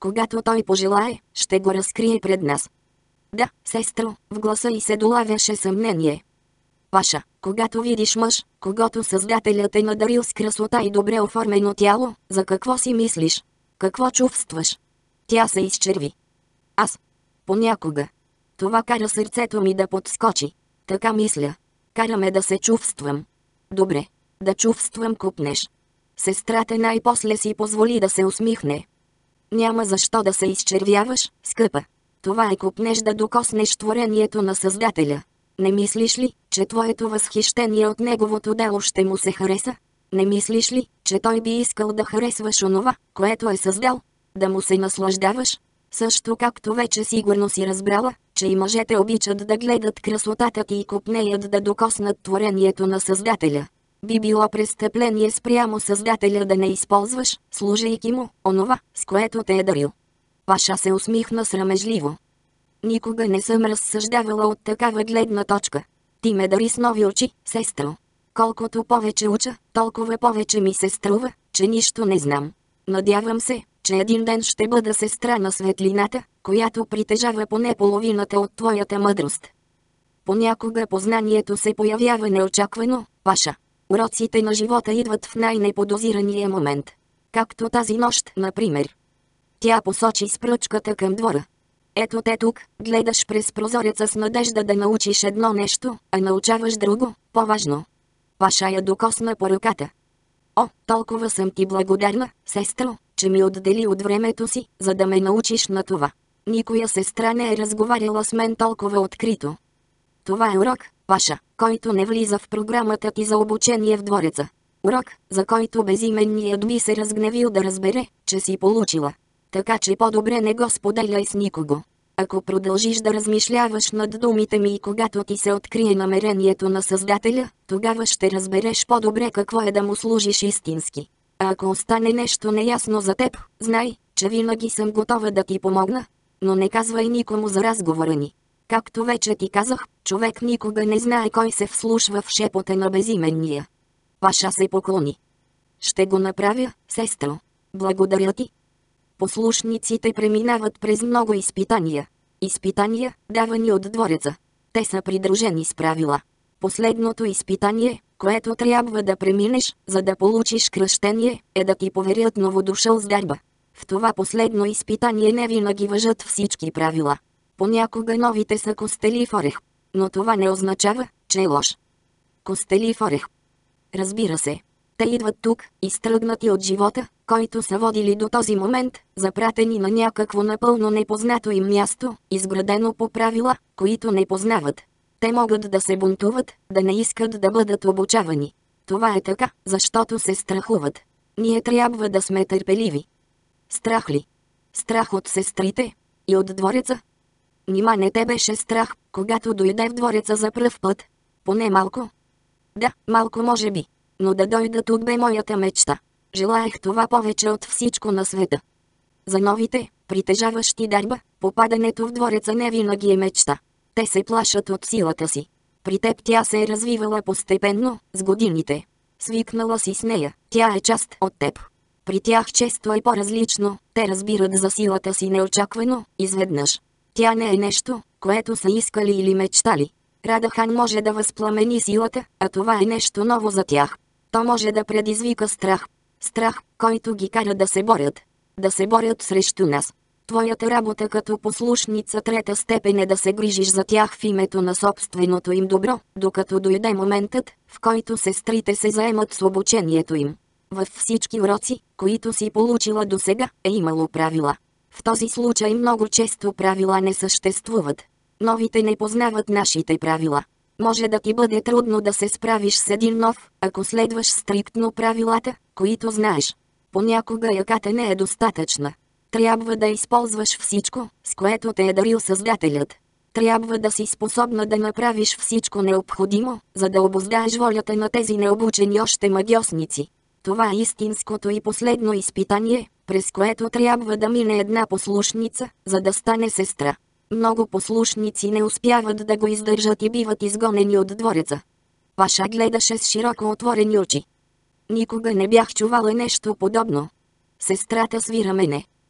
Когато той пожелае, ще го разкрие пред нас. Да, сестро, в гласа й се долавяше съмнение. Паша, когато видиш мъж, когото Създателят е надарил с красота и добре оформено тяло, за какво си мислиш? Какво чувстваш? Тя се изчерви. Аз. Понякога. Това кара сърцето ми да подскочи. Така мисля. Кара ме да се чувствам. Добре. Да чувствам купнеш. Сестрата най-после си позволи да се усмихне. Няма защо да се изчервяваш, скъпа. Това е купнеш да докоснеш творението на Създателя. Не мислиш ли, че твоето възхищение от неговото дело ще му се хареса? Не мислиш ли, че той би искал да харесваш онова, което е създал? Да му се наслаждаваш? Също както вече сигурно си разбрала, че и мъжете обичат да гледат красотата ти и купнеят да докоснат творението на Създателя. Би било престъпление спрямо Създателя да не използваш, служейки му, онова, с което те е дарил. Паша се усмихна срамежливо. Никога не съм разсъждавала от такава гледна точка. Ти ме дари с нови очи, сестро. Колкото повече уча, толкова повече ми се струва, че нищо не знам. Надявам се, че един ден ще бъда сестра на светлината, която притежава поне половината от твоята мъдрост. Понякога познанието се появява неочаквано, Паша. Уроците на живота идват в най-неподозирания момент. Както тази нощ, например. Тя посочи с пръчката към двора. Ето те тук, гледаш през прозореца с надежда да научиш едно нещо, а научаваш друго, по-важно. Паша я докосна по ръката. О, толкова съм ти благодарна, сестро, че ми отдели от времето си, за да ме научиш на това. Никоя сестра не е разговаряла с мен толкова открито. Това е урок, Паша, който не влиза в програмата ти за обучение в двореца. Урок, за който безименният би се разгневил да разбере, че си получила. Така че по-добре не го споделяй с никого. Ако продължиш да размишляваш над думите ми и когато ти се открие намерението на Създателя, тогава ще разбереш по-добре какво е да му служиш истински. А ако остане нещо неясно за теб, знай, че винаги съм готова да ти помогна, но не казвай никому за разговора ни. Както вече ти казах, човек никога не знае кой се вслушва в шепота на безименния. Паша се поклони. Ще го направя, сестро. Благодаря ти. Послушниците преминават през много изпитания. Изпитания, давани от двореца. Те са придружени с правила. Последното изпитание, което трябва да преминеш, за да получиш кръщение, е да ти поверят новодушъл с дарба. В това последно изпитание не винаги важат всички правила. Понякога новите са костели в орех. Но това не означава, че е лош. Костели в орех. Разбира се. Те идват тук, изтръгнати от живота, който са водили до този момент, запратени на някакво напълно непознато им място, изградено по правила, които не познават. Те могат да се бунтуват, да не искат да бъдат обучавани. Това е така, защото се страхуват. Ние трябва да сме търпеливи. Страх ли? Страх от сестрите? И от двореца? Нима не те беше страх, когато дойде в двореца за пръв път? Поне малко? Да, малко може би. Но да дойда тук бе моята мечта. Желаех това повече от всичко на света. За новите, притежаващи дарба, попадането в двореца не винаги е мечта. Те се плашат от силата си. При теб тя се е развивала постепенно, с годините. Свикнала си с нея, тя е част от теб. При тях често е по-различно, те разбират за силата си неочаквано, изведнъж. Тя не е нещо, което са искали или мечтали. Радахан може да възпламени силата, а това е нещо ново за тях. То може да предизвика страх. Страх, който ги кара да се борят. Да се борят срещу нас. Твоята работа като послушница трета степен е да се грижиш за тях в името на собственото им добро, докато дойде моментът, в който сестрите се заемат с обучението им. Във всички уроци, които си получила досега, е имало правила. В този случай много често правила не съществуват. Новите не познават нашите правила. Може да ти бъде трудно да се справиш с един нов, ако следваш стриктно правилата, които знаеш. Понякога яката не е достатъчна. Трябва да използваш всичко, с което те е дарил Създателят. Трябва да си способна да направиш всичко необходимо, за да обуздаеш волята на тези необучени още магьосници. Това е истинското и последно изпитание, през което трябва да мине една послушница, за да стане сестра. Много послушници не успяват да го издържат и биват изгонени от двореца. Паша гледаше с широко отворени очи. Никога не бях чувала нещо подобно. Сестрата свира мене.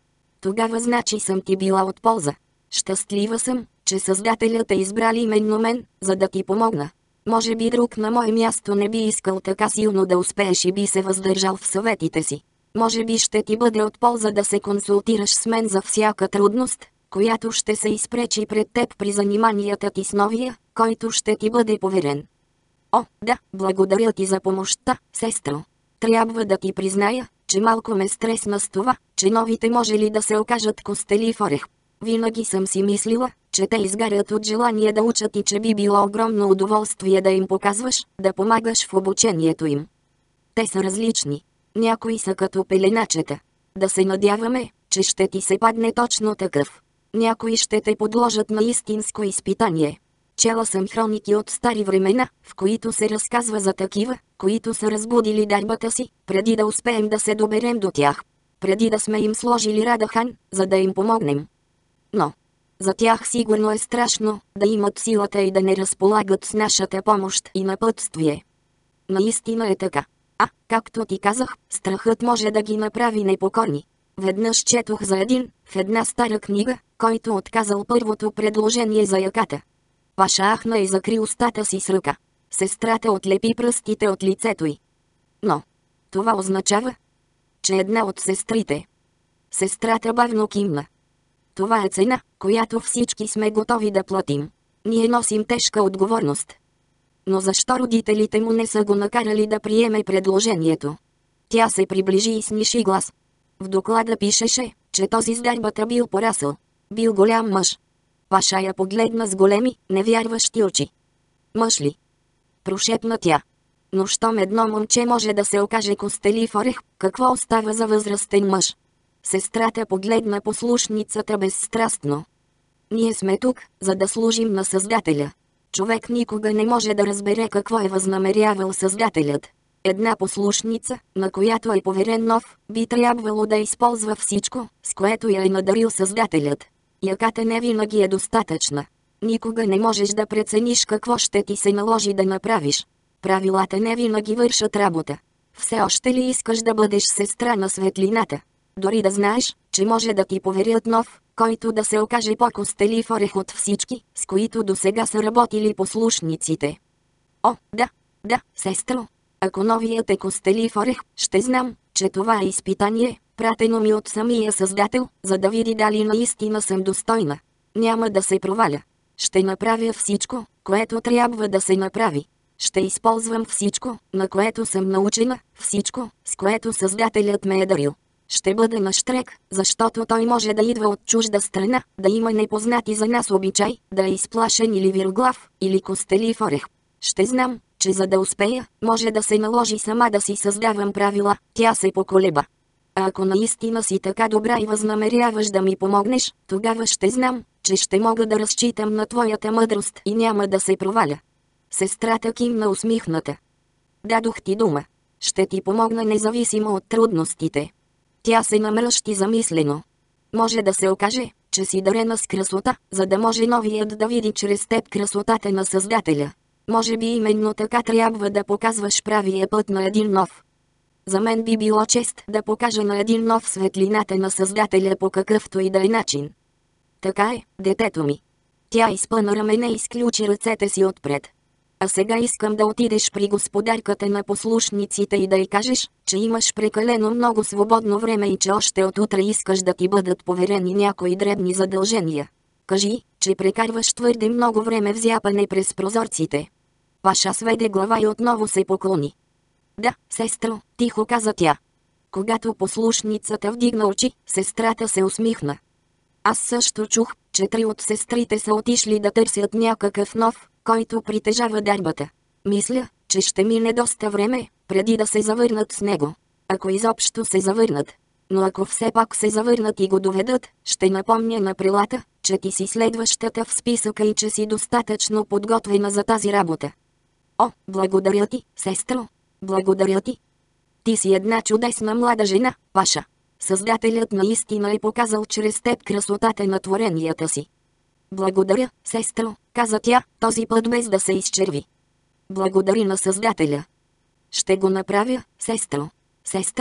Тогава значи съм ти била от полза. Щастлива съм, че Създателят е избрал именно мен, за да ти помогна. Може би друг на мое място не би искал така силно да успееш и би се въздържал в съветите си. Може би ще ти бъде от полза да се консултираш с мен за всяка трудност, която ще се изпречи пред теб при заниманията ти с новия, който ще ти бъде поверен. О, да, благодаря ти за помощта, сестро. Трябва да ти призная, че малко ме стресна с това, че новите може ли да се окажат костели в орех. Винаги съм си мислила, че те изгарят от желание да учат и че би било огромно удоволствие да им показваш, да помагаш в обучението им. Те са различни. Някои са като пеленачета. Да се надяваме, че ще ти се падне точно такъв. Някои ще те подложат на истинско изпитание. Чела съм хроники от стари времена, в които се разказва за такива, които са разбудили дарбата си, преди да успеем да се доберем до тях. Преди да сме им сложили радахан, за да им помогнем. Но за тях сигурно е страшно да имат силата и да не разполагат с нашата помощ и напътствие. Наистина е така. Както ти казах, страхът може да ги направи непокорни. Веднъж четох за един, в една стара книга, който отказал първото предложение за яката. Паша ахна и закри устата си с ръка. Сестрата отлепи пръстите от лицето й. Но това означава, че една от сестрите. Сестрата бавно кимна. Това е цена, която всички сме готови да платим. Ние носим тежка отговорност. Но защо родителите му не са го накарали да приеме предложението? Тя се приближи и сниши глас. В доклада пишеше, че този с дарбата бил порасъл. Бил голям мъж. Паша я погледна с големи, невярващи очи. Мъж ли? Прошепна тя. Но щом едно момче може да се окаже костели в орех, какво остава за възрастен мъж? Сестрата погледна послушницата безстрастно. Ние сме тук, за да служим на Създателя. Човек никога не може да разбере какво е възнамерявал Създателят. Една послушница, на която е поверен нов, би трябвало да използва всичко, с което я е надарил Създателят. Яката не винаги е достатъчна. Никога не можеш да прецениш какво ще ти се наложи да направиш. Правилата не винаги вършат работа. Все още ли искаш да бъдеш сестра на светлината? Дори да знаеш, че може да ти поверят нов, който да се окаже по-костели в орех от всички, с които досега са работили послушниците. О, да, сестро. Ако новият е костели в орех, ще знам, че това е изпитание, пратено ми от самия Създател, за да види дали наистина съм достойна. Няма да се проваля. Ще направя всичко, което трябва да се направи. Ще използвам всичко, на което съм научена, всичко, с което Създателят ме е дарил. Ще бъда нащрек, защото той може да идва от чужда страна, да има непознати за нас обичай, да е изплашен или вирглав, или костели в орех. Ще знам, че за да успея, може да се наложи сама да си създавам правила. Тя се поколеба. А ако наистина си така добра и възнамеряваш да ми помогнеш, тогава ще знам, че ще мога да разчитам на твоята мъдрост и няма да се проваля. Сестрата кимна усмихната. Дадох ти дума. Ще ти помогна независимо от трудностите. Тя се намръщи замислено. Може да се окаже, че си дарена с красота, за да може новият да види чрез теб красотата на Създателя. Може би именно така трябва да показваш правия път на един нов. За мен би било чест да покажа на един нов светлината на Създателя по какъвто и да е начин. Така е, детето ми. Тя изпъна рамене и изключи ръцете си отпред. А сега искам да отидеш при господарката на послушниците и да й кажеш, че имаш прекалено много свободно време и че още от утре искаш да ти бъдат поверени някои дребни задължения. Кажи, че прекарваш твърде много време в зяпане през прозорците. Паша сведе глава и отново се поклони. Да, сестро, тихо каза тя. Когато послушницата вдигна очи, сестрата се усмихна. Аз също чух, че 3 от сестрите са отишли да търсят някакъв нов, който притежава дарбата. Мисля, че ще мине доста време, преди да се завърнат с него. Ако изобщо се завърнат. Но ако все пак се завърнат и го доведат, ще напомня на прилата, че ти си следващата в списъка и че си достатъчно подготвена за тази работа. О, благодаря ти, сестро. Благодаря ти. Ти си една чудесна млада жена, Паша. Създателят наистина е показал чрез теб красотата на творенията си. Благодаря, сестро, каза тя, този път без да се изчерви. Благодари на Създателя. Ще го направя, сестро. Сестро.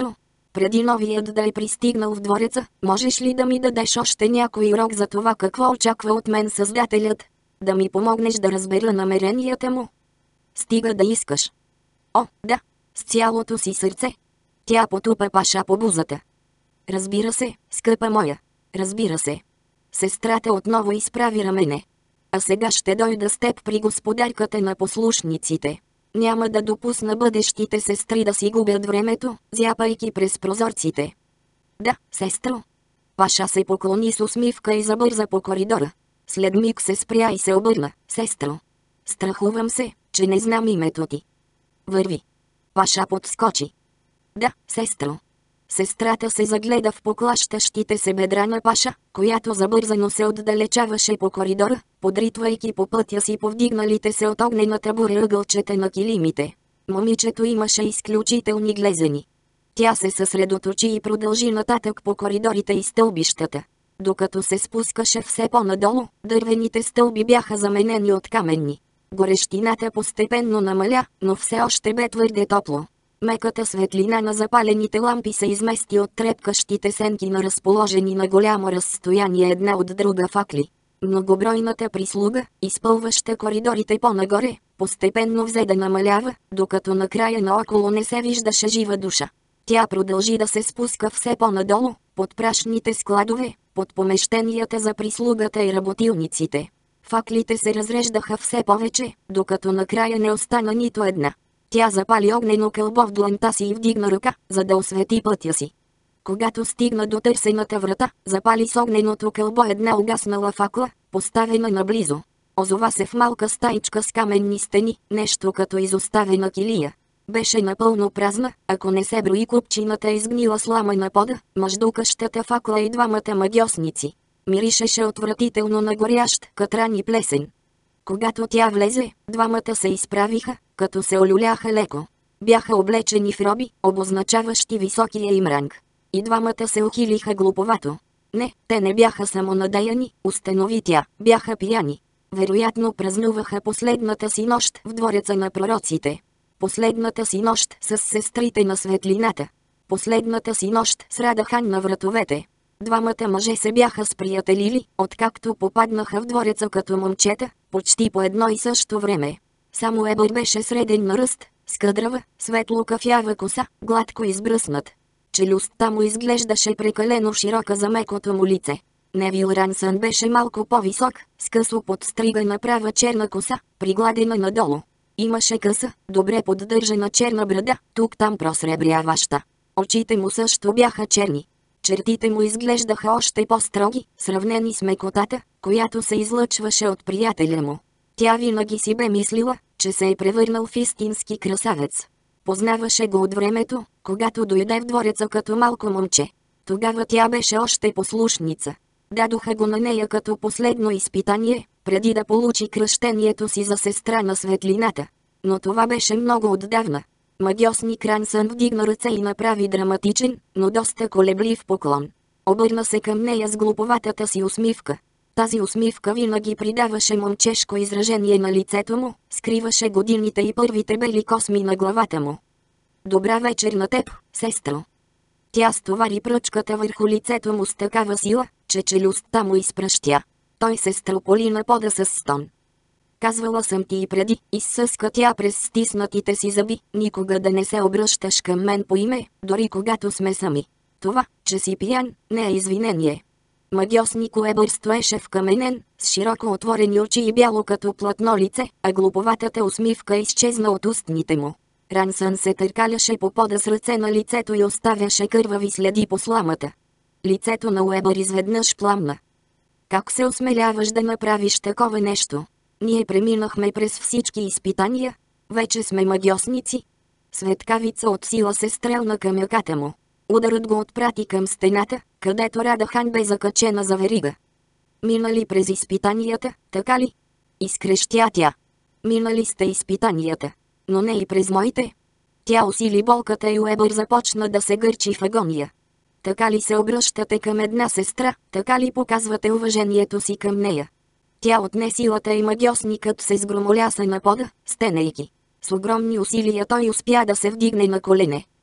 преди новият да е пристигнал в двореца, можеш ли да ми дадеш още някой урок за това какво очаква от мен Създателят? Да ми помогнеш да разбера намеренията му? Стига да искаш. О, да, с цялото си сърце. Тя потупа Паша по бузата. Разбира се, скъпа моя. Разбира се. Сестрата отново изправи рамене. А сега ще дойда с теб при господарката на послушниците. Няма да допусна бъдещите сестри да си губят времето, зяпайки през прозорците. Да, сестро. Паша се поклони с усмивка и забърза по коридора. След миг се спря и се обърна. Сестро. Страхувам се, че не знам името ти. Върви. Паша подскочи. Да, сестро. Сестрата се загледа в поклащащите се бедра на Паша, която забързано се отдалечаваше по коридора, подритвайки по пътя си повдигналите се от огнената буря ъгълчета на килимите. Момичето имаше изключителни глезени. Тя се съсредоточи и продължи нататък по коридорите и стълбищата. Докато се спускаше все по-надолу, дървените стълби бяха заменени от каменни. Горещината постепенно намаля, но все още бе твърде топло. Меката светлина на запалените лампи се измести от трепкащите сенки на разположени на голямо разстояние една от друга факли. Многобройната прислуга, изпълваща коридорите по-нагоре, постепенно взе да намалява, докато накрая наоколо не се виждаше жива душа. Тя продължи да се спуска все по-надолу, под прашните складове, под помещенията за прислугата и работилниците. Факлите се разреждаха все повече, докато накрая не остана нито една. Тя запали огнено кълбо в дланта си и вдигна ръка, за да освети пътя си. Когато стигна до търсената врата, запали с огненото кълбо една угаснала факла, поставена наблизо. Озова се в малка стаичка с каменни стени, нещо като изоставена килия. Беше напълно празна, ако не се брои купчината изгнила слама на пода, мъждукащата факла и двамата магьосници. Миришеше отвратително на горящ катран и плесен. Когато тя влезе, двамата се изправиха, като се олюляха леко. Бяха облечени в роби, обозначаващи високия им ранг. И двамата се ухилиха глуповато. Не, те не бяха само надаяни, установи тя, бяха пияни. Вероятно празнуваха последната си нощ в двореца на пророците. Последната си нощ с сестрите на светлината. Последната си нощ с Радахан на вратовете. Двамата мъже се бяха сприятелили, откакто попаднаха в двореца като момчета, почти по едно и също време. Само Ебър беше среден на ръст, с къдрава, светло кафява коса, гладко избръснат. Челюстта му изглеждаше прекалено широка за мекото му лице. Невил Рансън беше малко по-висок, с късо подстригана права черна коса, пригладена надолу. Имаше къса, добре поддържана черна брада, тук-там просребряваща. Очите му също бяха черни. Чертите му изглеждаха още по-строги, сравнени с мекотата, която се излъчваше от приятеля му. Тя винаги си бе мислила, че се е превърнал в истински красавец. Познаваше го от времето, когато дойде в двореца като малко момче. Тогава тя беше още послушница. Дадоха го на нея като последно изпитание, преди да получи кръщението си за сестра на светлината. Но това беше много отдавна. Магьосник Рансън вдигна ръце и направи драматичен, но доста колеблив поклон. Обърна се към нея с глуповатата си усмивка. Тази усмивка винаги придаваше момчешко изражение на лицето му, скриваше годините и първите бели косми на главата му. Добра вечер на теб, сестро. Тя стовари пръчката върху лицето му с такава сила, че челюстта му изпръщя. Той се строполи на пода с стон. Казвала съм ти и преди, изсъска тя през стиснатите си зъби, никога да не се обръщаш към мен по име, дори когато сме сами. Това, че си пиян, не е извинение. Магьосник Уебър стоеше вкаменен, с широко отворени очи и бяло като платно лице, а глуповатата усмивка изчезна от устните му. Рансън се търкаляше по пода с ръце на лицето и оставяше кървави следи по сламата. Лицето на Уебър изведнъж пламна. Как се осмеляваш да направиш такова нещо? Ние преминахме през всички изпитания. Вече сме магьосници. Светкавица от сила се стрелна към яката му. Ударът го отпрати към стената, където Радахан бе закачена за верига. Минали през изпитанията, така ли? Изкрещя тя. Минали сте изпитанията, но не и през моите. Тя усили болката и Уебър започна да се гърчи в агония. Така ли се обръщате към една сестра, така ли показвате уважението си към нея? Тя отне силата и магьосникът се сгромоляса на пода, стенейки. С огромни усилия той успя да се вдигне на колене.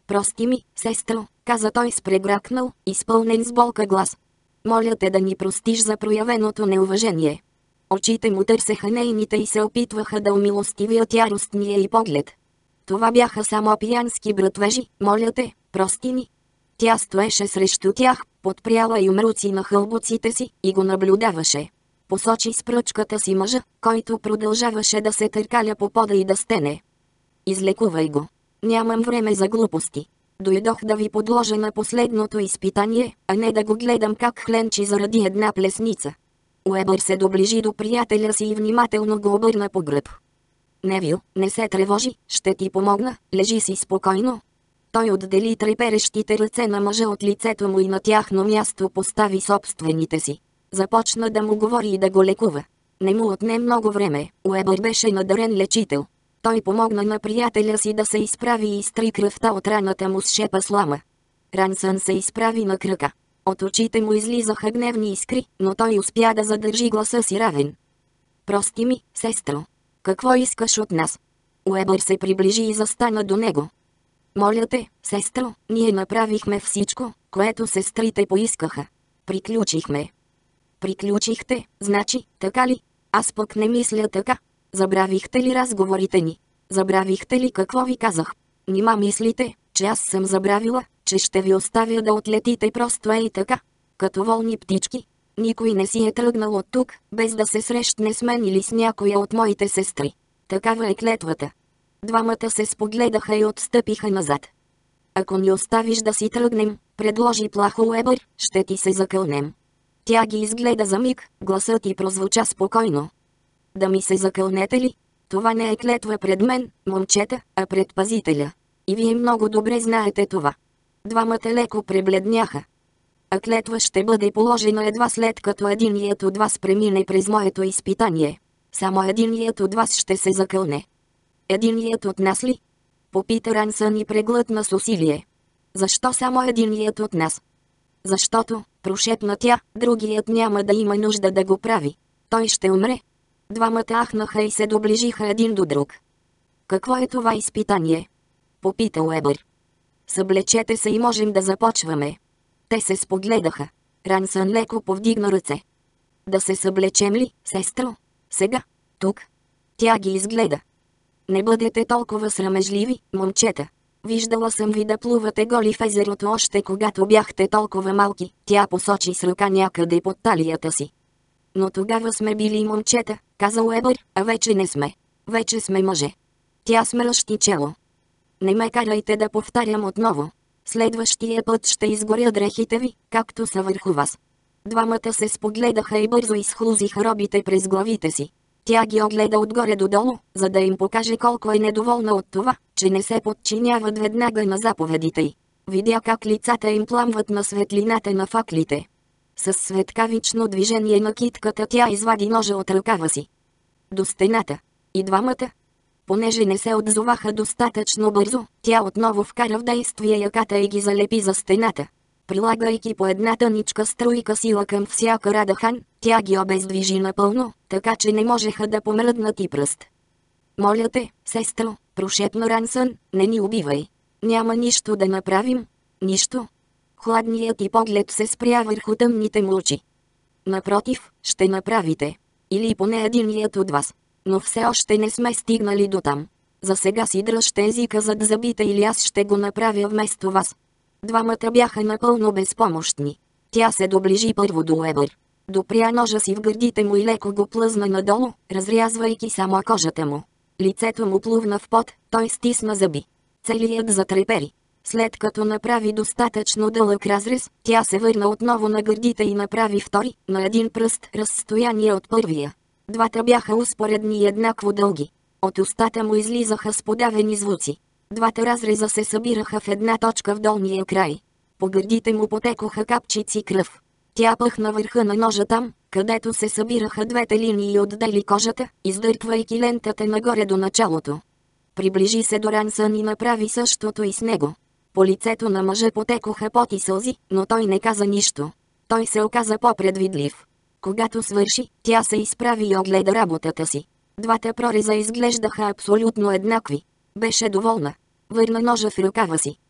Прости ми, сестро, каза той с прегракнал, изпълнен с болка глас. Моля те да ни простиш за проявеното неуважение. Очите му търсеха нейните и се опитваха да умилостивят яростния й поглед. Това бяха само пиянски братвежи, моля те, прости ни. Тя стоеше срещу тях, подпряла юмруци на хълбоците си и го наблюдаваше. Посочи с пръчката си мъжа, който продължаваше да се търкаля по пода и да стене. Излекувай го. Нямам време за глупости. Дойдох да ви подложа на последното изпитание, а не да го гледам как хленчи заради една плесница. Уебър се доближи до приятеля си и внимателно го обърна по гръб. Невил, не се тревожи, ще ти помогна, лежи си спокойно. Той отдели треперещите ръце на мъжа от лицето му и на тяхно място постави собствените си. Започна да му говори и да го лекува. Не му отне много време, Уебър беше надарен лечител. Той помогна на приятеля си да се изправи и изтри кръвта от раната му с шепа слама. Рансън се изправи на крака. От очите му излизаха гневни искри, но той успя да задържи гласа си равен. Прости ми, сестро. Какво искаш от нас? Уебър се приближи и застана до него. Моля те, сестро, ние направихме всичко, което сестрите поискаха. Приключихме. Приключихте, значи, така ли? Аз пък не мисля така. Забравихте ли разговорите ни? Забравихте ли какво ви казах? Нима мислите, че аз съм забравила, че ще ви оставя да отлетите просто ей така? Като волни птички. Никой не си е тръгнал от тук, без да се срещне с мен или с някоя от моите сестри. Такава е клетвата. Двамата се спогледаха и отстъпиха назад. Ако ни оставиш да си тръгнем, предложи плахо Уебър, ще ти се закълнем. Тя ги изгледа за миг, гласът й прозвуча спокойно. Да ми се закълнете ли? Това не е клетва пред мен, момчета, а пред пазителя. И вие много добре знаете това. Двамата леко пребледняха. А клетва ще бъде положена едва след като единият от вас премине през моето изпитание. Само единият от вас ще се закълне. Единият от нас ли? Попита Рансън и преглътна с усилие. Защо само единият от нас? Защото, прошепна тя, другият няма да има нужда да го прави. Той ще умре. Двамата ахнаха и се доближиха един до друг. Какво е това изпитание? Попита Уебър. Съблечете се и можем да започваме. Те се спогледаха. Рансън леко повдигна ръце. Да се съблечем ли, сестро? Сега? Тук? Тя ги изгледа. Не бъдете толкова срамежливи, момчета. Виждала съм ви да плувате голи в езерото още когато бяхте толкова малки. Тя посочи с ръка някъде под талията си. Но тогава сме били момчета, каза Уебър, а вече не сме. Вече сме мъже. Тя смръщи чело. Не ме карайте да повтарям отново. Следващия път ще изгоря дрехите ви, както са върху вас. Двамата се спогледаха и бързо изхлузиха робите през главите си. Тя ги огледа отгоре додолу, за да им покаже колко е недоволна от това, че не се подчиняват веднага на заповедите й. Видя как лицата им пламват на светлината на факлите. С светкавично движение на китката тя извади ножа от ръкава си. До стената. И двамата. Понеже не се отзоваха достатъчно бързо, тя отново вкара в действие яката и ги залепи за стената. Прилагайки по една тъничка струйка сила към всяка Радахан, тя ги обездвижи напълно, така че не можеха да помръднат и пръст. Моля те, сестро, прошепна Рансън, не ни убивай. Няма нищо да направим. Нищо. Хладният ти поглед се спря върху тъмните му очи. Напротив, ще направите. Или поне единият от вас. Но все още не сме стигнали до там. За сега си дръжте езика зад зъбите или аз ще го направя вместо вас. Двамата бяха напълно безпомощни. Тя се доближи първо до Уебър. Допря ножа си в гърдите му и леко го плъзна надолу, разрязвайки само кожата му. Лицето му плувна в пот, той стисна зъби. Целият затрепери. След като направи достатъчно дълъг разрез, тя се върна отново на гърдите и направи втори, на един пръст разстояние от първия. Двата бяха успоредни и еднакво дълги. От устата му излизаха сподавени звуци. Двата разреза се събираха в една точка в долния край. По гърдите му потекоха капчици кръв. Тя пъхна върха на ножа там, където се събираха двете линии и отдели кожата, издърпвайки лентата нагоре до началото. Приближи се до Рансън и направи същото и с него. По лицето на мъжа потекоха пот и сълзи, но той не каза нищо. Той се оказа по-предвидлив. Когато свърши, тя се изправи и огледа работата си. Двата прореза изглеждаха абсолютно еднакви. Беше доволна. Върна ножа в ръкава си.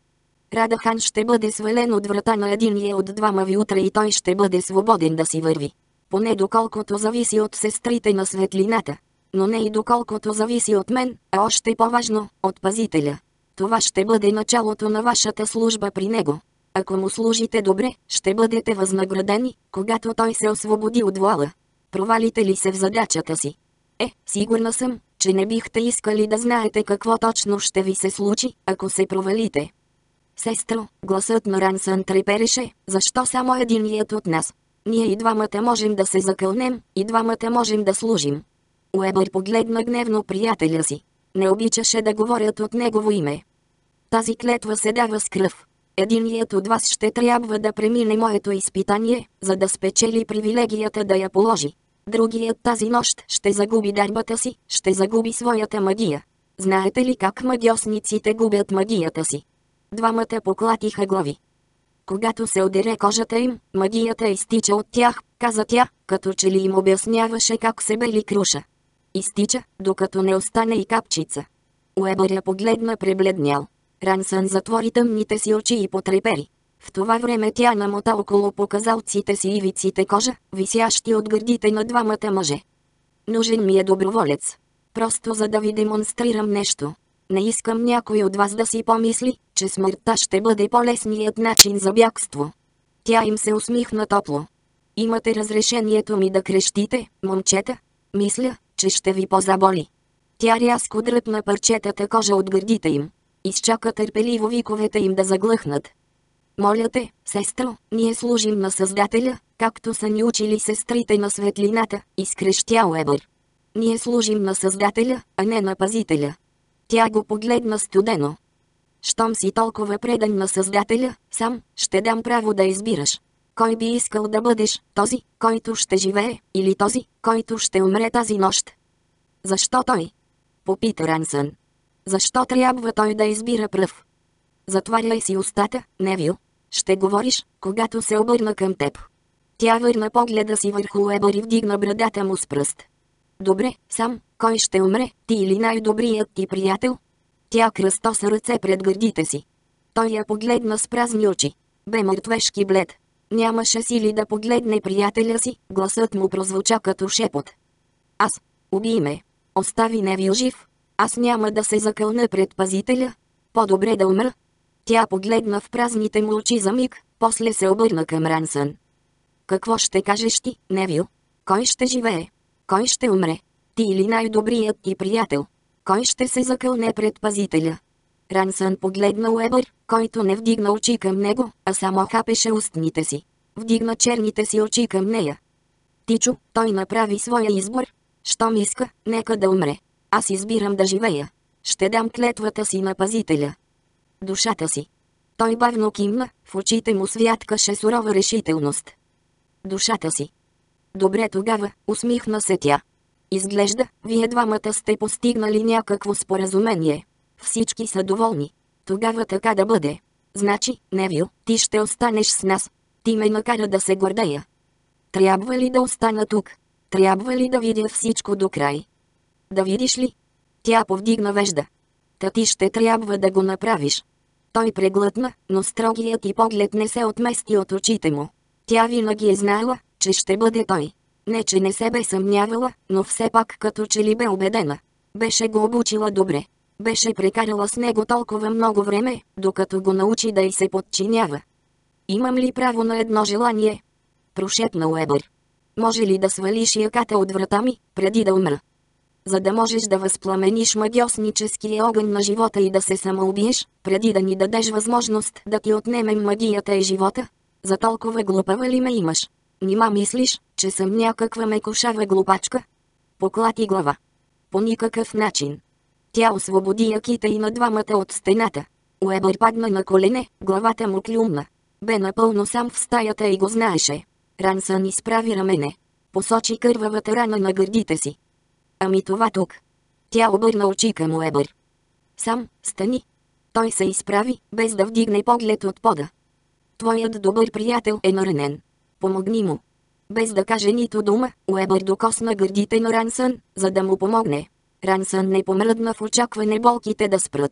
Радахан ще бъде свален от врата на единия от двама ви утре и той ще бъде свободен да си върви. Поне доколкото зависи от сестрите на светлината. Но не и доколкото зависи от мен, а още по-важно, от пазителя. Това ще бъде началото на вашата служба при него. Ако му служите добре, ще бъдете възнаградени, когато той се освободи от вола. Провалите ли се в задачата си? Сигурна съм, че не бихте искали да знаете какво точно ще ви се случи, ако се провалите. Сестро, гласът на Рансън трепереше, защо само единият от нас? Ние и двамата можем да се закълнем, и двамата можем да служим. Уебър погледна гневно приятеля си. Не обичаше да говорят от негово име. Тази клетва се дава с кръв. Единият от вас ще трябва да премине моето изпитание, за да спечели привилегията да я положи. Другият тази нощ ще загуби дарбата си, ще загуби своята магия. Знаете ли как магиосниците губят магията си? Двамата поклатиха глави. Когато се одере кожата им, магията изтича от тях, каза тя, като че ли им обясняваше как се бели круша. Изтича, докато не остане и капчица. Уебър я погледна пребледнял. Рансън затвори тъмните си очи и потрепери. В това време тя намота около показалците си ивиците кожа, висящи от гърдите на двамата мъже. Нужен ми е доброволец. Просто за да ви демонстрирам нещо. Не искам някой от вас да си помисли, че смъртта ще бъде по-лесният начин за бягство. Тя им се усмихна топло. Имате разрешението ми да крещите, момчета? Мисля, че ще ви позаболи. Тя рязко дръпна парчетата кожа от гърдите им. Изчака търпеливо виковете им да заглъхнат. Моля те, сестро, ние служим на Създателя, както са ни учили сестрите на светлината, изкрещя Уебър. Ние служим на Създателя, а не на Пазителя. Тя го погледна студено. Щом си толкова предан на Създателя, сам ще дам право да избираш. Кой би искал да бъдеш, този, който ще живее, или този, който ще умре тази нощ? Защо той? Попита Рансън. Защо трябва той да избира пръв? Затваряй си устата, Невил. Ще говориш, когато се обърна към теб. Тя върна погледа си върху Уебър и вдигна брадата му с пръст. Добре, сам, кой ще умре, ти или най-добрият ти приятел? Тя кръстоса ръце пред гърдите си. Той я погледна с празни очи. Бе мъртвешки блед. Нямаше сили да погледне приятеля си, гласът му прозвуча като шепот. Аз, убий ме. Остави Невил жив. Аз няма да се закълна пред Пазителя. По-добре да умра. Тя погледна в празните му очи за миг, после се обърна към Рансън. Какво ще кажеш ти, Невил? Кой ще живее? Кой ще умре? Ти или най-добрият ти приятел? Кой ще се закълне пред Пазителя? Рансън погледна Уебър, който не вдигна очи към него, а само хапеше устните си. Вдигна черните си очи към нея. Тичо, той направи своя избор. Щом иска, нека да умре. Аз избирам да живея. Ще дам клетвата си на Пазителя. Душата си. Той бавно кимна, в очите му святкаше сурова решителност. Душата си. Добре тогава, усмихна се тя. Изглежда, вие двамата сте постигнали някакво споразумение. Всички са доволни. Тогава така да бъде. Значи, Невил, ти ще останеш с нас. Ти ме накара да се гордея. Трябва ли да остана тук? Трябва ли да видя всичко до край? Да видиш ли? Тя повдигна вежда. Та ти ще трябва да го направиш. Той преглътна, но строгият ти поглед не се отмести от очите му. Тя винаги е знаела, че ще бъде той. Не че не се бе съмнявала, но все пак като че ли бе убедена. Беше го обучила добре. Беше прекарала с него толкова много време, докато го научи да й се подчинява. Имам ли право на едно желание? Прошепна Уебър. Може ли да свалиш яката от врата ми, преди да умра? За да можеш да възпламениш магиосническия огън на живота и да се самоубиеш, преди да ни дадеш възможност да ти отнемем магията и живота? За толкова глупава ли ме имаш? Нима мислиш, че съм някаква мекошава глупачка? Поклати глава. По никакъв начин. Тя освободи яките и на двамата от стената. Уебър падна на колене, главата му клюмна. Бе напълно сам в стаята и го знаеше. Рансън изправи рамене. Посочи кървавата рана на гърдите си. Ами това тук. Тя обърна очи към Уебър. Сам, стани. Той се изправи, без да вдигне поглед от пода. Твоят добър приятел е наранен. Помогни му. Без да каже нито дума, Уебър докосна гърдите на Рансън, за да му помогне. Рансън не помръдна в очакване болките да спрат.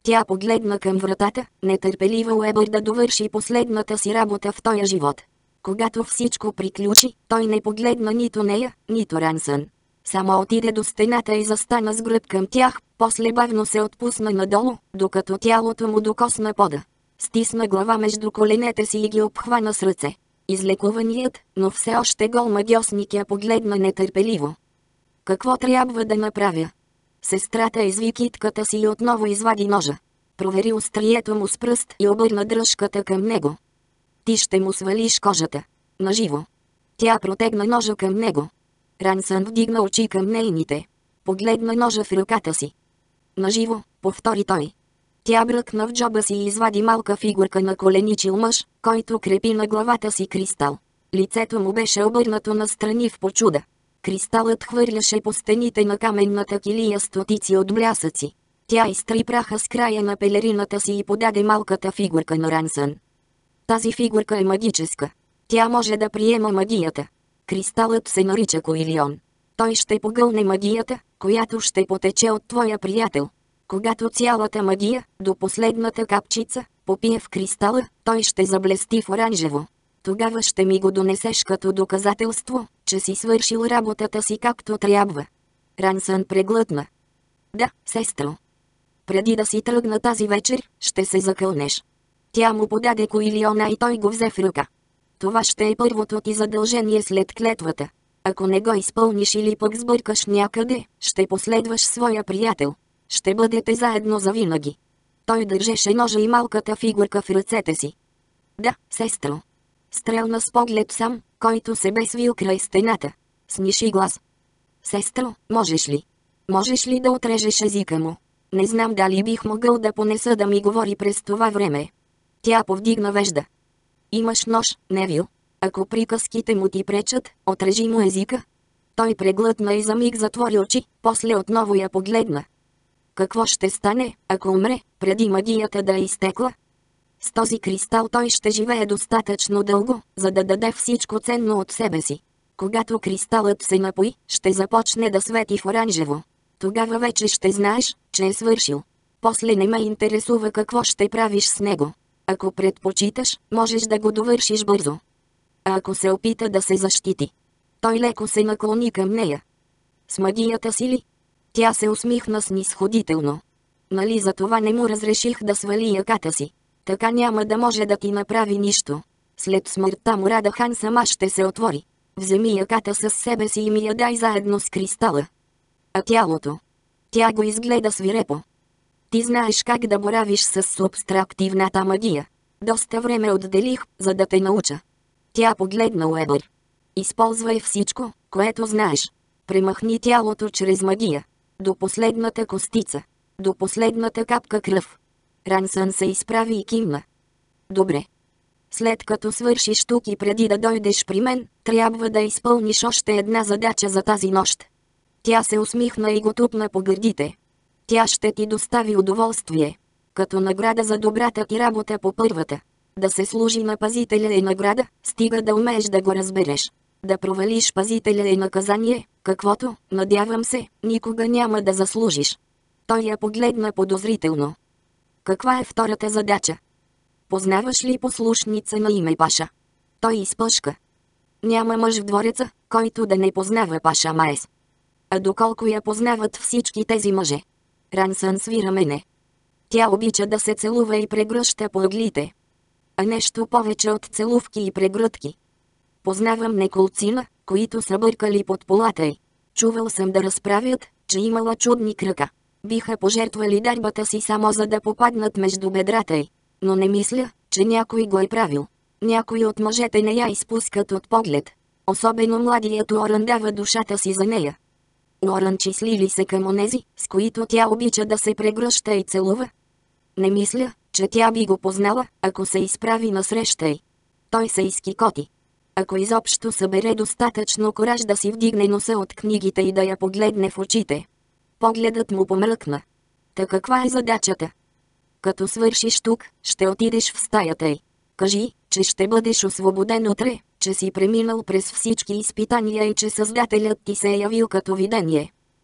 Тя погледна към вратата, нетърпелива Уебър да довърши последната си работа в този живот. Когато всичко приключи, той не погледна нито нея, нито Рансън. Само отиде до стената и застана с гръб към тях, после бавно се отпусна надолу, докато тялото му докосна пода. Стисна глава между коленете си и ги обхвана с ръце. Излекуваният, но все още гол магьосник я погледна нетърпеливо. Какво трябва да направя? Сестрата изви китката си и отново извади ножа. Провери острието му с пръст и обърна дръжката към него. Ти ще му свалиш кожата. Наживо. Тя протегна ножа към него. Рансън вдигна очи към нейните. Погледна ножа в ръката си. Наживо, повтори той. Тя бръкна в джоба си и извади малка фигурка на коленичил мъж, който крепи на главата си кристал. Лицето му беше обърнато настрани в почуда. Кристалът хвърляше по стените на каменната килия стотици от блясъци. Тя изтри праха с края на пелерината си и подаде малката фигурка на Рансън. Тази фигурка е магическа. Тя може да приема магията. Кристалът се нарича Коилион. Той ще погълне магията, която ще потече от твоя приятел. Когато цялата магия, до последната капчица, попие в кристала, той ще заблести в оранжево. Тогава ще ми го донесеш като доказателство, че си свършил работата си както трябва. Рансън преглътна. Да, сестро. Преди да си тръгна тази вечер, ще се закълнеш. Тя му подаде Коилиона и той го взе в ръка. Това ще е първото ти задължение след клетвата. Ако не го изпълниш или пък сбъркаш някъде, ще последваш своя приятел. Ще бъдете заедно завинаги. Той държеше ножа и малката фигурка в ръцете си. Да, сестро. Стрелна с поглед сам, който се бе свил край стената. Сниши глас. Сестро, можеш ли? Можеш ли да отрежеш езика му? Не знам дали бих могъл да понеса да ми говори през това време. Тя повдигна вежда. Имаш нож, Невил. Ако приказките му ти пречат, отрежи му езика. Той преглътна и за миг затвори очи, после отново я погледна. Какво ще стане, ако умре, преди магията да е изтекла? С този кристал той ще живее достатъчно дълго, за да даде всичко ценно от себе си. Когато кристалът се напои, ще започне да свети в оранжево. Тогава вече ще знаеш, че е свършил. После не ме интересува какво ще правиш с него. Ако предпочиташ, можеш да го довършиш бързо. А ако се опита да се защити? Той леко се наклони към нея. С магията си ли? Тя се усмихна снисходително. Нали за това не му разреших да свали яката си? Така няма да може да ти направи нищо. След смъртта му Радахан сама ще се отвори. Вземи яката със себе си и ми я дай заедно с кристала. А тялото? Тя го изгледа свирепо. Ти знаеш как да боравиш с субстрактивната магия. Доста време отделих, за да те науча. Тя погледна Уебър. Използвай всичко, което знаеш. Премахни тялото чрез магия. До последната костица. До последната капка кръв. Рансън се изправи и кимна. Добре. След като свършиш тук и преди да дойдеш при мен, трябва да изпълниш още една задача за тази нощ. Тя се усмихна и го тупна по гърдите. Тя ще ти достави удоволствие. Като награда за добрата ти работа по първата. Да се служи на пазителя е награда, стига да умееш да го разбереш. Да провалиш пазителя е наказание, каквото, надявам се, никога няма да заслужиш. Той я погледна подозрително. Каква е втората задача? Познаваш ли послушница на име Паша? Той изпъшка. Няма мъж в двореца, който да не познава Паша Маес. А доколко я познават всички тези мъже? Рансън свира мене. Тя обича да се целува и прегръща по ъглите. А нещо повече от целувки и прегръдки. Познавам неколцина, които са бъркали под полата й. Чувал съм да разправят, че имала чудни крака. Биха пожертвали дарбата си само за да попаднат между бедрата й. Но не мисля, че някой го е правил. Някои от мъжете не я изпускат от поглед. Особено младият Уорън дава душата си за нея. Уорън числи ли се към онези, с които тя обича да се прегръща и целува? Не мисля, че тя би го познала, ако се изправи насреща й. Той се изкикоти. Ако изобщо събере достатъчно кораж да си вдигне носа от книгите и да я погледне в очите. Погледът му помръкна. Та каква е задачата? Като свършиш тук, ще отидеш в стаята й. Кажи, че ще бъдеш освободен утре, че си преминал през всички изпитания и че Създателят ти се е явил като видение.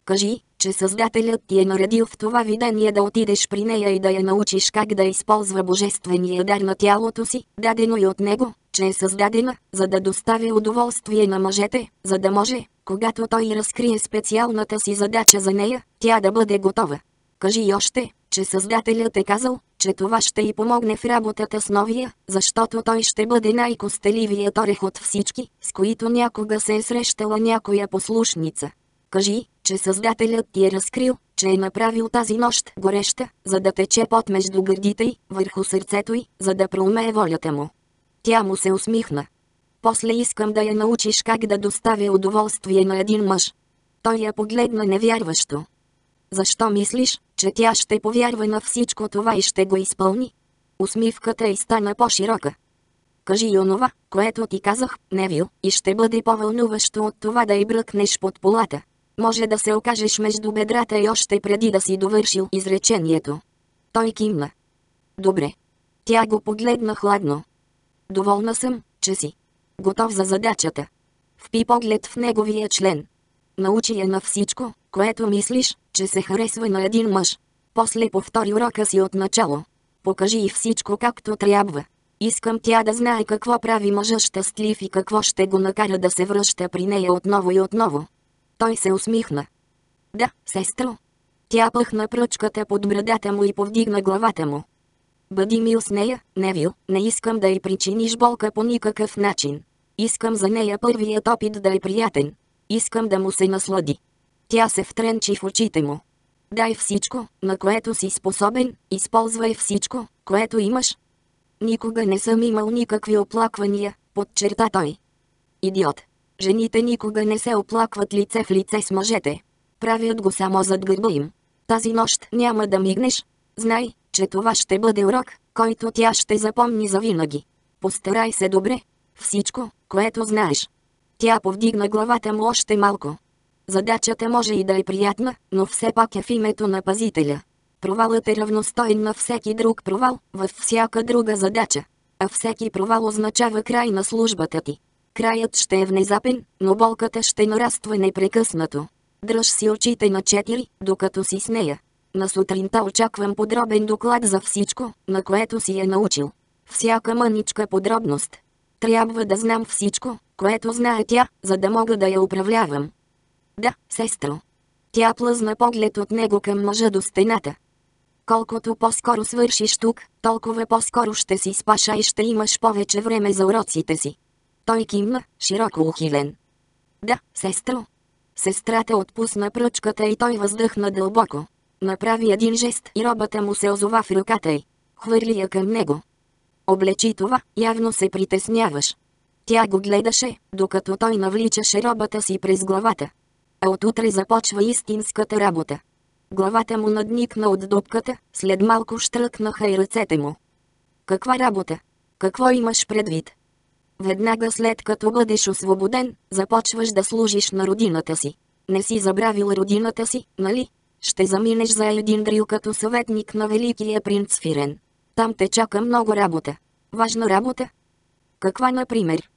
Кажи, че Създателят ти е наредил в това видение да отидеш при нея и да я научиш как да използва божествения дар на тялото си, дадено и от него, че е създадена, за да доставя удоволствие на мъжете, за да може, когато той разкрие специалната си задача за нея, тя да бъде готова. Кажи и още, че Създателят е казал, че това ще й помогне в работата с новия, защото той ще бъде най-костеливият орех от всички, с които някога се е срещала някоя послушница. Кажи, че Създателят ти е разкрил, че е направил тази нощ гореща, за да тече пот между гърдите й, върху сърцето й, за да проумее волята му. Тя му се усмихна. После искам да я научиш как да доставя удоволствие на един мъж. Той я погледна невярващо. Защо мислиш, че тя ще повярва на всичко това и ще го изпълни? Усмивката й стана по-широка. Кажи и онова, което ти казах, Невил, и ще бъде по-вълнуващо от това да й бръкнеш под полата. Може да се окажеш между бедрата и още преди да си довършил изречението. Той кимна. Добре. Тя го погледна хладно. Доволна съм, че си готов за задачата. Впи поглед в неговия член. Научи я на всичко, което мислиш, че се харесва на един мъж. После повтори урока си от начало. Покажи и всичко както трябва. Искам тя да знае какво прави мъжа щастлив и какво ще го накара да се връща при нея отново и отново. Той се усмихна. Да, сестро. Тя пъхна пръчката под брадата му и повдигна главата му. Бъди мил с нея, Невил, не искам да й причиниш болка по никакъв начин. Искам за нея първият опит да е приятен. Искам да му се наслади. Тя се втренчи в очите му. Дай всичко, на което си способен, използвай всичко, което имаш. Никога не съм имал никакви оплаквания, подчерта той. Идиот. Жените никога не се оплакват лице в лице с мъжете. Правят го само зад гърба им. Тази нощ няма да мигнеш. Знай, че това ще бъде урок, който тя ще запомни завинаги. Постарай се добре. Всичко, което знаеш. Тя повдигна главата му още малко. Задачата може и да е приятна, но все пак е в името на Пазителя. Провалът е равностоен на всеки друг провал, във всяка друга задача. А всеки провал означава край на службата ти. Краят ще е внезапен, но болката ще нараства непрекъснато. Дръж си очите на 4, докато си с нея. На сутринта очаквам подробен доклад за всичко, на което си е научил. Всяка мъничка подробност. Трябва да знам всичко, което знае тя, за да мога да я управлявам. Да, сестро. Тя плъзна поглед от него към мъжа до стената. Колкото по-скоро свършиш тук, толкова по-скоро ще си спаша и ще имаш повече време за уроците си. Той кимна, широко ухилен. Да, сестро. Сестрата отпусна пръчката и той въздъхна дълбоко. Направи един жест и робата му се озова в ръката й. Хвърли я към него. Облечи това, явно се притесняваш. Тя го гледаше, докато той навличаше робата си през главата. А отутре започва истинската работа. Главата му надникна от дупката, след малко щръкнаха и ръцете му. Каква работа? Какво имаш предвид? Веднага след като бъдеш освободен, започваш да служиш на родината си. Не си забравил родината си, нали? Ще заминеш за Единдрил като съветник на великия принц Фирен. Там те чака много работа. Важна работа? Каква, например?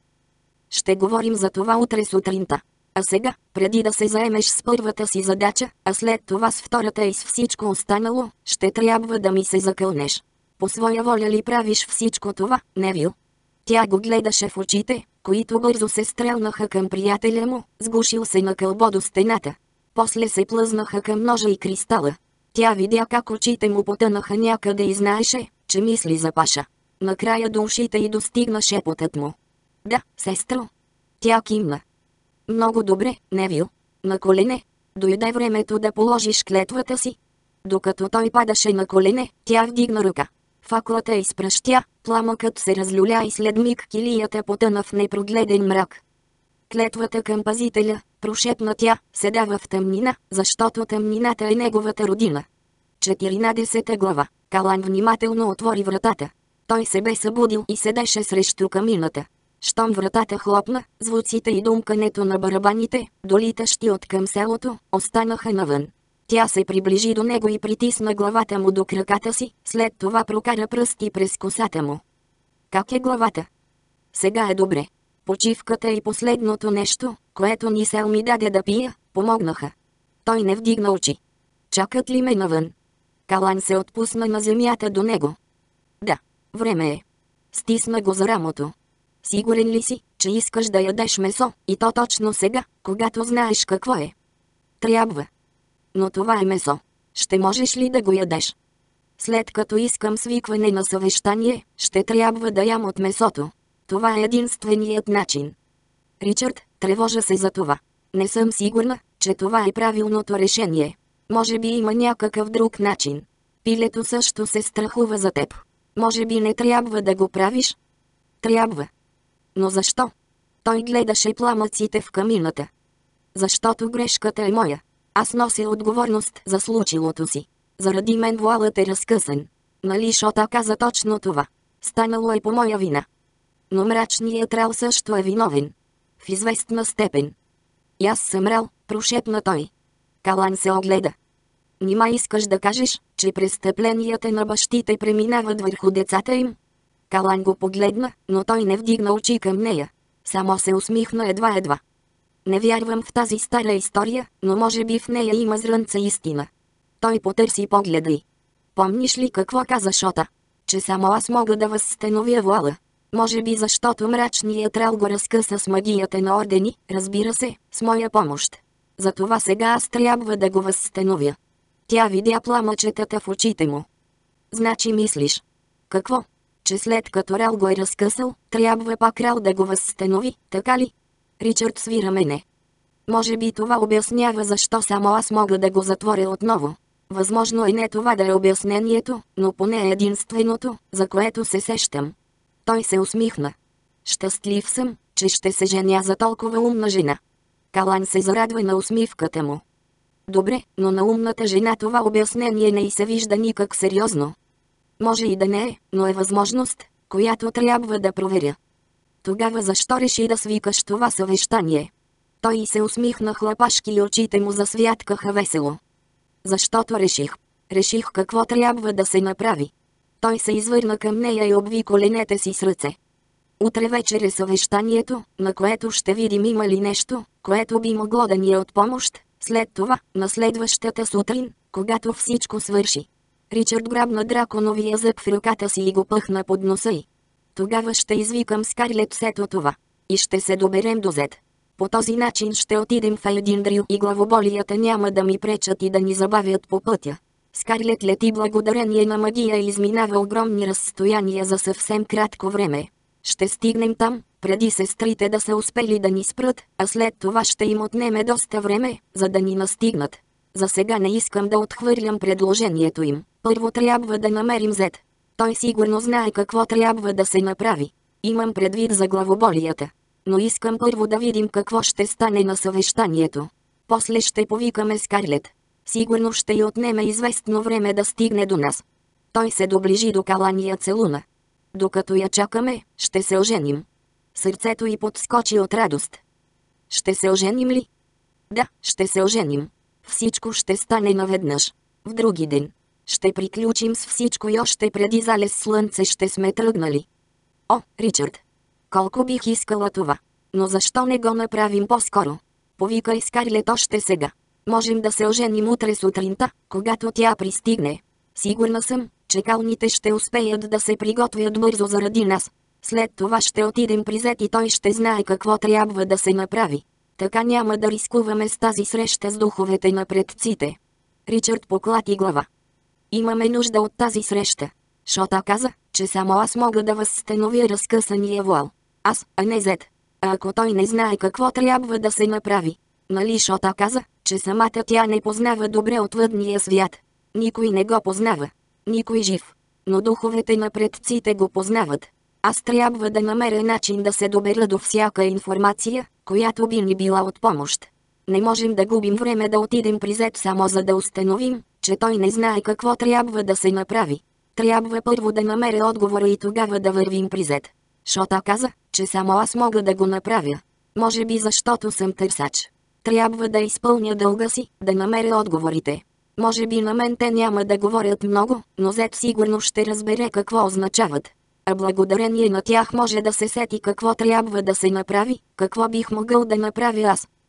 Ще говорим за това утре сутринта. А сега, преди да се заемеш с първата си задача, а след това с втората и с всичко останало, ще трябва да ми се закълнеш. По своя воля ли правиш всичко това, Невил? Тя го гледаше в очите, които бързо се стрелнаха към приятеля му, сгушил се на кълбо до стената. После се плъзнаха към ножа и кристала. Тя видя как очите му потънаха някъде и знаеше, че мисли за Паша. Накрая до ушите й достигна шепотът му. Да, сестро. Тя кимна. Много добре, Невил. На колене. Дойде времето да положиш клетвата си. Докато той падаше на колене, тя вдигна ръка. Факлата изпръщя, пламъкът се разлюля и след миг килията потъна в непрогледен мрак. Клетвата към Пазителя, прошепна тя, се дава в тъмнина, защото тъмнината е неговата родина. 14 глава. Калан внимателно отвори вратата. Той се бе събудил и седеше срещу камината. Щом вратата хлопна, звуците и думкането на барабаните, долитащи от към селото, останаха навън. Тя се приближи до него и притисна главата му до краката си, след това прокара пръсти през косата му. Как е главата? Сега е добре. Почивката и последното нещо, което Нисел ми даде да пия, помогнаха. Той не вдигна очи. Чакат ли ме навън? Калан се отпусна на земята до него. Да, време е. Стисна го за рамото. Сигурен ли си, че искаш да ядеш месо, и то точно сега, когато знаеш какво е? Трябва. Но това е месо. Ще можеш ли да го ядеш? След като искам свикване на съвещание, ще трябва да ям от месото. Това е единственият начин. Ричард, тревожа се за това. Не съм сигурна, че това е правилното решение. Може би има някакъв друг начин. Пилето също се страхува за теб. Може би не трябва да го правиш? Трябва. Но защо? Той гледаше пламъците в камината. Защото грешката е моя. Аз нося отговорност за случилото си. Заради мен вуалът е разкъсан. Нали Шота каза точно това? Станало е по моя вина. Но мрачният Рал също е виновен. В известна степен. И аз съм Рал, прошепна той. Калан се огледа. Нима искаш да кажеш, че престъпленията на бащите преминават върху децата им? Калан го погледна, но той не вдигна очи към нея. Само се усмихна едва-едва. Не вярвам в тази стара история, но може би в нея има зрънца истина. Той потърси погледа й. Помниш ли какво каза Шота? Че само аз мога да възстановя вуала. Може би защото мрачният Рал го разкъса с магията на ордени, разбира се, с моя помощ. Затова сега аз трябва да го възстановя. Тя видя пламъчетата в очите му. Значи мислиш. Какво? Че след като Рал го е разкъсал, трябва пак Рал да го възстанови, така ли? Ричард свира мене. Може би това обяснява защо само аз мога да го затворя отново. Възможно е не това да е обяснението, но поне е единственото, за което се сещам. Той се усмихна. Щастлив съм, че ще се женя за толкова умна жена. Калан се зарадва на усмивката му. Добре, но на умната жена това обяснение не й се вижда никак сериозно. Може и да не е, но е възможност, която трябва да проверя. Тогава защо реши да свикаш това съвещание? Той се усмихна хлапашки и очите му засвяткаха весело. Защото реших какво трябва да се направи. Той се извърна към нея и обви коленете си с ръце. Утре вечер е съвещанието, на което ще видим има ли нещо, което би могло да ни е от помощ. След това, на следващата сутрин, когато всичко свърши. Ричард грабна драконовия зъб в ръката си и го пъхна под носа й. Тогава ще извикам Скарлет сето това. И ще се доберем до Зет. По този начин ще отидем в Айдиндрил и главоболията няма да ми пречат и да ни забавят по пътя. Скарлет лети благодарение на магия и изминава огромни разстояния за съвсем кратко време. Ще стигнем там, преди сестрите да са успели да ни спрат, а след това ще им отнеме доста време, за да ни настигнат. За сега не искам да отхвърлям предложението им. Първо трябва да намерим Зет. Той сигурно знае какво трябва да се направи. Имам предвид за главоболията. Но искам първо да видим какво ще стане на съвещанието. После ще повикаме Скарлет. Сигурно ще й отнеме известно време да стигне до нас. Той се доближи до Калан и я целуна. Докато я чакаме, ще се оженим. Сърцето й подскочи от радост. Ще се оженим ли? Да, ще се оженим. Всичко ще стане наведнъж. В други ден. Ще приключим с всичко и още преди залез слънце ще сме тръгнали. О, Ричард! Колко бих искала това. Но защо не го направим по-скоро? Повикай Скарлет още сега. Можем да се оженим утре сутринта, когато тя пристигне. Сигурна съм, че калните ще успеят да се приготвят бързо заради нас. След това ще отидем при Зет и той ще знае какво трябва да се направи. Така няма да рискуваме с тази среща с духовете на предците. Ричард поклати глава. Имаме нужда от тази среща. Шота каза, че само аз мога да възстановя разкъсания вуал. Аз, а не Зет. А ако той не знае какво трябва да се направи? Нали Шота каза, че самата тя не познава добре отвъдния свят. Никой не го познава. Никой жив. Но духовете на предците го познават. Аз трябва да намеря начин да се добера до всяка информация, която би ни била от помощ. Не можем да губим време да отидем при Зет само за да установим, че той не знае какво трябва да се направи. Трябва първо да намеря отговора и тогава да вървим при Зет. Шота каза, че само аз мога да го направя. Може би защото съм търсач. Трябва да изпълня дълга си, да намеря отговорите. Може би на мен те няма да говорят много, но Зет сигурно ще разбере какво означават. А благодарение на тях може да се сети какво трябва да се направи, какво бих могъл да направя аз.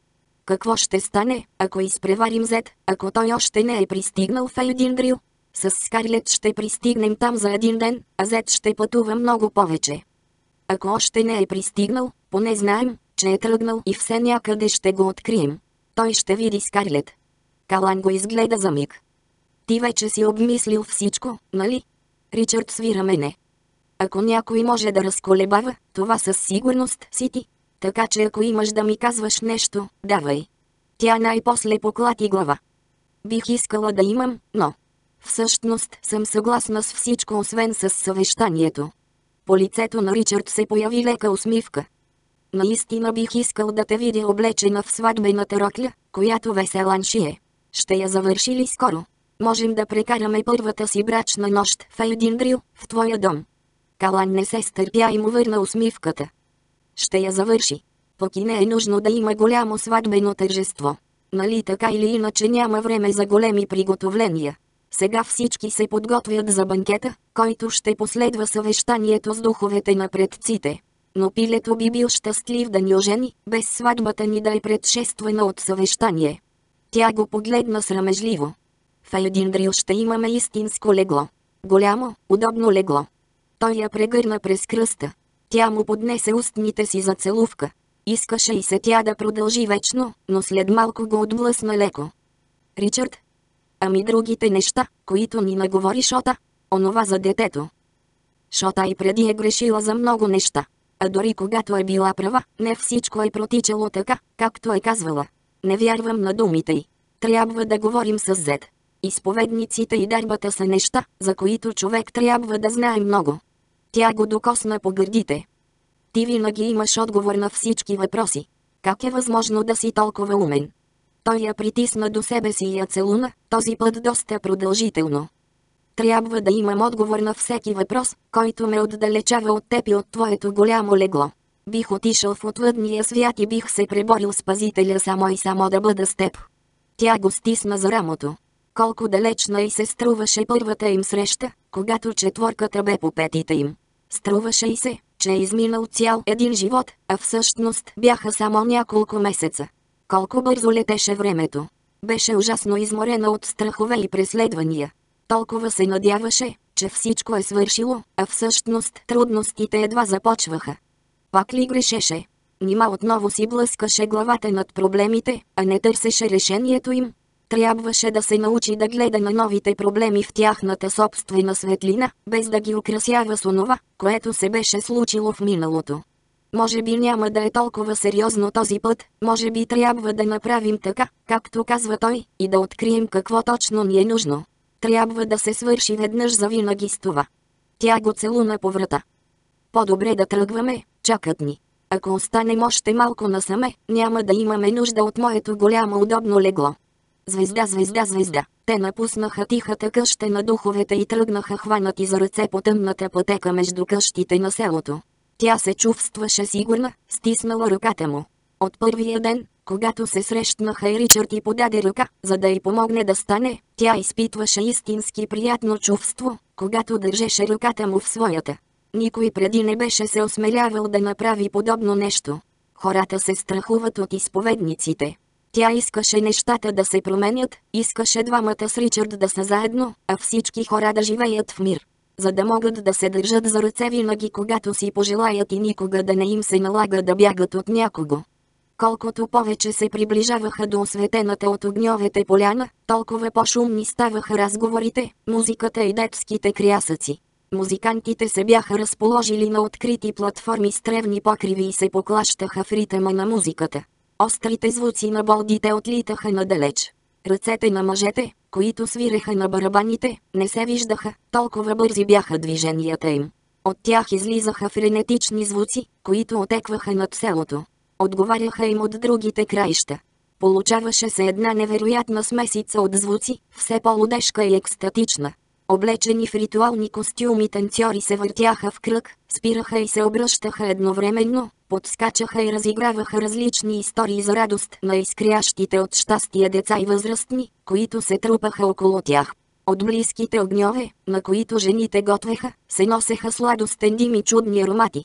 Какво ще стане, ако изпреварим Зет, ако той още не е пристигнал в Ейдиндрил? С Скарлет ще пристигнем там за един ден, а Зет ще пътува много повече. Ако още не е пристигнал, поне знаем, че е тръгнал и все някъде ще го открием. Той ще види Скарлет. Калан го изгледа за миг. Ти вече си обмислил всичко, нали? Ричард свира мене. Ако някой може да разколебава, това със сигурност си ти. Така че ако имаш да ми казваш нещо, давай. Тя най-после поклати глава. Бих искала да имам, но... Всъщност съм съгласна с всичко освен с съвещанието. По лицето на Ричард се появи лека усмивка. Наистина бих искал да те видя облечена в сватбената рокля, която Веселан шие. Ще я завърши ли скоро? Можем да прекараме първата си брачна нощ в Ейдиндрил, в твоя дом. Калан не се стърпя и му върна усмивката. Ще я завърши. Пък и не е нужно да има голямо сватбено тържество. Нали така или иначе няма време за големи приготовления. Сега всички се подготвят за банкета, който ще последва съвещанието с духовете на предците. Но пилето би бил щастлив да ни ожени, без сватбата ни да е предшествана от съвещание. Тя го погледна срамежливо. В Ейдиндрил ще имаме истинско легло. Голямо, удобно легло. Той я прегърна през кръста. Тя му поднесе устните си за целувка. Искаше и се тя да продължи вечно, но след малко го отблъсна леко. Ричард? Ами другите неща, които ни наговори Шота? Онова за детето. Шота и преди е грешила за много неща. А дори когато е била права, не всичко е протичало така, както е казвала. Не вярвам на думите й. Трябва да говорим с Зет. Изповедниците и дарбата са неща, за които човек трябва да знае много. Тя го докосна по гърдите. Ти винаги имаш отговор на всички въпроси. Как е възможно да си толкова умен? Той я притисна до себе си и я целуна, този път доста продължително. Трябва да имам отговор на всеки въпрос, който ме отдалечава от теб и от твоето голямо легло. Бих отишъл в отвъдния свят и бих се преборил с пазителя само и само да бъда с теб. Тя го стисна за рамото. Колко далечна й се струваше първата им среща, когато четворката бе по петите им. Струваше й се, че е изминал цял един живот, а всъщност бяха само няколко месеца. Колко бързо летеше времето. Беше ужасно изморена от страхове и преследвания. Толкова се надяваше, че всичко е свършило, а всъщност трудностите едва започваха. Пак ли грешеше? Нима отново си блъскаше главата над проблемите, а не търсеше решението им? Трябваше да се научи да гледа на новите проблеми в тяхната собствена светлина, без да ги украсява с онова, което се беше случило в миналото. Може би няма да е толкова сериозно този път, може би трябва да направим така, както казва той, и да открием какво точно ни е нужно. Трябва да се свърши веднъж завинаги с това. Тя го целуна по врата. По-добре да тръгваме, чакат ни. Ако останем още малко насаме, няма да имаме нужда от моето голямо удобно легло. Звезда, звезда, звезда. Те напуснаха тихата къща на духовете и тръгнаха хванати за ръце по тъмната пътека между къщите на селото. Тя се чувстваше сигурна, стиснала ръката му. От първия ден, когато се срещнаха и Ричард й подаде ръка, за да й помогне да стане, тя изпитваше истински приятно чувство, когато държеше ръката му в своята. Никой преди не беше се осмелявал да направи подобно нещо. Хората се страхуват от изповедниците. Тя искаше нещата да се променят, искаше двамата с Ричард да са заедно, а всички хора да живеят в мир. За да могат да се държат за ръце винаги когато си пожелаят и никога да не им се налага да бягат от някого. Колкото повече се приближаваха до осветената от огньовете поляна, толкова по-шумни ставаха разговорите, музиката и детските крясъци. Музикантите се бяха разположили на открити платформи с тревни покриви и се поклащаха в ритъма на музиката. Острите звуци на болдите отлитаха надалеч. Ръцете на мъжете, които свиреха на барабаните, не се виждаха, толкова бързи бяха движенията им. От тях излизаха френетични звуци, които отекваха над селото. Отговаряха им от другите краища. Получаваше се една невероятна смесица от звуци, все по-лудешка и екстатична. Облечени в ритуални костюми танцори се въртяха в кръг, спираха и се обръщаха едновременно, подскачаха и разиграваха различни истории за радост на изкрящите от щастие деца и възрастни, които се трупаха около тях. От близките огньове, на които жените готвеха, се носеха сладостен дим и чудни аромати.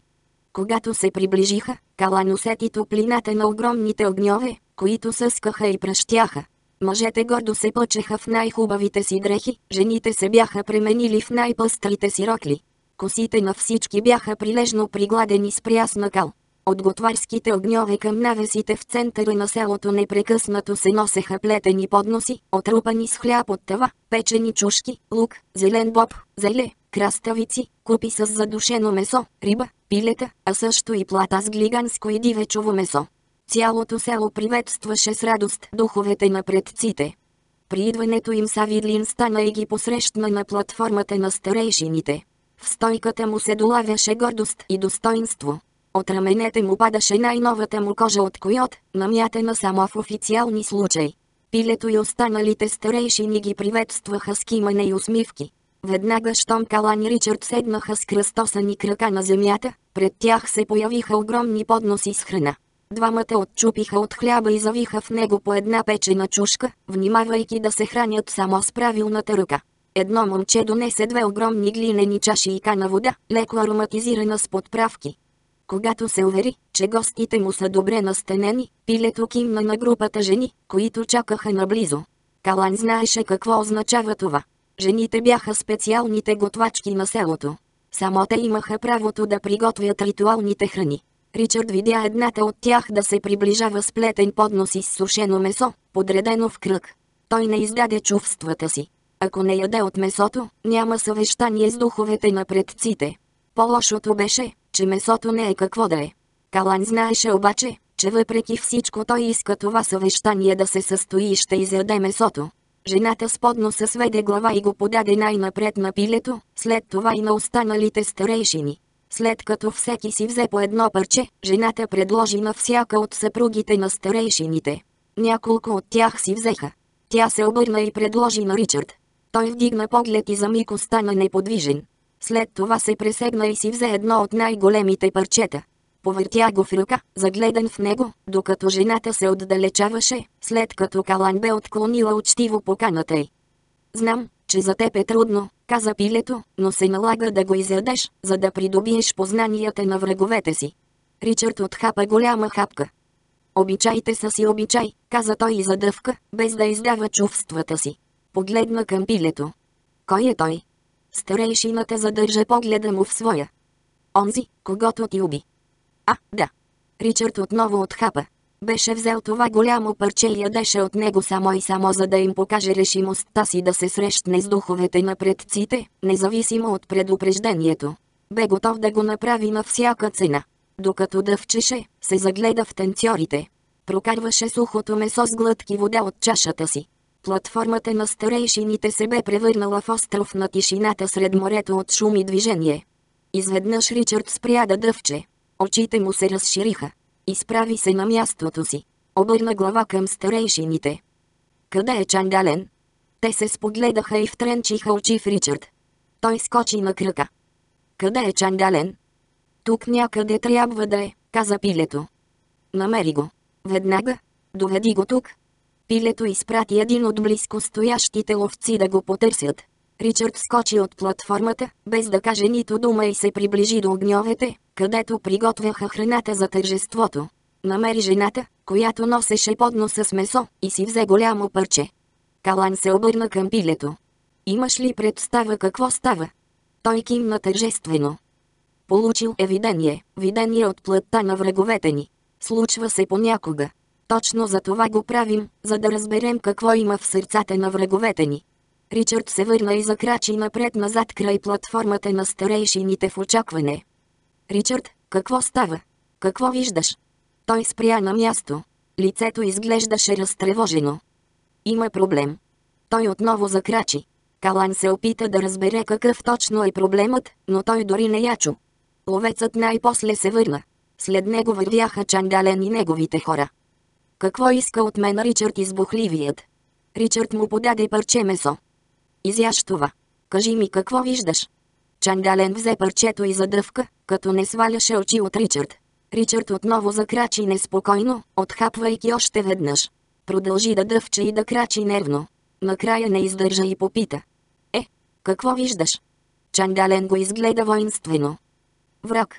Когато се приближиха, Калан усети топлината на огромните огньове, които съскаха и пръщяха. Мъжете гордо се пъчеха в най-хубавите си дрехи, жените се бяха пременили в най-пъстрите си рокли. Косите на всички бяха прилежно пригладени с прясна кал. От готварските огньове към навесите в центъра на селото непрекъснато се носеха плетени подноси, отрупани с хляб от тава, печени чушки, лук, зелен боб, зеле, краставици, купи с задушено месо, риба, пилета, а също и плата с глиганско и дивечово месо. Цялото село приветстваше с радост духовете на предците. При идването им Савидлин стана и ги посрещна на платформата на старейшините. В стойката му се долавяше гордост и достоинство. От раменете му падаше най-новата му кожа от койот, намятена само в официални случаи. Пилето и останалите старейшини ги приветстваха с кимане и усмивки. Веднага щом Калан и Ричард седнаха с кръстосани крака на земята, пред тях се появиха огромни подноси с храна. Двамата отчупиха от хляба и завиха в него по една печена чушка, внимавайки да се хранят само с правилната ръка. Едно момче донесе две огромни глинени чаши и кана вода, леко ароматизирана с подправки. Когато се увери, че гостите му са добре настанени, пилето кимна на групата жени, които чакаха наблизо. Калан знаеше какво означава това. Жените бяха специалните готвачки на селото. Само те имаха правото да приготвят ритуалните храни. Ричард видя едната от тях да се приближава с плетен поднос и с сушено месо, подредено в кръг. Той не издаде чувствата си. Ако не яде от месото, няма съвещание с духовете на предците. По-лошото беше, че месото не е какво да е. Калан знаеше обаче, че въпреки всичко той иска това съвещание да се състои и ще изяде месото. Жената с подноса сведе глава и го подаде най-напред на пилето, след това и на останалите старейшини. След като всеки си взе по едно парче, жената предложи на всяка от съпругите на старейшините. Няколко от тях си взеха. Тя се обърна и предложи на Ричард. Той вдигна поглед и за миг остана неподвижен. След това се пресегна и си взе едно от най-големите парчета. Повъртя го в ръка, загледан в него, докато жената се отдалечаваше, след като Калан бе отклонила учтиво поканата й. «Знам, че за теб е трудно», каза пилето, «но се налага да го изядеш, за да придобиеш познанията на враговете си». Ричард отхапа голяма хапка. «Обичайте са си обичай», каза той и задъвка, без да издава чувствата си. Погледна към пилето. «Кой е той?» Старейшината задържа погледа му в своя. «Онзи, когото ти уби». «А, да». Ричард отново отхапа. Беше взел това голямо парче и ядеше от него само и само за да им покаже решимостта си да се срещне с духовете на предците, независимо от предупреждението. Бе готов да го направи на всяка цена. Докато дъвчеше, се загледа в танцорите. Прокарваше сухото месо с глътки вода от чашата си. Платформата на старейшините се бе превърнала в остров на тишината сред морето от шум и движение. Изведнъж Ричард спря да дъвче. Очите му се разшириха. Изправи се на мястото си. Обърна глава към старейшините. «Къде е Чандален?» Те се спогледаха и втренчиха очи в Ричард. Той скочи на крака. «Къде е Чандален?» «Тук някъде трябва да е», каза пилето. «Намери го. Веднага. Доведи го тук». Пилето изпрати един от близко стоящите ловци да го потърсят. Ричард скочи от платформата, без да каже нито дума и се приближи до огньовете, където приготвяха храната за тържеството. Намери жената, която носеше подноса с месо, и си взе голямо парче. Калан се обърна към пилето. «Имаш ли представа какво става?» Той кимна тържествено. «Получил е видение от плътта на враговете ни. Случва се понякога. Точно за това го правим, за да разберем какво има в сърцата на враговете ни». Ричард се върна и закрачи напред-назад край платформата на старейшините в очакване. «Ричард, какво става? Какво виждаш?» Той спря на място. Лицето изглеждаше разтревожено. «Има проблем». Той отново закрачи. Калан се опита да разбере какъв точно е проблемът, но той дори не я чу. Ловецът най-после се върна. След него вървяха Чандален и неговите хора. «Какво иска от мен Ричард избухливият?» Ричард му подаде парче месо. «Изяж това. Кажи ми какво виждаш?» Чандален взе парчето и задъвка, като не сваляше очи от Ричард. Ричард отново закрачи неспокойно, отхапвайки още веднъж. Продължи да дъвче и да крачи нервно. Накрая не издържа и попита. «Какво виждаш?» Чандален го изгледа воинствено. «Враг».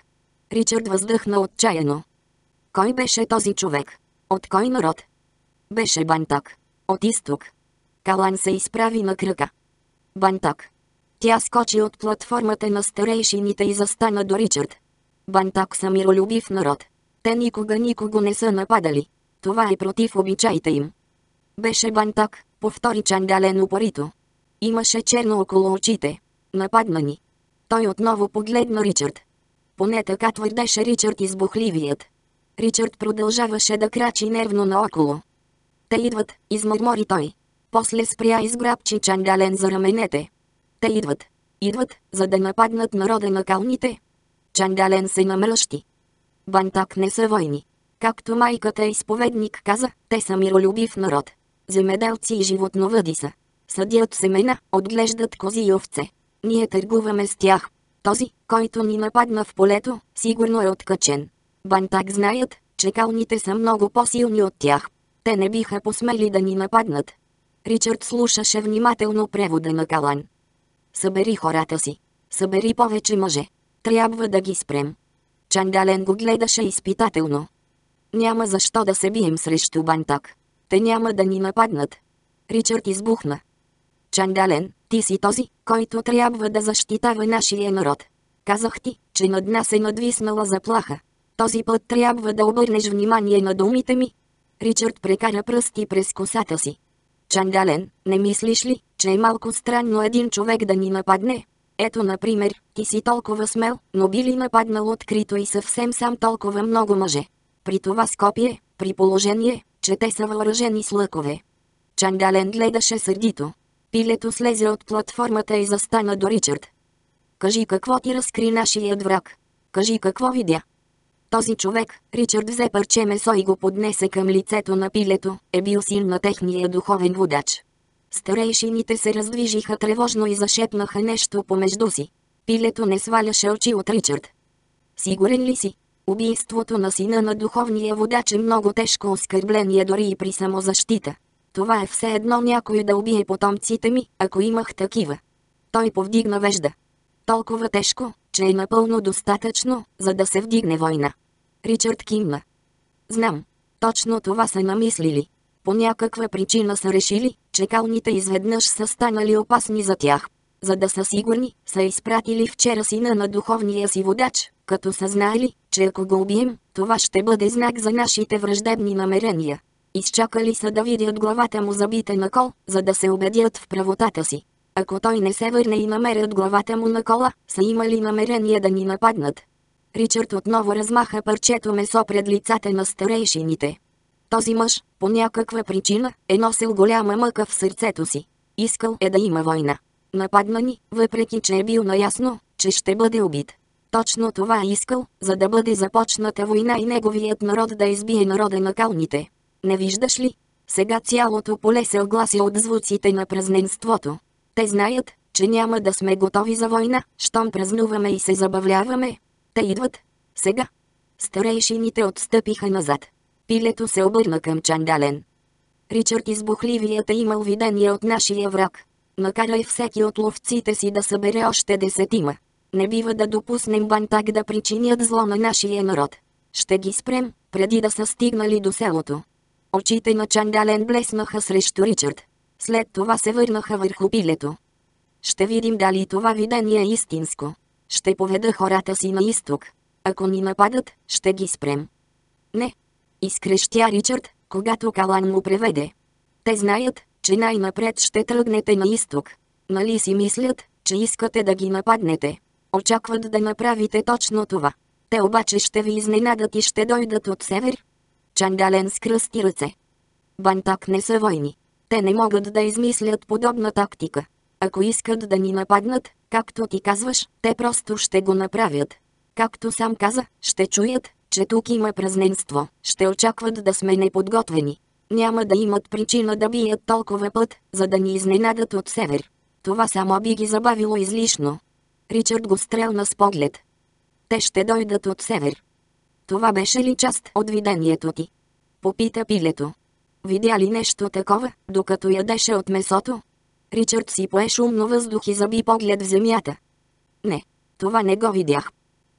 Ричард въздъхна отчаяно. Кой беше този човек? От кой народ? Беше Бантак. От изток. Калан се изправи на крака. Бантак. Тя скочи от платформата на старейшините и застана до Ричард. Бантак са миролюбив народ. Те никого не са нападали. Това е против обичаите им. Беше Бантак, повтори Чандален упорито. Имаше черно около очите. Нападна ни. Той отново погледна Ричард. Поне така твърдеше Ричард избухливият. Ричард продължаваше да крачи нервно наоколо. Те идват, измърмори той. После спря и сграбчи Чандален за раменете. Те идват. Идват, за да нападнат народа на калните. Чандален се намръщи. Бантак не са войни. Както майката изповедник каза, те са миролюбив народ. Земеделци и животновъди са. Съдят семена, отглеждат кози и овце. Ние търгуваме с тях. Този, който ни нападна в полето, сигурно е откачен. Бантак знаят, че калните са много по-силни от тях. Те не биха посмели да ни нападнат. Ричард слушаше внимателно превода на Калан. Събери хората си. Събери повече мъже. Трябва да ги спрем. Чандален го гледаше изпитателно. Няма защо да се бием срещу Бантак. Те няма да ни нападнат. Ричард избухна. Чандален, ти си този, който трябва да защитава нашия народ. Казах ти, че над нас е надвиснала заплаха. Този път трябва да обърнеш внимание на думите ми. Ричард прекара пръсти през косата си. Чандален, не мислиш ли, че е малко странно един човек да ни нападне? Ето например, ти си толкова смел, но би ли нападнал открито и съвсем сам толкова много мъже? При това Скопие, при положение, че те са въоръжени с лъкове. Чандален гледаше сърдито. Пилето слезе от платформата и застана до Ричард. Кажи какво ти разкри нашият враг. Кажи какво видя. Този човек, Ричард взе парче месо и го поднесе към лицето на пилето, е бил син на техния духовен водач. Старейшините се раздвижиха тревожно и зашепнаха нещо помежду си. Пилето не сваляше очи от Ричард. Сигурен ли си? Убийството на сина на духовния водач е много тежко оскърбление дори и при самозащита. Това е все едно някой да убие потомците ми, ако имах такива. Той повдигна вежда. Толкова тежко, че е напълно достатъчно, за да се вдигне война. Ричард кимна. Знам. Точно това са намислили. По някаква причина са решили, че калните изведнъж са станали опасни за тях. За да са сигурни, са изпратили вчера сина на духовния си водач, като са знаели, че ако го убием, това ще бъде знак за нашите враждебни намерения. Изчакали са да видят главата му забита на кол, за да се убедят в правотата си. Ако той не се върне и намерят главата му на кола, са имали намерение да ни нападнат. Ричард отново размаха парчето месо пред лицата на старейшините. Този мъж, по някаква причина, е носил голяма мъка в сърцето си. Искал е да има война. Нападна ни, въпреки че е бил наясно, че ще бъде убит. Точно това е искал, за да бъде започната война и неговият народ да избие народа на калните. Не виждаш ли? Сега цялото поле се оглася от звуците на празненството. Те знаят, че няма да сме готови за война, щом празнуваме и се забавляваме. Те идват. Сега. Старейшините отстъпиха назад. Пилето се обърна към Чандален. Ричард избухливият е имал видение от нашия враг. Накарай всеки от ловците си да събере още 10. Не бива да допуснем Бантак да причинят зло на нашия народ. Ще ги спрем, преди да са стигнали до селото. Очите на Чандален блеснаха срещу Ричард. След това се върнаха върху пилето. Ще видим дали това видение е истинско. Ще поведа хората си на изток. Ако ни нападат, ще ги спрем. Не. Изкрещя Ричард, когато Калан му преведе. Те знаят, че най-напред ще тръгнете на изток. Нали си мислят, че искате да ги нападнете? Очакват да направите точно това. Те обаче ще ви изненадат и ще дойдат от север. Чандален скръсти ръце. Бантак не са войни. Те не могат да измислят подобна тактика. Ако искат да ни нападнат, както ти казваш, те просто ще го направят. Както сам каза, ще чуят, че тук има празненство, ще очакват да сме неподготвени. Няма да имат причина да бият толкова път, за да ни изненадат от север. Това само би ги забавило излишно. Ричард го стрелна с поглед. Те ще дойдат от север. Това беше ли част от видението ти? Попита пилето. Видя ли нещо такова, докато ядеше от месото? Ричард си пое шумно въздух и заби поглед в земята. Не, това не го видях.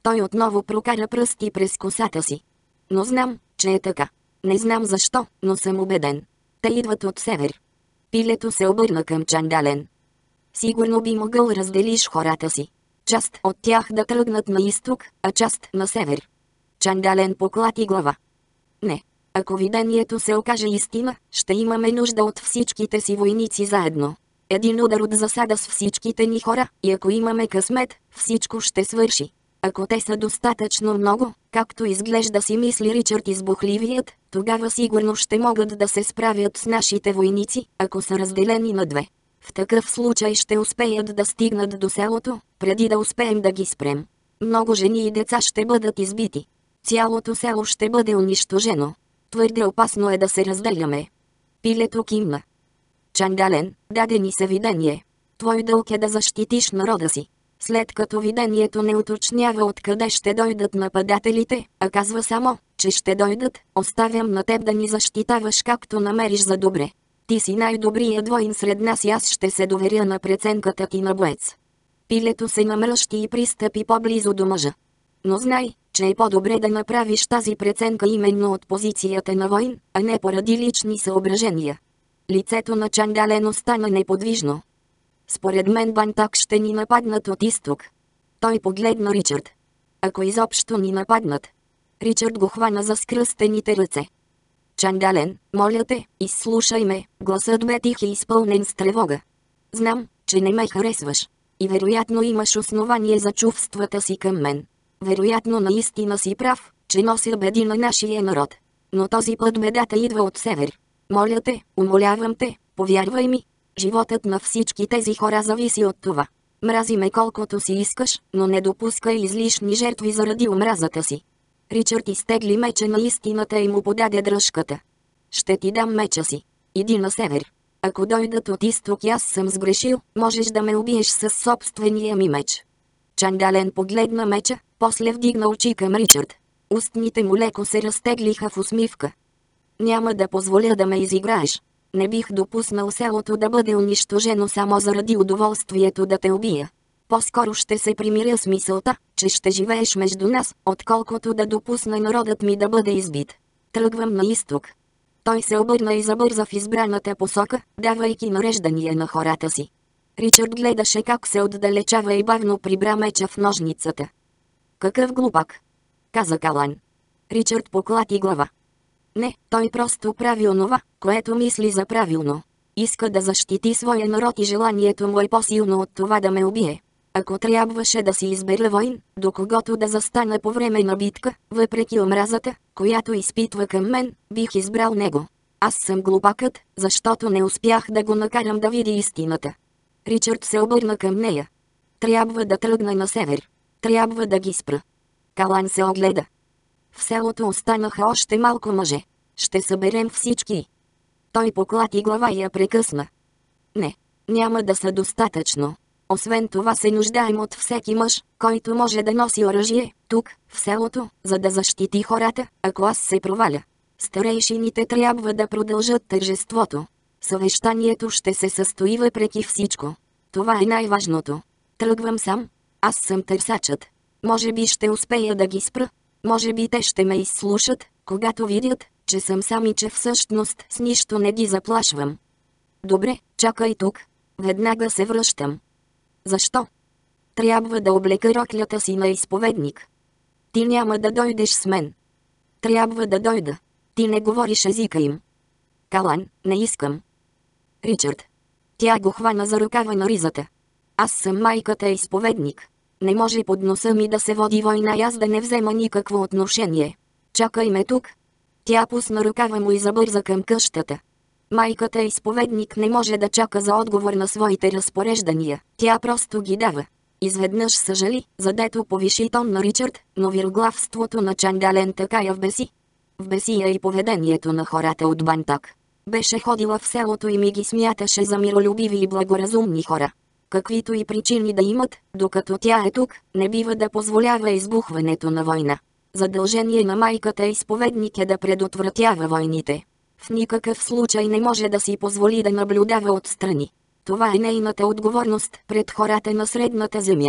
Той отново прокара пръсти през косата си. Но знам, че е така. Не знам защо, но съм убеден. Те идват от север. Пилето се обърна към Чандален. Сигурно би могъл разделиш хората си. Част от тях да тръгнат на изток, а част на север. Чандален поклати глава. Не. Ако видението се окаже истина, ще имаме нужда от всичките си войници заедно. Един удар от засада с всичките ни хора, и ако имаме късмет, всичко ще свърши. Ако те са достатъчно много, както изглежда си мисли Ричард избухливият, тогава сигурно ще могат да се справят с нашите войници, ако са разделени на две. В такъв случай ще успеят да стигнат до селото, преди да успеем да ги спрем. Много жени и деца ще бъдат избити. Цялото село ще бъде унищожено. Твърде опасно е да се разделяме. Пилето кимна. Чандален, даде ни се видение. Твой дълг е да защитиш народа си. След като видението не уточнява откъде ще дойдат нападателите, а казва само, че ще дойдат, оставям на теб да ни защитаваш както намериш за добре. Ти си най-добрият воин сред нас и аз ще се доверя на преценката ти на боец. Пилето се намръщи и пристъпи по-близо до мъжа. Но знай, че е по-добре да направиш тази преценка именно от позицията на воин, а не поради лични съображения. Лицето на Чандален остана неподвижно. Според мен Бантак ще ни нападнат от изток. Той погледна Ричард. Ако изобщо ни нападнат. Ричард го хвана за скръстените ръце. Чандален, моля те, изслушай ме, гласът бе тих и изпълнен с тревога. Знам, че не ме харесваш. И вероятно имаш основание за чувствата си към мен. Вероятно наистина си прав, че нося беди на нашия народ. Но този път бедата идва от север. Моля те, умолявам те, повярвай ми. Животът на всички тези хора зависи от това. Мрази ме колкото си искаш, но не допускай излишни жертви заради омразата си. Ричард изтегли меча на истината и му подаде дръжката. Ще ти дам меча си. Иди на север. Ако дойдат от изток и аз съм сгрешил, можеш да ме убиеш със собствения ми меч. Чандален погледна меча, после вдигна очи към Ричард. Устните му леко се разтеглиха в усмивка. Няма да позволя да ме изиграеш. Не бих допуснал селото да бъде унищожено само заради удоволствието да те убия. По-скоро ще се примиря с мисълта, че ще живееш между нас, отколкото да допусна народът ми да бъде избит. Тръгвам на изток. Той се обърна и забърза в избраната посока, давайки нареждания на хората си. Ричард гледаше как се отдалечава и бавно прибра меча в ножницата. Какъв глупак, каза Калан. Ричард поклати глава. Не, той просто прави онова, което мисли за правилно. Иска да защити своя народ и желанието му е по-силно от това да ме убие. Ако трябваше да си избера войн, до когото да застана по време на битка, въпреки омразата, която изпитва към мен, бих избрал него. Аз съм глупакът, защото не успях да го накарам да види истината. Ричард се обърна към нея. Трябва да тръгна на север. Трябва да ги спра. Калан се огледа. В селото останаха още малко мъже. Ще съберем всички. Той поклати глава и я прекъсна. Не, няма да са достатъчно. Освен това се нуждаем от всеки мъж, който може да носи оръжие, тук, в селото, за да защити хората, ако аз се проваля. Старейшините трябва да продължат тържеството. Съвещанието ще се състои въпреки всичко. Това е най-важното. Тръгвам сам. Аз съм търсачът. Може би ще успея да ги спра. Може би те ще ме изслушат, когато видят, че съм сам и че всъщност с нищо не ги заплашвам. Добре, чакай тук. Веднага се връщам. Защо? Трябва да облека роклята си на изповедник. Ти няма да дойдеш с мен. Трябва да дойда. Ти не говориш езика им. Калан, не искам. Ричард. Тя го хвана за ръкава на ризата. Аз съм майката изповедник. Не може под носа ми да се води война и аз да не взема никакво отношение. Чакай ме тук. Тя пусна ръкава му и забърза към къщата. Майката изповедник не може да чака за отговор на своите разпореждания. Тя просто ги дава. Изведнъж съжали, задето повиши тон на Ричард, но вирглавството на Чандален така я вбеси. Вбеси я и поведението на хората от Бантак. Беше ходила в селото и ми ги смяташе за миролюбиви и благоразумни хора. Каквито и причини да имат, докато тя е тук, не бива да позволява избухването на война. Задължение на майката изповедник е да предотвратява войните. В никакъв случай не може да си позволи да наблюдава отстрани. Това е нейната отговорност пред хората на Средната земя.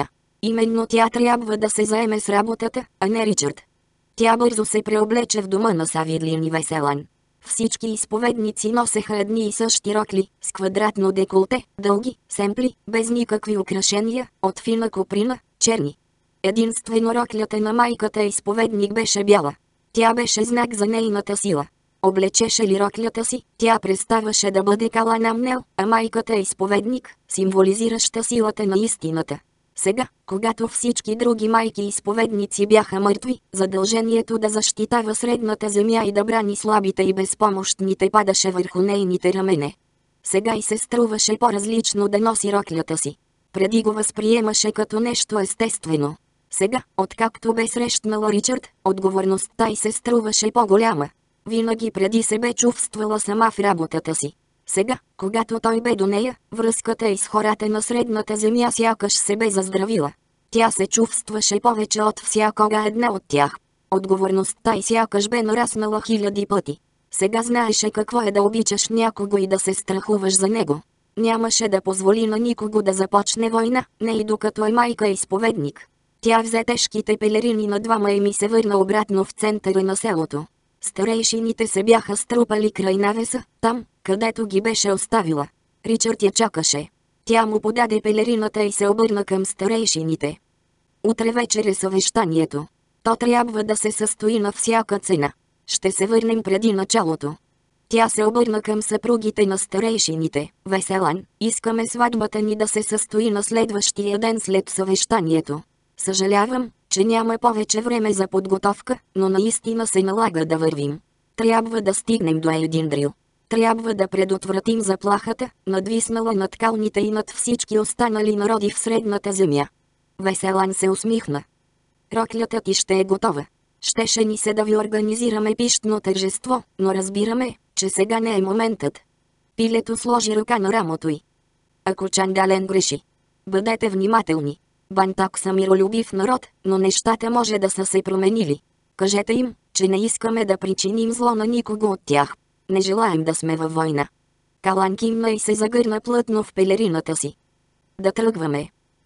Именно тя трябва да се заеме с работата, а не Ричард. Тя бързо се преоблече в дома на Савидлин и Веселан. Всички изповедници носеха едни и същи рокли, с квадратно деколте, дълги, семпли, без никакви украшения, от фина коприна, черни. Единствено роклята на майката изповедник беше бяла. Тя беше знак за нейната сила. Облечеше ли роклята си, тя преставаше да бъде Калан Амнел, а майката изповедник, символизираща силата на истината. Сега, когато всички други майки изповедници бяха мъртви, задължението да защитава средната земя и да брани слабите и безпомощните падаше върху нейните рамене. Сега й се струваше по-различно да носи роклята си. Преди го възприемаше като нещо естествено. Сега, откакто бе срещнала Ричард, отговорността й се струваше по-голяма. Винаги преди се бе чувствала сама в работата си. Сега, когато той бе до нея, връзката й с хората на средната земя сякаш се бе заздравила. Тя се чувстваше повече от всякога една от тях. Отговорността й сякаш бе нараснала хиляди пъти. Сега знаеше какво е да обичаш някого и да се страхуваш за него. Нямаше да позволи на никого да започне война, не и докато е майка изповедник. Тя взе тежките пелерини на двама и се върна обратно в центъра на селото. Старейшините се бяха струпали край навеса, там, където ги беше оставила. Ричард я чакаше. Тя му подаде пелерината и се обърна към старейшините. Утре вечер е съвещанието. То трябва да се състои на всяка цена. Ще се върнем преди началото. Тя се обърна към съпругите на старейшините. Веселан, искаме сватбата ни да се състои на следващия ден след съвещанието. Съжалявам, че няма повече време за подготовка, но наистина се налага да вървим. Трябва да стигнем до Елдиндрил. Трябва да предотвратим заплахата, надвиснала над калните и над всички останали народи в средната земя. Веселан се усмихна. Роклята ти ще е готова. Щеше ни се да ви организираме пищно тържество, но разбираме, че сега не е моментът. Пилето сложи ръка на рамото й. Ако Чандален греши, бъдете внимателни. Бантак са миролюбив народ, но нещата може да са се променили. Кажете им, че не искаме да причиним зло на никого от тях. Не желаем да сме във война. Калан кимна и се загърна плътно в пелерината си. Да тръгваме.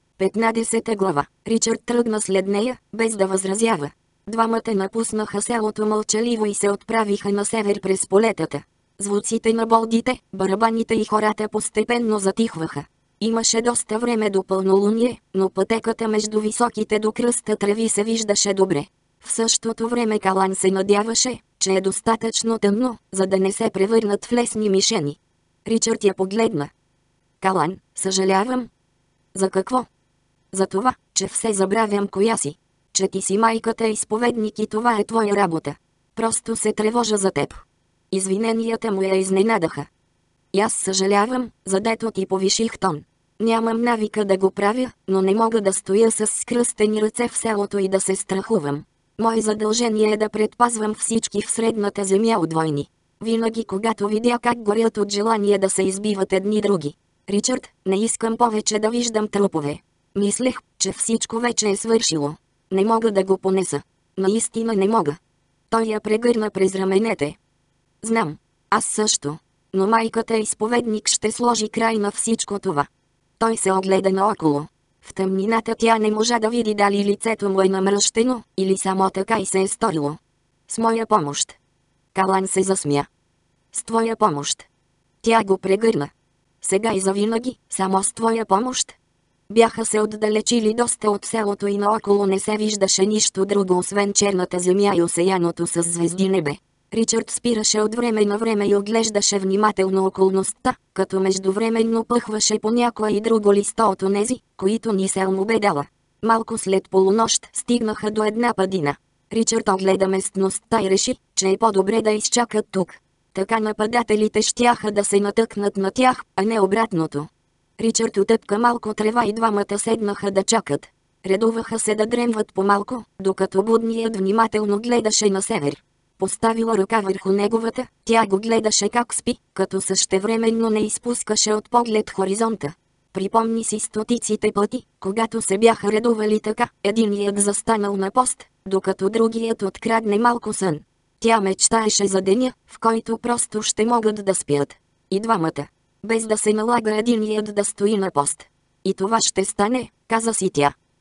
15 глава. Ричард тръгна след нея, без да възразява. Двамата напуснаха селото мълчаливо и се отправиха на север през полетата. Звуците на болдите, барабаните и хората постепенно затихваха. Имаше доста време до пълнолуние, но пътеката между високите до кръста треви се виждаше добре. В същото време Калан се надяваше, че е достатъчно тъмно, за да не се превърнат в лесни мишени. Ричард я погледна. Калан, съжалявам. За какво? За това, че все забравям коя си. Че ти си майката изповедник и това е твоя работа. Просто се тревожа за теб. Извиненията му я изненадаха. И аз съжалявам, задето ти повиших тон. Нямам навика да го правя, но не мога да стоя с скръстени ръце в селото и да се страхувам. Мое задължение е да предпазвам всички в средната земя от войни. Винаги когато видя как горят от желание да се избиват едни други. Ричард, не искам повече да виждам трупове. Мислех, че всичко вече е свършило. Не мога да го понеса. Наистина не мога. Той я прегърна през раменете. Знам. Аз също. Но майката изповедник ще сложи край на всичко това. Той се огледа наоколо. В тъмнината тя не можа да види дали лицето му е намръщено, или само така и се е сторило. С моя помощ. Калан се засмя. С твоя помощ. Тя го прегърна. Сега и завинаги, само с твоя помощ. Бяха се отдалечили доста от селото и наоколо не се виждаше нищо друго освен черната земя и осеяното с звезди небе. Ричард спираше от време на време и оглеждаше внимателно околността, като междувременно пъхваше по някое и друго листо от онези, които Нисел му бе дала. Малко след полунощ стигнаха до една падина. Ричард огледа местността и реши, че е по-добре да изчакат тук. Така нападателите щяха да се натъкнат на тях, а не обратното. Ричард утъпка малко трева и двамата седнаха да чакат. Редуваха се да дремват по-малко, докато будният внимателно гледаше на север. Поставила ръка върху неговата, тя го гледаше как спи, като същевременно не изпускаше от поглед хоризонта. Припомни си стотиците пъти, когато се бяха редували така, единият застанал на пост, докато другият открадне малко сън. Тя мечтаеше за деня, в който просто ще могат да спят. И двамата. Без да се налага единият да стои на пост. И това ще стане, каза си тя.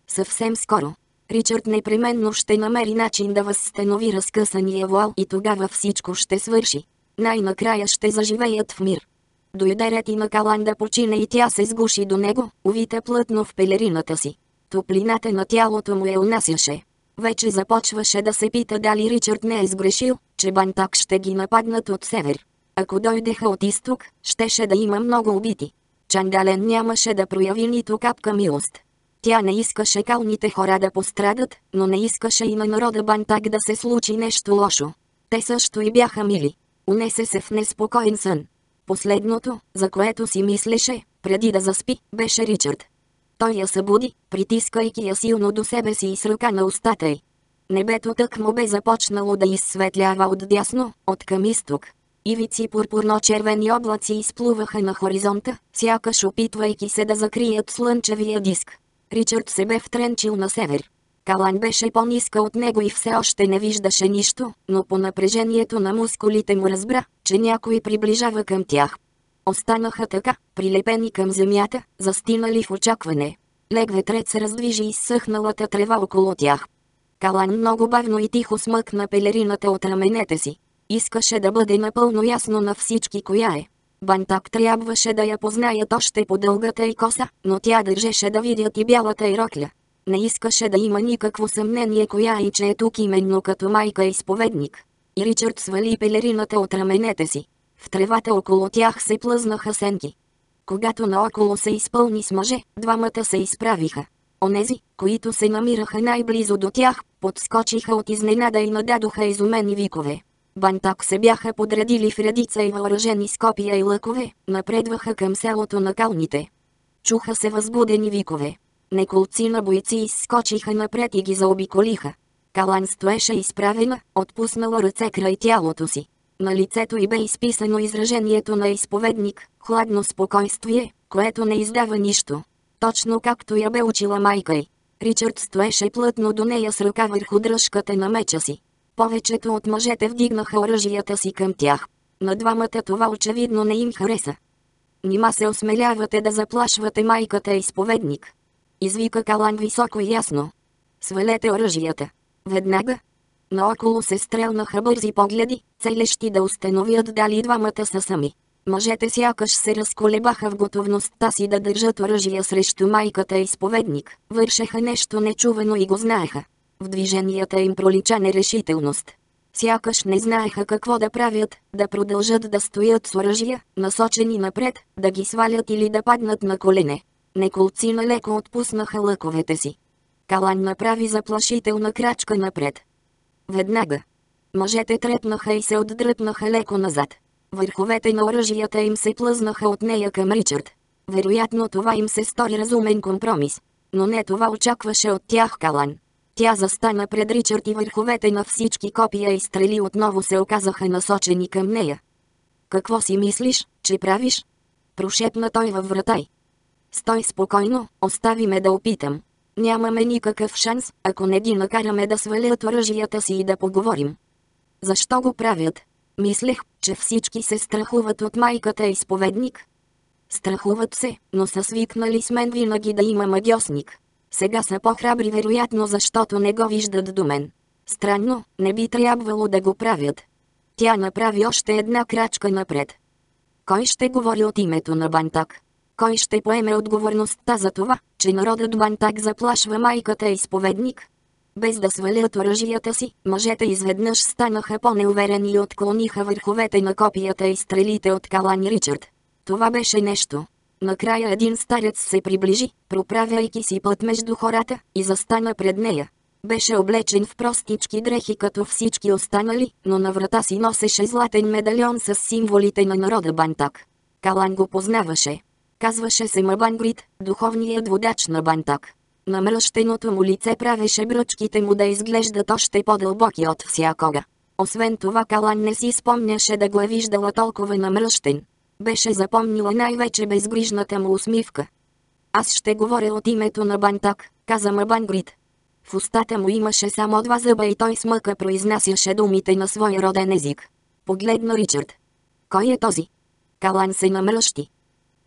Съвсем скоро. Ричард непременно ще намери начин да възстанови разкъсания вуал и тогава всичко ще свърши. Най-накрая ще заживеят в мир. Дойде ред и на Калан да почине и тя се сгуши до него, увита плътно в пелерината си. Топлината на тялото му я унасяше. Вече започваше да се пита дали Ричард не е сгрешил, че Бантак ще ги нападнат от север. Ако дойдеха от изток, щеше да има много убити. Чандален нямаше да прояви нито капка милост. Тя не искаше калните хора да пострадат, но не искаше и на народа Бантак да се случи нещо лошо. Те също и бяха мили. Унесе се в неспокоен сън. Последното, за което си мислеше, преди да заспи, беше Ричард. Той я събуди, притискайки я силно до себе си и с ръка на устата й. Небето тъкмо бе започнало да изсветлява отдясно, откъм изток. Ивици пурпурно-червени облаци изплуваха на хоризонта, сякаш опитвайки се да закрият слънчевия диск. Ричард се бе втренчил на север. Калан беше по-ниска от него и все още не виждаше нищо, но по напрежението на мускулите му разбра, че някой приближава към тях. Останаха така, прилепени към земята, застинали в очакване. Лек ветрец се раздвижи изсъхналата трева около тях. Калан много бавно и тихо смъкна пелерината от раменете си. Искаше да бъде напълно ясно на всички коя е. Бантак трябваше да я познаят още по дългата й коса, но тя държеше да видят и бялата й рокля. Не искаше да има никакво съмнение коя и че е тук именно като майка изповедник. И Ричард свали пелерината от раменете си. В тревата около тях се плъзнаха сенки. Когато наоколо се изпълни с мъже, двамата се изправиха. Онези, които се намираха най-близо до тях, подскочиха от изненада и нададоха изумени викове. Бантак се бяха подредили в редица и въоръжени с копия и лъкове, напредваха към селото на калните. Чуха се възбудени викове. Неколци на бойци изскочиха напред и ги заобиколиха. Калан стоеше изправена, отпуснала ръце край тялото си. На лицето й бе изписано изражението на изповедник, хладно спокойствие, което не издава нищо. Точно както я бе учила майка й. Ричард стоеше плътно до нея с ръка върху дръжката на меча си. Повечето от мъжете вдигнаха оръжията си към тях. На двамата това очевидно не им хареса. Нима се осмелявате да заплашвате майката изповедник? Извика Калан високо и ясно. Свалете оръжията. Веднага. Наоколо се стрелнаха бързи погледи, целещи да установят дали двамата са сами. Мъжете сякаш се разколебаха в готовността си да държат оръжия срещу майката изповедник. Вършеха нещо нечувано и го знаеха. В движенията им пролича нерешителност. Сякаш не знаеха какво да правят, да продължат да стоят с оръжия, насочени напред, да ги свалят или да паднат на колене. Неколци налеко отпуснаха лъковете си. Калан направи заплашителна крачка напред. Веднага. Мъжете трепнаха и се отдръпнаха леко назад. Върховете на оръжията им се плъзнаха от нея към Ричард. Вероятно това им се стори разумен компромис. Но не това очакваше от тях Калан. Тя застана пред Ричард и върховете на всички копия и стрели отново се оказаха насочени към нея. «Какво си мислиш, че правиш?» Прошепна той във врата й. «Стой спокойно, остави ме да опитам. Нямаме никакъв шанс, ако не ги накараме да свалят оръжията си и да поговорим». «Защо го правят?» Мислех, че всички се страхуват от майката изповедник. Страхуват се, но са свикнали с мен винаги да има магьосник. Сега са по-храбри вероятно защото не го виждат до мен. Странно, не би трябвало да го правят. Тя направи още една крачка напред. Кой ще говори от името на Бантак? Кой ще поеме отговорността за това, че народът Бантак заплашва майката изповедник? Без да свалят оръжията си, мъжете изведнъж станаха по-неуверени и отклониха върховете на копията и стрелите от Калан и Ричард. Това беше нещо. Накрая един старец се приближи, проправяйки си път между хората, и застана пред нея. Беше облечен в простички дрехи като всички останали, но на врата си носеше златен медальон с символите на народа Бантак. Калан го познаваше. Казваше се Мабангрит, духовният водач на Бантак. Намръщеното му лице правеше бръчките му да изглеждат още по-дълбоки от всякога. Освен това Калан не си спомняше да го е виждала толкова намръщен. Беше запомнила най-вече безгрижната му усмивка. «Аз ще говоря от името на Бантак», каза Мабангрит. В устата му имаше само два зъба и той с мъка произнасяше думите на своя роден език. Погледна Ричард. «Кой е този?» Калан се намръщи.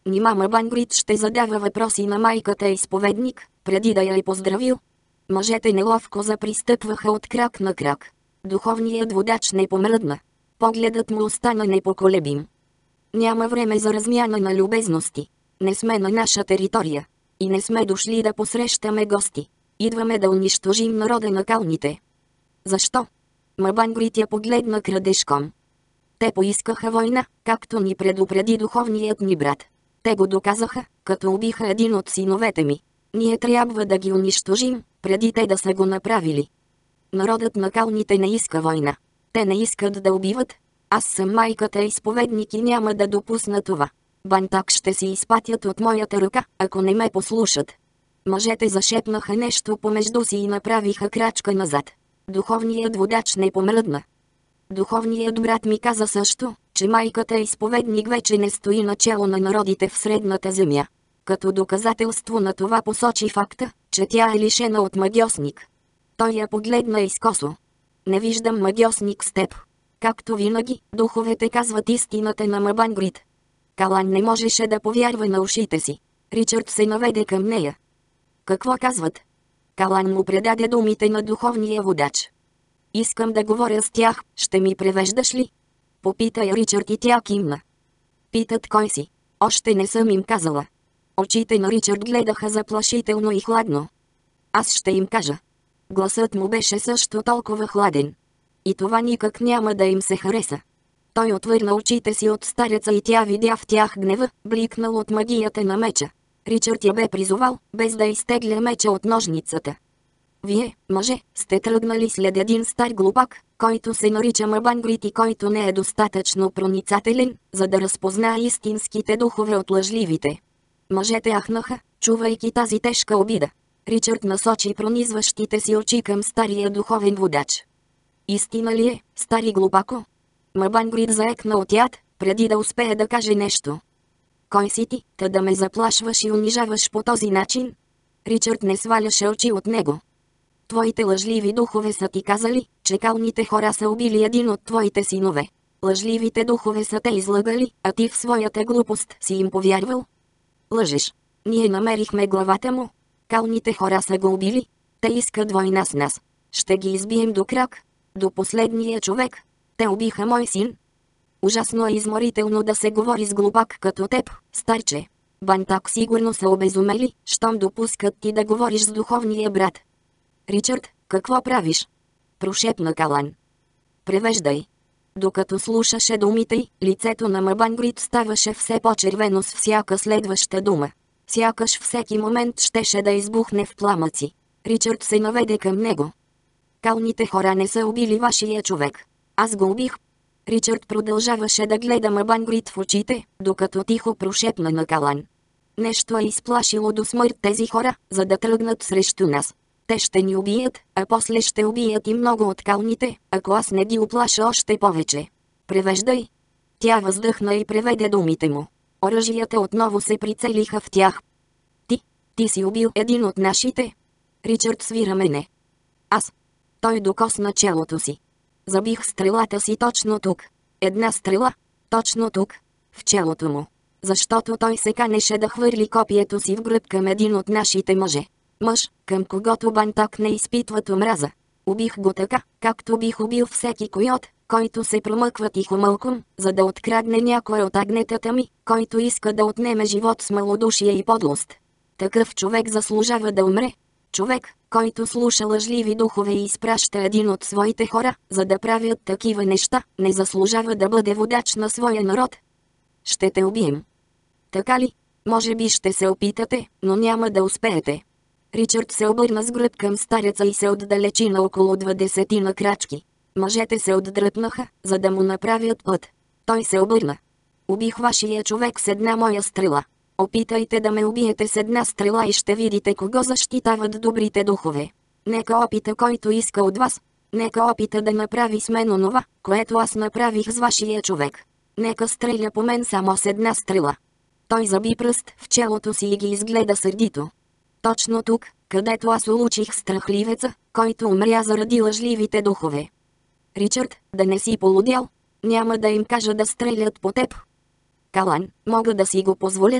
Нима Мабангрид ще задава въпроси на майката изповедник, преди да я е поздравил? Мъжете неловко запристъпваха от крак на крак. Духовният водач не помръдна. Погледът му остана непоколебим. Няма време за размяна на любезности. Не сме на наша територия. И не сме дошли да посрещаме гости. Идваме да унищожим народа на калните. Защо? Мабангрид я погледна крадешком. Те поискаха война, както ни предупреди духовният ни брат. Те го доказаха, като убиха един от синовете ми. Ние трябва да ги унищожим, преди те да са го направили. Народът на калните не иска война. Те не искат да убиват. Аз съм майката изповедник и няма да допусна това. Бантак ще си изпатят от моята ръка, ако не ме послушат. Мъжете зашепнаха нещо помежду си и направиха крачка назад. Духовният водач не помръдна. Духовният брат ми каза също, че майката изповедник вече не стои начело на народите в средната земя. Като доказателство на това посочи факта, че тя е лишена от магьосник. Той я погледна изкосо. Не виждам магьосник с теб. Както винаги, духовете казват истината на Мабангрид. Калан не можеше да повярва на ушите си. Ричард се наведе към нея. Какво казват? Калан му предаде думите на духовния водач. Искам да говоря с тях, ще ми превеждаш ли? Попита я Ричард и тя кимна. Питат кой си. Още не съм им казала. Очите на Ричард гледаха заплашително и хладно. Аз ще им кажа. Гласът му беше също толкова хладен. И това никак няма да им се хареса. Той отвърна очите си от стареца и тя видя в тях гнева, бликнал от магията на меча. Ричард я бе призовал, без да изтегля меча от ножницата. Вие, мъже, сте тръгнали след един стар глупак, който се нарича Мабангрид и който не е достатъчно проницателен, за да разпознае истинските духове от лъжливите. Мъжете ахнаха, чувайки тази тежка обида. Ричард насочи пронизващите си очи към стария духовен водач. Истина ли е, стари глупако? Мабангрид заекна от яд, преди да успее да каже нещо. Кой си ти, та да ме заплашваш и унижаваш по този начин? Ричард не сваляше очи от него. Твоите лъжливи духове са ти казали, че калните хора са убили един от твоите синове. Лъжливите духове са те излъгали, а ти в своята глупост си им повярвал? Лъжеш. Ние намерихме главата му. Калните хора са го убили. Те искат война с нас. Ще ги избием до крак. До последния човек. Те убиха мой син. Ужасно е изморително да се говори с глупак като теб, старче. Бантак сигурно са обезумели, щом допускат ти да говориш с духовния брат. Ричард, какво правиш? Прошепна Калан. Превеждай. Докато слушаше думите й, лицето на Мабангрид ставаше все по-червено с всяка следваща дума. Сякаш всеки момент щеше да избухне в пламъци. Ричард се наведе към него. Калните хора не са убили вашия човек. Аз го убих. Ричард продължаваше да гледа Мабангрид в очите, докато тихо прошепна на Калан. Нещо е изплашило до смърт тези хора, за да тръгнат срещу нас. Те ще ни убият, а после ще убият и много от калните, ако аз не ги уплаша още повече. Превеждай. Тя въздъхна и преведе думите му. Оръжията отново се прицелиха в тях. Ти си убил един от нашите? Ричард свира мене. Аз. Той докосна челото си. Забих стрелата си точно тук. Една стрела. Точно тук. В челото му. Защото той се канеше да хвърли копието си в гръб към един от нашите мъже. Мъж, към когото Бантак не изпитват омраза. Убих го така, както бих убил всеки койот, който се промъква тихомълком, за да открадне някой от агнетата ми, който иска да отнеме живот с малодушие и подлост. Такъв човек заслужава да умре. Човек, който слуша лъжливи духове и изпраща един от своите хора, за да правят такива неща, не заслужава да бъде водач на своя народ. Ще те убием. Така ли? Може би ще се опитате, но няма да успеете. Ричард се обърна с гръб към стареца и се отдалечи на около 20 на крачки. Мъжете се отдръпнаха, за да му направят път. Той се обърна. Убих вашия човек с една моя стрела. Опитайте да ме убиете с една стрела и ще видите кого защитават добрите духове. Нека опита който иска от вас. Нека опита да направи с мен онова, което аз направих с вашия човек. Нека стреля по мен само с една стрела. Той заби пръст в челото си и ги изгледа сърдито. Точно тук, където аз улучих страхливеца, който умря заради лъжливите духове. Ричард, да не си полудял, няма да им кажа да стрелят по теб. Калан, мога да си го позволя.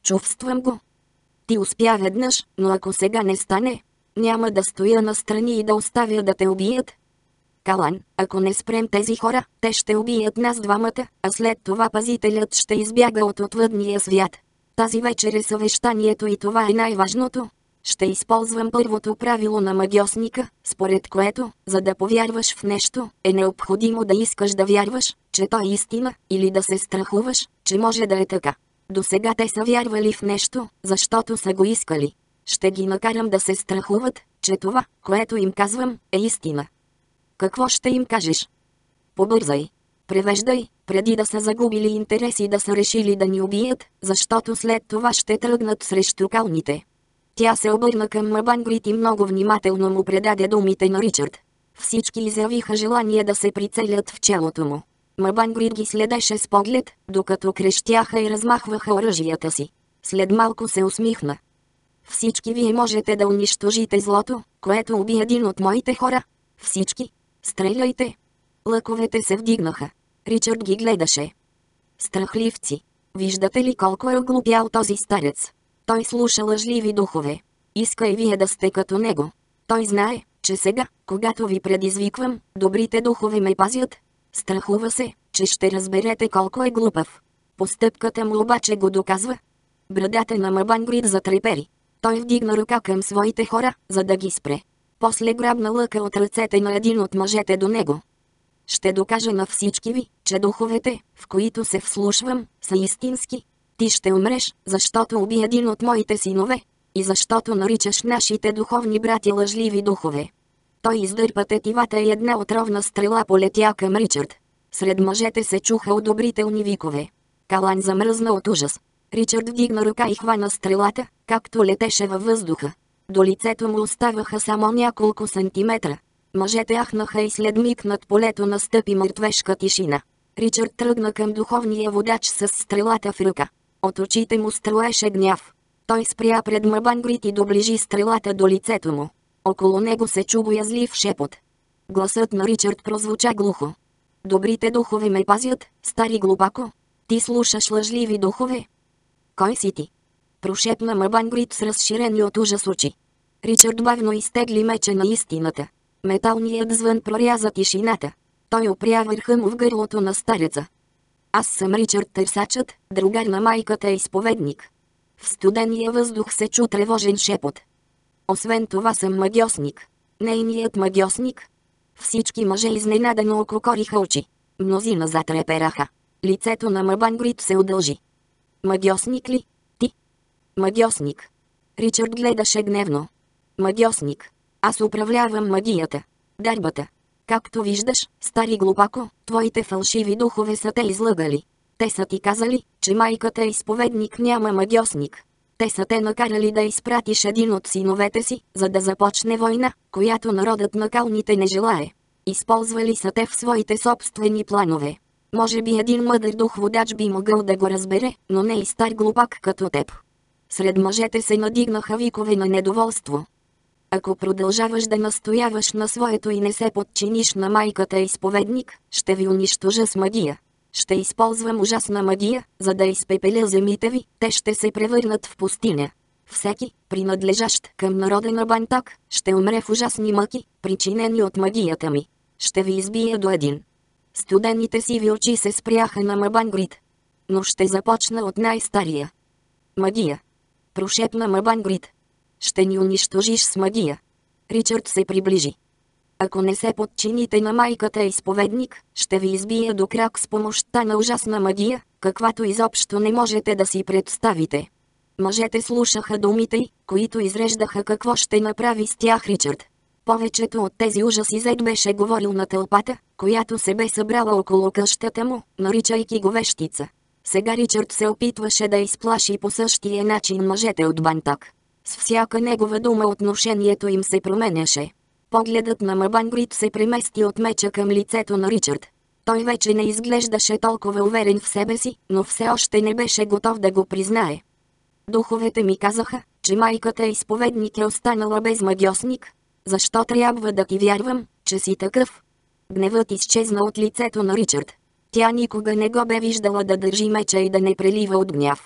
Чувствам го. Ти успя веднъж, но ако сега не стане, няма да стоя настрани и да оставя да те убият. Калан, ако не спрем тези хора, те ще убият нас двамата, а след това пазителят ще избяга от отвъдния свят. Тази вечер е съвещанието и това е най-важното. Ще използвам първото правило на магьосника, според което, за да повярваш в нещо, е необходимо да искаш да вярваш, че то е истина, или да се страхуваш, че може да е така. Досега те са вярвали в нещо, защото са го искали. Ще ги накарам да се страхуват, че това, което им казвам, е истина. Какво ще им кажеш? Побързай. Превеждай, преди да са загубили интерес и да са решили да ни убият, защото след това ще тръгнат срещу калните. Тя се обърна към Мабангрит и много внимателно му предаде думите на Ричард. Всички изявиха желание да се прицелят в челото му. Мабангрит ги следеше с поглед, докато крещяха и размахваха оръжията си. След малко се усмихна. Всички вие можете да унищожите злото, което уби един от моите хора. Всички. Стреляйте. Лъковете се вдигнаха. Ричард ги гледаше. Страхливци. Виждате ли колко е оглупял този старец? Той слуша лъжливи духове. Иска и вие да сте като него. Той знае, че сега, когато ви предизвиквам, добрите духове ме пазят. Страхува се, че ще разберете колко е глупав. Постъпката му обаче го доказва. Брадата на Мабангрит затрепери. Той вдигна ръка към своите хора, за да ги спре. После грабна лъка от ръцете на един от мъжете до него. Ще докажа на всички ви, че духовете, в които се вслушвам, са истински. Ти ще умреш, защото уби един от моите синове. И защото наричаш нашите духовни брати лъжливи духове. Той издърпа тетивата и една отровна стрела полетя към Ричард. Сред мъжете се чуха одобрителни викове. Калан замръзна от ужас. Ричард вдигна ръка и хвана стрелата, както летеше във въздуха. До лицето му оставаха само няколко сантиметра. Мъжете ахнаха и след миг над полето настъпи мъртвешка тишина. Ричард тръгна към духовния водач с стрелата в ръка. От очите му струеше гняв. Той спря пред Мабангрит и доближи стрелата до лицето му. Около него се чу боязлив шепот. Гласът на Ричард прозвуча глухо. Добрите духове ме пазят, стари глупако. Ти слушаш лъжливи духове. Кой си ти? Прошепна Мабангрит с разширени от ужас очи. Ричард бавно изтегли меча на истината. Металният звън проряза тишината. Той опря върха му в гърлото на стареца. Аз съм Ричард Търсачът, другар на майката изповедник. В студения въздух се чу тревожен шепот. Освен това съм магьосник. Нейният магьосник. Всички мъже изненадано ококориха очи. Мнозина затрепераха. Лицето на Мабангрит се удължи. Магьосник ли? Ти? Магьосник. Ричард гледаше гневно. Магьосник. Аз управлявам магията. Дарбата. Както виждаш, стари глупако, твоите фалшиви духове са те излъгали. Те са ти казали, че майката изповедник няма магьосник. Те са те накарали да изпратиш един от синовете си, за да започне война, която народът на калните не желае. Използвали са те в своите собствени планове. Може би един мъдър дух водач би могъл да го разбере, но не и стар глупак като теб. Сред мъжете се надигнаха викове на недоволство. Ако продължаваш да настояваш на своето и не се подчиниш на майката изповедник, ще ви унищожа с магия. Ще използвам ужасна магия, за да изпепеля земите ви, те ще се превърнат в пустиня. Всеки, принадлежащ към народа на Бантак, ще умре в ужасни мъки, причинени от магията ми. Ще ви избия до един. Студените сиви очи се спряха на Мабангрит. Но ще започна от най-стария. Магия. Прошепна Мабангрит. Ще ни унищожиш с магия. Ричард се приближи. Ако не се подчините на майката изповедник, ще ви избия до крак с помощта на ужасна магия, каквато изобщо не можете да си представите. Мъжете слушаха думите й, които изреждаха какво ще направи с тях Ричард. Повечето от тези ужаси Зед беше говорил на тълпата, която се бе събрала около къщата му, наричайки го вещица. Сега Ричард се опитваше да изплаши по същия начин мъжете от Бантак. С всяка негова дума отношението им се променяше. Погледът на Мабангрит се премести от меча към лицето на Ричард. Той вече не изглеждаше толкова уверен в себе си, но все още не беше готов да го признае. Духовете ми казаха, че майката изповедник е останала без магьосник. Защо трябва да ти вярвам, че си такъв? Гневът изчезна от лицето на Ричард. Тя никога не го бе виждала да държи меча и да не прелива от гняв.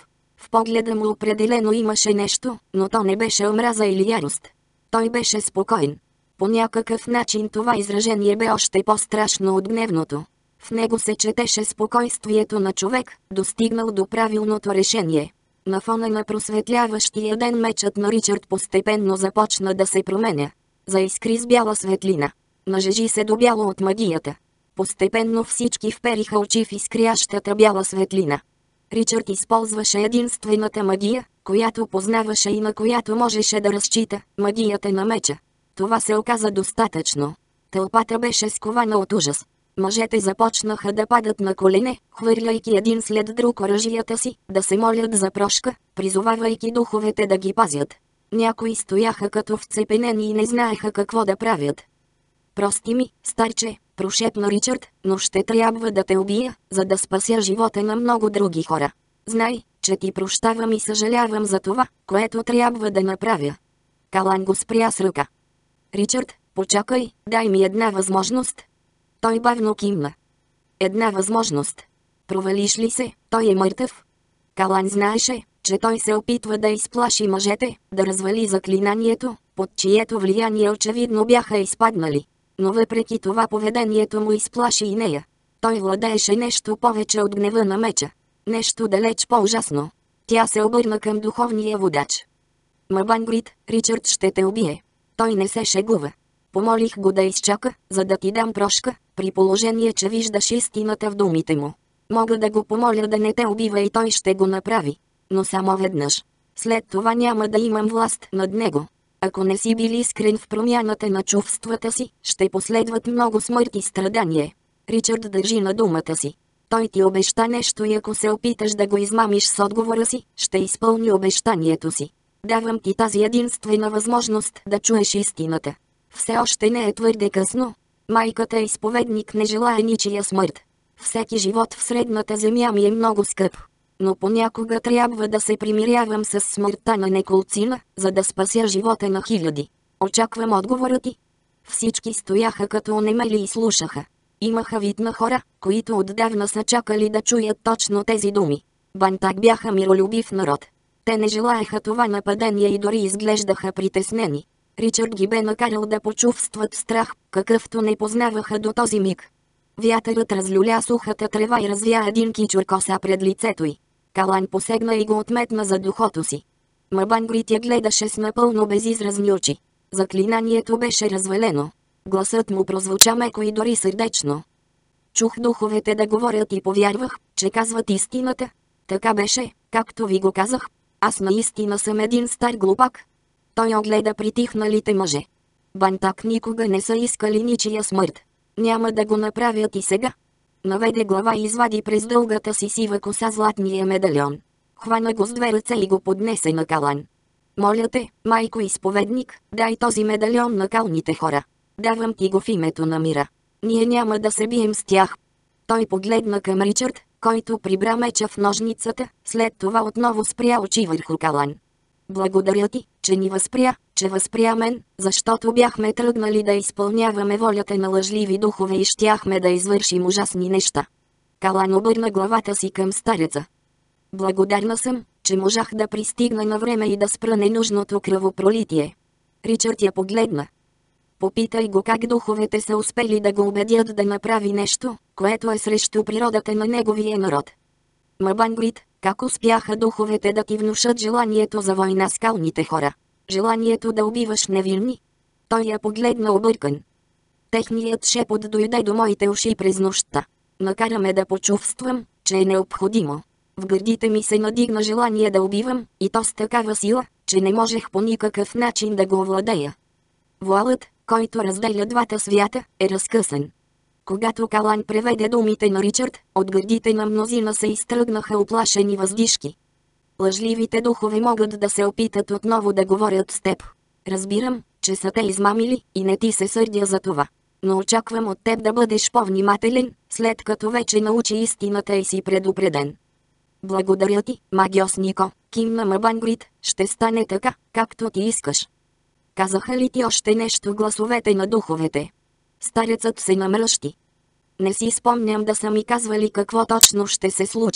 В погледа му определено имаше нещо, но то не беше омраза или ярост. Той беше спокоен. По някакъв начин това изражение бе още по-страшно от гневното. В него се четеше спокойствието на човек, достигнал до правилното решение. На фона на просветляващия ден мечът на Ричард постепенно започна да се променя. Заискри с бяла светлина. Нажежи се до бяло от магията. Постепенно всички впериха очи в изкрящата бяла светлина. Ричард използваше единствената магия, която познаваше и на която можеше да разчита – магията на меча. Това се оказа достатъчно. Тълпата беше скована от ужас. Мъжете започнаха да падат на колене, хвърляйки един след друг оръжията си, да се молят за прошка, призовавайки духовете да ги пазят. Някои стояха като вцепенени и не знаеха какво да правят. «Прости ми, старче», прошепна Ричард, «но ще трябва да те убия, за да спася живота на много други хора. Знай, че ти прощавам и съжалявам за това, което трябва да направя». Калан го спря с ръка. «Ричард, почакай, дай ми една възможност». Той бавно кимна. «Една възможност. Провалиш ли се, той е мъртъв». Калан знаеше, че той се опитва да изплаши мъжете, да развали заклинанието, под чието влияние очевидно бяха изпаднали. Но въпреки това поведението му изплаши и нея. Той владееше нещо повече от гнева на меча. Нещо далеч по-ужасно. Тя се обърна към духовния водач. «Мабангрит, Ричард ще те убие. Той не се шегува. Помолих го да изчака, за да ти дам прошка, при положение, че виждаш истината в думите му. Мога да го помоля да не те убива и той ще го направи. Но само веднъж. След това няма да имам власт над него. Ако не си бил искрен в промяната на чувствата си, ще последват много смърт и страдание». Ричард държи на думата си. Той ти обеща нещо и ако се опиташ да го измамиш с отговора си, ще изпълни обещанието си. Давам ти тази единствена възможност да чуеш истината. Все още не е твърде късно. Майката изповедник не желае ничия смърт. Всеки живот в средната земя ми е много скъп. Но понякога трябва да се примирявам с смъртта на неколцина, за да спася живота на хиляди. Очаквам отговора ти». Всички стояха като онемели и слушаха. Имаха вид на хора, които отдавна са чакали да чуят точно тези думи. Бантак бяха миролюбив народ. Те не желаеха това нападение и дори изглеждаха притеснени. Ричард ги бе накарал да почувстват страх, какъвто не познаваха до този миг. Вятърът разлюля сухата трева и развя един кичур коса пред лицето й. Калан посегна и го отметна за духото си. Мабангрит я гледаше с напълно безизразни очи. Заклинанието беше развалено. Гласът му прозвуча меко и дори сърдечно. Чух духовете да говорят и повярвах, че казват истината. Така беше, както ви го казах. Аз наистина съм един стар глупак. Той огледа притихналите мъже. Бантак никога не са искали ничия смърт. Няма да го направят и сега. Наведе глава и извади през дългата си сива коса златния медальон. Хвана го с две ръце и го поднесе на Калан. «Моля те, майко изповедник, дай този медальон на калните хора. Давам ти го в името на мира. Ние няма да се бием с тях». Той погледна към Ричард, който прибра меча в ножницата, след това отново спря очи върху Калан. «Благодаря ти, че ни възпря, че възпря мен, защото бяхме тръгнали да изпълняваме волята на лъжливи духове и щяхме да извършим ужасни неща». Калан обърна главата си към стареца. «Благодарна съм, че можах да пристигна на време и да спра ненужното кръвопролитие». Ричард я погледна. «Попитай го как духовете са успели да го убедят да направи нещо, което е срещу природата на неговия народ». «Мабангрит, как успяха духовете да ти внушат желанието за война с калните хора? Желанието да убиваш невинни?» Той я погледна объркан. «Техният шепот дойде до моите уши през нощта. Накара ме да почувствам, че е необходимо. В гърдите ми се надигна желание да убивам, и то с такава сила, че не можех по никакъв начин да го овладея. Вуалът, който разделя двата свята, е разкъсан». Когато Калан преведе думите на Ричард, от гърдите на мнозина се изтръгнаха уплашени въздишки. «Лъжливите духове могат да се опитат отново да говорят с теб. Разбирам, че са те измамили и не ти се сърдя за това. Но очаквам от теб да бъдеш по-внимателен, след като вече научи истината и си предупреден». «Благодаря ти, магиоснико», кимна Мабангрит, «ще стане така, както ти искаш». «Казаха ли ти още нещо гласовете на духовете?» Старецът се намръщи. «Не си спомням да са ми казвали какво точно ще се случи.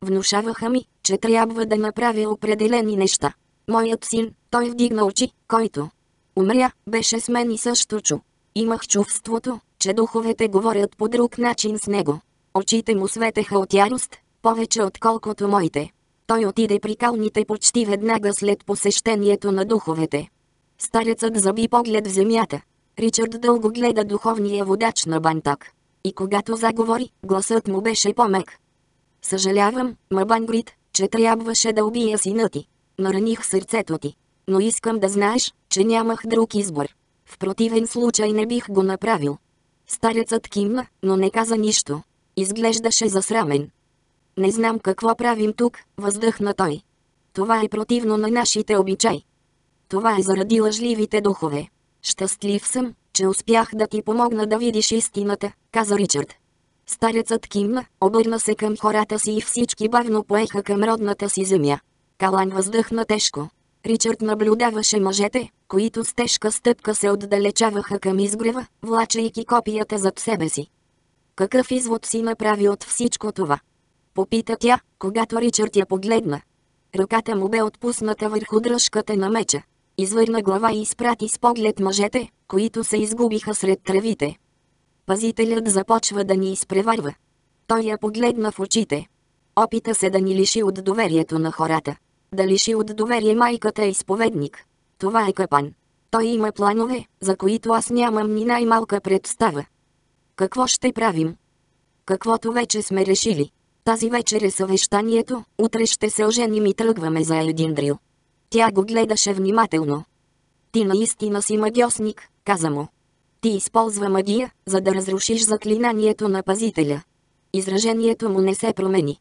Внушаваха ми, че трябва да направя определени неща. Моят син, той вдигна очи, който умря, беше с мен и също чу. Имах чувството, че духовете говорят по друг начин с него. Очите му светеха от ярост, повече отколкото моите. Той отиде при калните почти веднага след посещението на духовете. Старецът заби поглед в земята. Ричард дълго гледа духовния водач на Бантак. И когато заговори, гласът му беше по-мек. Съжалявам, Мабангрид, че трябваше да убия сина ти. Нараних сърцето ти. Но искам да знаеш, че нямах друг избор. В противен случай не бих го направил. Старецът кимна, но не каза нищо. Изглеждаше засрамен. Не знам какво правим тук, въздъхна той. Това е противно на нашите обичаи. Това е заради лъжливите духове. Щастлив съм, че успях да ти помогна да видиш истината, каза Ричард. Старецът кимна, обърна се към хората си и всички бавно поеха към родната си земя. Калан въздъхна тежко. Ричард наблюдаваше мъжете, които с тежка стъпка се отдалечаваха към изгрева, влачейки копията зад себе си. Какъв извод си направи от всичко това? Попита тя, когато Ричард я погледна. Ръката му бе отпусната върху дръжката на меча. Извърна глава и изпрати с поглед мъжете, които се изгубиха сред тревите. Пазителят започва да ни изпреварва. Той я погледна в очите. Опита се да ни лиши от доверието на хората. Да лиши от доверие майката изповедник. Това е капан. Той има планове, за които аз нямам ни най-малка представа. Какво ще правим? Каквото вече сме решили. Тази вечер е съвещанието, утре ще се оженим и тръгваме за Елдиндрил. Тя го гледаше внимателно. Ти наистина си магиосник, каза му. Ти използва магия, за да разрушиш заклинанието на пазителя. Изражението му не се промени.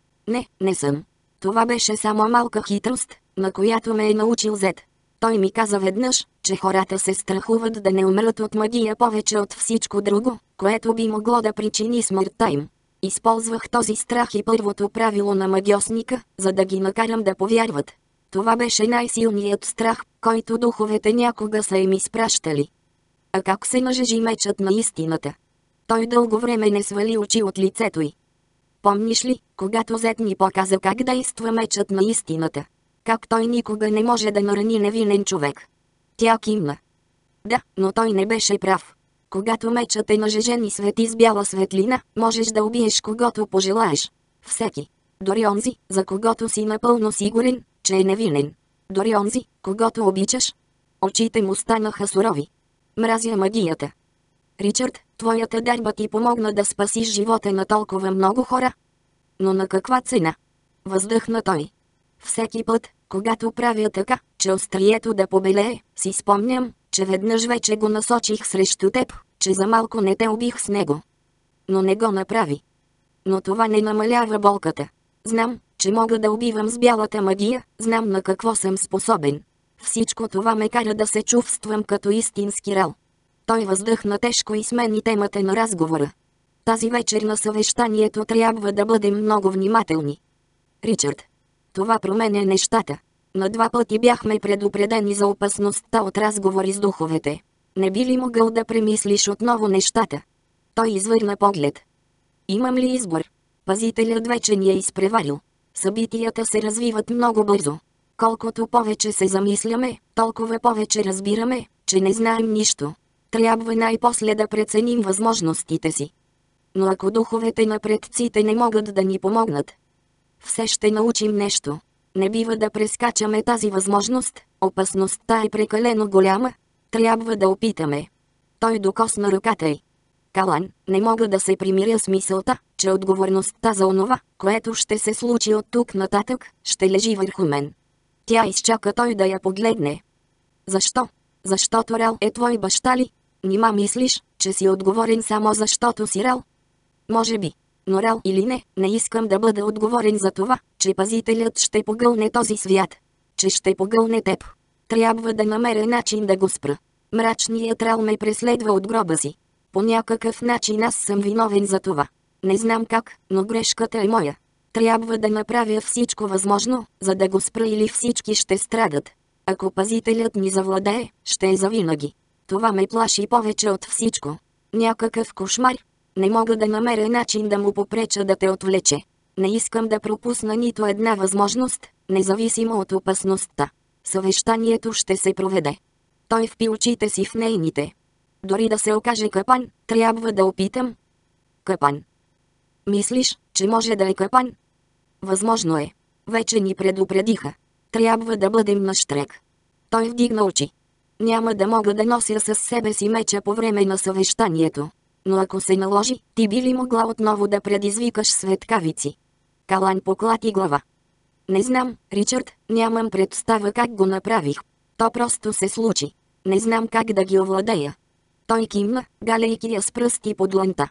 Не съм. Това беше само малка хитрост, на която ме е научил Зет. Той ми каза веднъж, че хората се страхуват да не умрат от магия повече от всичко друго, което би могло да причини смъртта им. Използвах този страх и първото правило на магиосника, за да ги накарам да повярват. Това беше най-силният страх, който духовете някога са им изпращали. А как се нажежи мечът на истината? Той дълго време не свали очи от лицето й. Помниш ли, когато Зет ни показа как действа мечът на истината? Как той никога не може да нарани невинен човек? Тя кимна. Да, но той не беше прав. Когато мечът е нажежен и свети с бяла светлина, можеш да убиеш когото пожелаеш. Всеки. Дори онзи, за когото си напълно сигурен, че е невинен. Дори онзи, когото обичаш. Очите му станаха сурови. Мразя магията. Ричард, твоята дарба ти помогна да спасиш живота на толкова много хора. Но на каква цена? Въздъхна той. Всеки път, когато правя така, че острието да побелее, си спомням, че веднъж вече го насочих срещу теб, че за малко не те убих с него. Но не го направи. Но това не намалява болката. Знам, че мога да убивам с бялата магия, знам на какво съм способен. Всичко това ме кара да се чувствам като истински рал. Той въздъхна тежко и смени темата на разговора. Тази вечер на съвещанието трябва да бъдем много внимателни. Ричард. Това променя нещата. На 2 пъти бяхме предупредени за опасността от разговори с духовете. Не би ли могъл да премислиш отново нещата? Той извърна поглед. Имам ли избор? Пазителят вече ни е изпреварил. Събитията се развиват много бързо. Колкото повече се замисляме, толкова повече разбираме, че не знаем нищо. Трябва най-после да преценим възможностите си. Но ако духовете на предците не могат да ни помогнат, все ще научим нещо. Не бива да прескачаме тази възможност, опасността е прекалено голяма. Трябва да опитаме. Той докосна ръката й. Калан, не мога да се примиря с мисълта, че отговорността за онова, което ще се случи от тук нататък, ще лежи върху мен. Тя изчака той да я погледне. Защо? Защото Рал е твой баща ли? Нима мислиш, че си отговорен само защото си Рал? Може би. Но Рал или не, не искам да бъда отговорен за това, че пазителят ще погълне този свят. Че ще погълне теб. Трябва да намеря начин да го спра. Мрачният Рал ме преследва от гроба си. По някакъв начин аз съм виновен за това. Не знам как, но грешката е моя. Трябва да направя всичко възможно, за да го спра или всички ще страдат. Ако пазителят ни завладее, ще е завинаги. Това ме плаши повече от всичко. Някакъв кошмар. Не мога да намеря начин да му попреча да те отвлече. Не искам да пропусна нито една възможност, независимо от опасността. Съвещанието ще се проведе. Той впи очите си в нейните. Дори да се окаже капан, трябва да опитам. Капан. Мислиш, че може да е капан? Възможно е. Вече ни предупредиха. Трябва да бъдем нащрек. Той вдигна очи. Няма да мога да нося със себе си меча по време на съвещанието. Но ако се наложи, ти би ли могла отново да предизвикаш светкавици? Калан поклати глава. Не знам, Ричард, нямам представа как го направих. То просто се случи. Не знам как да ги овладея. Той кимна, галейки я с пръсти по дланта.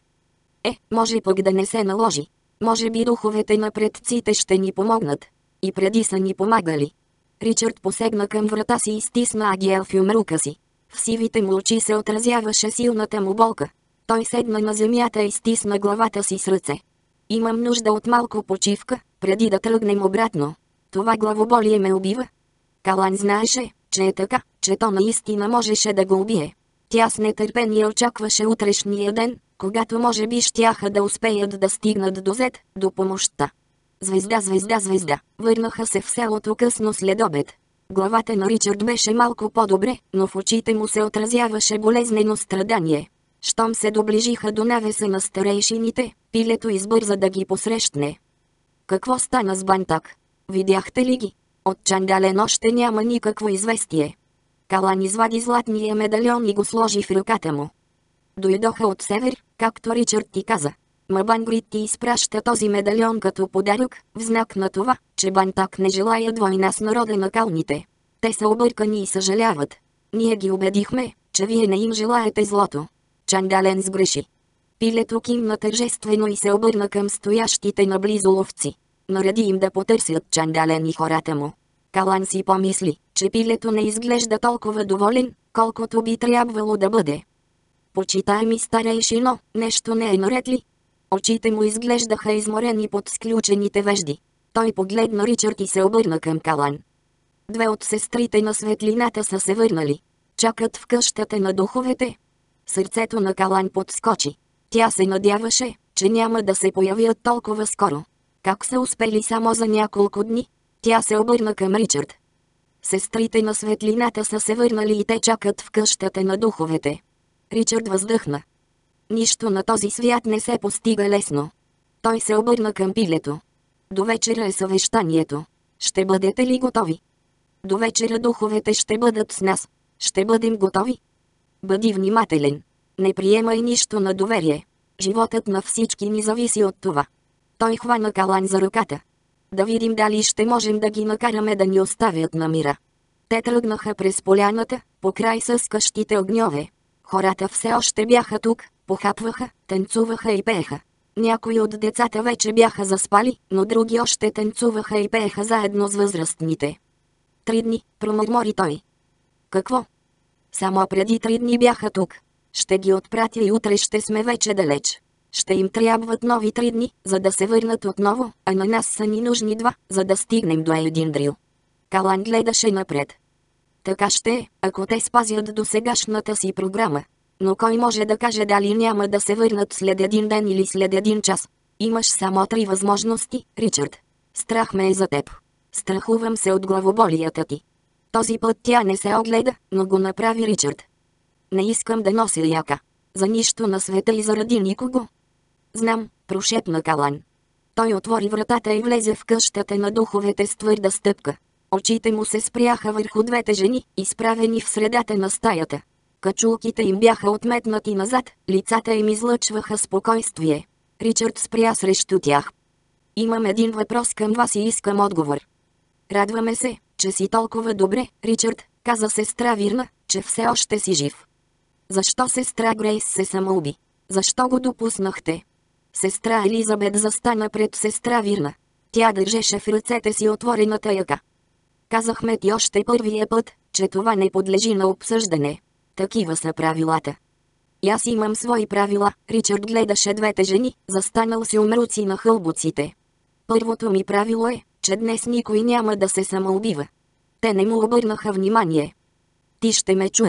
Може пък да не се наложи. Може би духовете на предците ще ни помогнат. И преди са ни помагали. Ричард посегна към врата си и стисна Агиел в юмрука си. В сивите му очи се отразяваше силната му болка. Той седна на земята и стисна главата си с ръце. Имам нужда от малко почивка, преди да тръгнем обратно. Това главоболие ме убива. Калан знаеше, че е така, че то наистина можеше да го убие. Тя с нетърпение очакваше утрешния ден, когато може би щяха да успеят да стигнат до Зет, до помощта. Звезда, звезда, звезда, върнаха се в селото късно след обед. Главата на Ричард беше малко по-добре, но в очите му се отразяваше болезнено страдание. Щом се доближиха до навеса на старейшините, пилето избърза да ги посрещне. Какво стана с Бантак? Видяхте ли ги? От Чандален още няма никакво известие. Калан извади златния медальон и го сложи в ръката му. Дойдоха от север, както Ричард ти каза. Мабангрит ти изпраща този медальон като подарък, в знак на това, че Бантак не желаят война с народа на калните. Те са объркани и съжаляват. Ние ги убедихме, че вие не им желаете злото. Чандален сгреши. Пилето кимна тържествено и се обърна към стоящите наблизо ловци. Нареди им да потърсят Чандален и хората му. Калан си помисли, че пилето не изглежда толкова доволен, колкото би трябвало да бъде. Почитаеми старейшино, нещо не е наред ли? Очите му изглеждаха изморени под сключените вежди. Той погледна Ричард и се обърна към Калан. Две от сестрите на светлината са се върнали. Чакат в къщата на духовете. Сърцето на Калан подскочи. Тя се надяваше, че няма да се появят толкова скоро. Как са успели само за няколко дни? Тя се обърна към Ричард. Сестрите на светлината са се върнали и те чакат в къщата на духовете. Ричард въздъхна. Нищо на този свят не се постига лесно. Той се обърна към пилето. До вечера е съвещанието. Ще бъдете ли готови? До вечера духовете ще бъдат с нас. Ще бъдем готови? Бъди внимателен. Не приемай нищо на доверие. Животът на всички ни зависи от това. Той хвана Калан за ръката. Да видим дали ще можем да ги накараме да ни оставят на мира. Те тръгнаха през поляната, покрай съскащите огньове. Хората все още бяха тук, похапваха, танцуваха и пееха. Някои от децата вече бяха заспали, но други още танцуваха и пееха заедно с възрастните. 3 дни, промърмори той. Какво? Само преди 3 дни бяха тук. Ще ги отпратя и утре ще сме вече далеч. Ще им трябват нови 3 дни, за да се върнат отново, а на нас са ни нужни 2, за да стигнем до Елдиндрил. Калан гледаше напред. Така ще е, ако те спазят досегашната си програма. Но кой може да каже дали няма да се върнат след 1 ден или след 1 час? Имаш само 3 възможности, Ричард. Страх ме е за теб. Страхувам се от главоболията ти. Този път тя не се огледа, но го направи Ричард. Не искам да нося яка. За нищо на света и заради никого. Знам, прошепна Калан. Той отвори вратата и влезе в къщата на духовете с твърда стъпка. Очите му се спряха върху двете жени, изправени в средата на стаята. Качулките им бяха отметнати назад, лицата им излъчваха спокойствие. Ричард спря срещу тях. Имам един въпрос към вас и искам отговор. Радваме се, че си толкова добре, Ричард, каза сестра Вирна, че все още си жив. Защо сестра Грейс се самоуби? Защо го допуснахте? Сестра Елизабет застана пред сестра Вирна. Тя държеше в ръцете си отворената яка. Казахме ти още първия път, че това не подлежи на обсъждане. Такива са правилата. И аз имам свои правила. Ричард гледаше двете жени, застанал си умруци на хълбоците. Първото ми правило е, че днес никой няма да се самоубива. Те не му обърнаха внимание. Ти ще ме чуеш.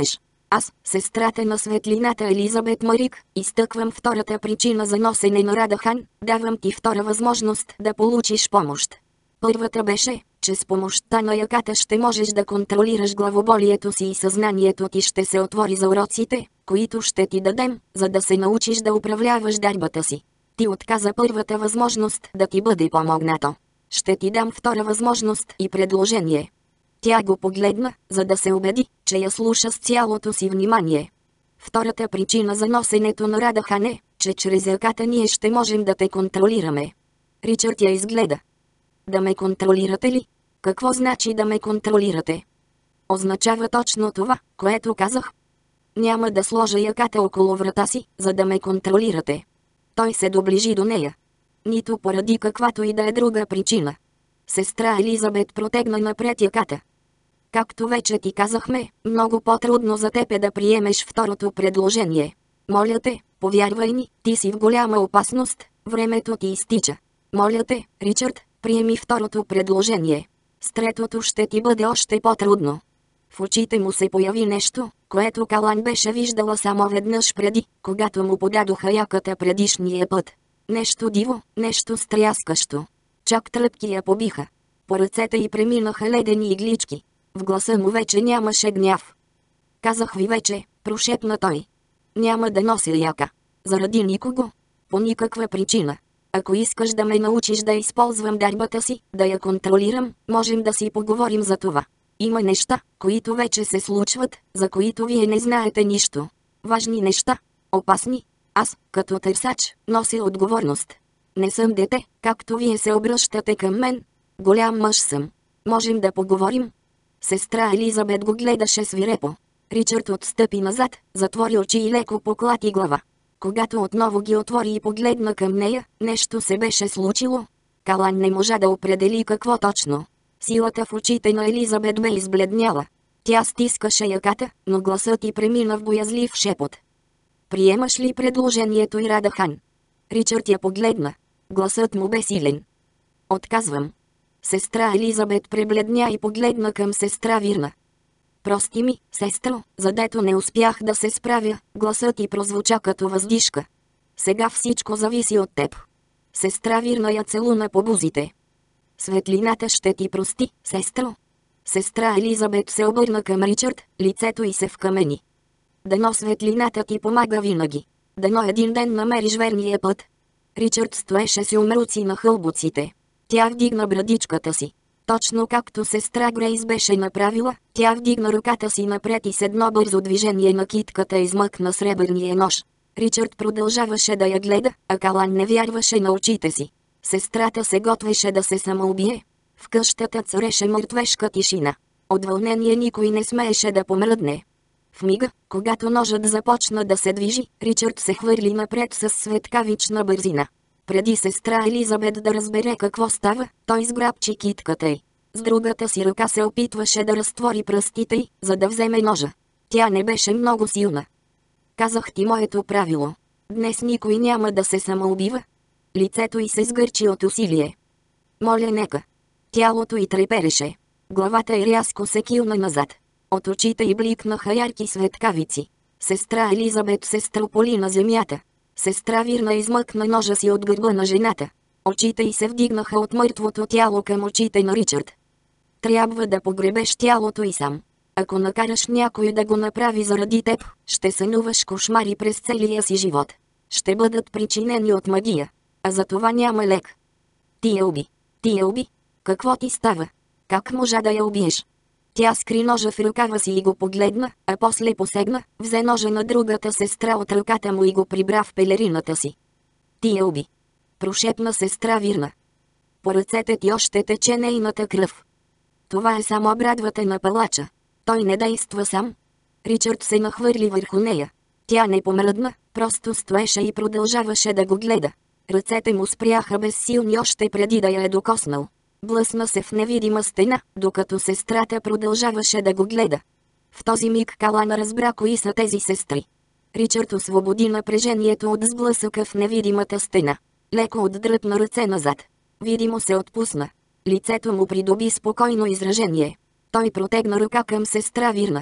Аз, сестрата на светлината Елизабет Марик, изтъквам втората причина за носене на Радахан, давам ти втора възможност да получиш помощ. Първата беше, че с помощта на яката ще можеш да контролираш главоболието си и съзнанието ти ще се отвори за уроците, които ще ти дадем, за да се научиш да управляваш дарбата си. Ти отказа първата възможност да ти бъде помогнато. Ще ти дам втора възможност и предложение. Тя го погледна, за да се убеди, че я слуша с цялото си внимание. Втората причина за носенето на Радахан е, че чрез яката ние ще можем да те контролираме. Ричард я изгледа. Да ме контролирате ли? Какво значи да ме контролирате? Означава точно това, което казах. Няма да сложа яката около врата си, за да ме контролирате. Той се доближи до нея. Нито поради каквато и да е друга причина. Сестра Елизабет протегна напред яката. Както вече ти казахме, много по-трудно за теб е да приемеш второто предложение. Моля те, повярвай ни, ти си в голяма опасност, времето ти изтича. Моля те, Ричард, приеми второто предложение. С третото ще ти бъде още по-трудно. В очите му се появи нещо, което Калан беше виждала само веднъж преди, когато му подадоха яката предишния път. Нещо диво, нещо стряскащо. Чак тръпки я побиха. По ръцете й преминаха ледени иглички. В гласа му вече нямаше гняв. Казах ви вече, прошепна той. Няма да нося яка. Заради никого. По никаква причина. Ако искаш да ме научиш да използвам дарбата си, да я контролирам, можем да си поговорим за това. Има неща, които вече се случват, за които вие не знаете нищо. Важни неща. Опасни. Аз, като търсач, нося отговорност. Не съм дете, както вие се обръщате към мен. Голям мъж съм. Можем да поговорим? Сестра Елизабет го гледаше свирепо. Ричард отстъпи назад, затвори очи и леко поклати глава. Когато отново ги отвори и погледна към нея, нещо се беше случило. Калан не можа да определи какво точно. Силата в очите на Елизабет бе избледняла. Тя стискаше яката, но гласът й премина в боязлив шепот. Приемаш ли предложението и Радахан? Ричард я погледна. Гласът му бе силен. Отказвам. Сестра Елизабет пребледня и погледна към сестра Вирна. Прости ми, сестро, задето не успях да се справя, гласът й прозвуча като въздишка. Сега всичко зависи от теб. Сестра Вирна я целуна по бузите. Светлината ще ти прости, сестро. Сестра Елизабет се обърна към Ричард, лицето й се вкамени. Дано светлината ти помага винаги. Дано един ден намериш верния път. Ричард стоеше с умруци на хълбоците. Тя вдигна брадичката си. Точно както сестра Грейс беше направила, тя вдигна ръката си напред и с едно бързо движение на китката измъкна сребърния нож. Ричард продължаваше да я гледа, а Калан не вярваше на очите си. Сестрата се готвеше да се самоубие. В къщата цареше мъртвешка тишина. От вълнение никой не смееше да помръдне. В мига, когато ножът започна да се движи, Ричард се хвърли напред с светкавична бързина. Преди сестра Елизабет да разбере какво става, той сграбчи китката й. С другата си ръка се опитваше да разтвори пръстите й, за да вземе ножа. Тя не беше много силна. Казах ти моето правило. Днес никой няма да се самоубива. Лицето й се сгърчи от усилие. Моля нека. Тялото й трепереше. Главата й рязко се килна назад. От очите й бликнаха ярки светкавици. Сестра Елизабет се строполи на земята. Сестра Вирна измъкна ножа си от гърба на жената. Очите й се вдигнаха от мъртвото тяло към очите на Ричард. Трябва да погребеш тялото й сам. Ако накараш някой да го направи заради теб, ще сънуваш кошмари през целия си живот. Ще бъдат причинени от магия. А за това няма лек. Ти я уби. Ти я уби. Какво ти става? Как можа да я убиеш? Тя скри ножа в ръкава си и го погледна, а после посегна, взе ножа на другата сестра от ръката му и го прибра в пелерината си. Ти я уби. Прошепна сестра Вирна. По ръцете ти още тече нейната кръв. Това е само брадвата на палача. Той не действа сам. Ричард се нахвърли върху нея. Тя не помръдна, просто стоеше и продължаваше да го гледа. Ръцете му спряха безсилни още преди да я е докоснал. Блъсна се в невидима стена, докато сестрата продължаваше да го гледа. В този миг Калан разбра кои са тези сестри. Ричард освободи напрежението от сблъсъка в невидимата стена. Леко отдръпна ръце назад. Видимо се отпусна. Лицето му придоби спокойно изражение. Той протегна ръка към сестра Вирна.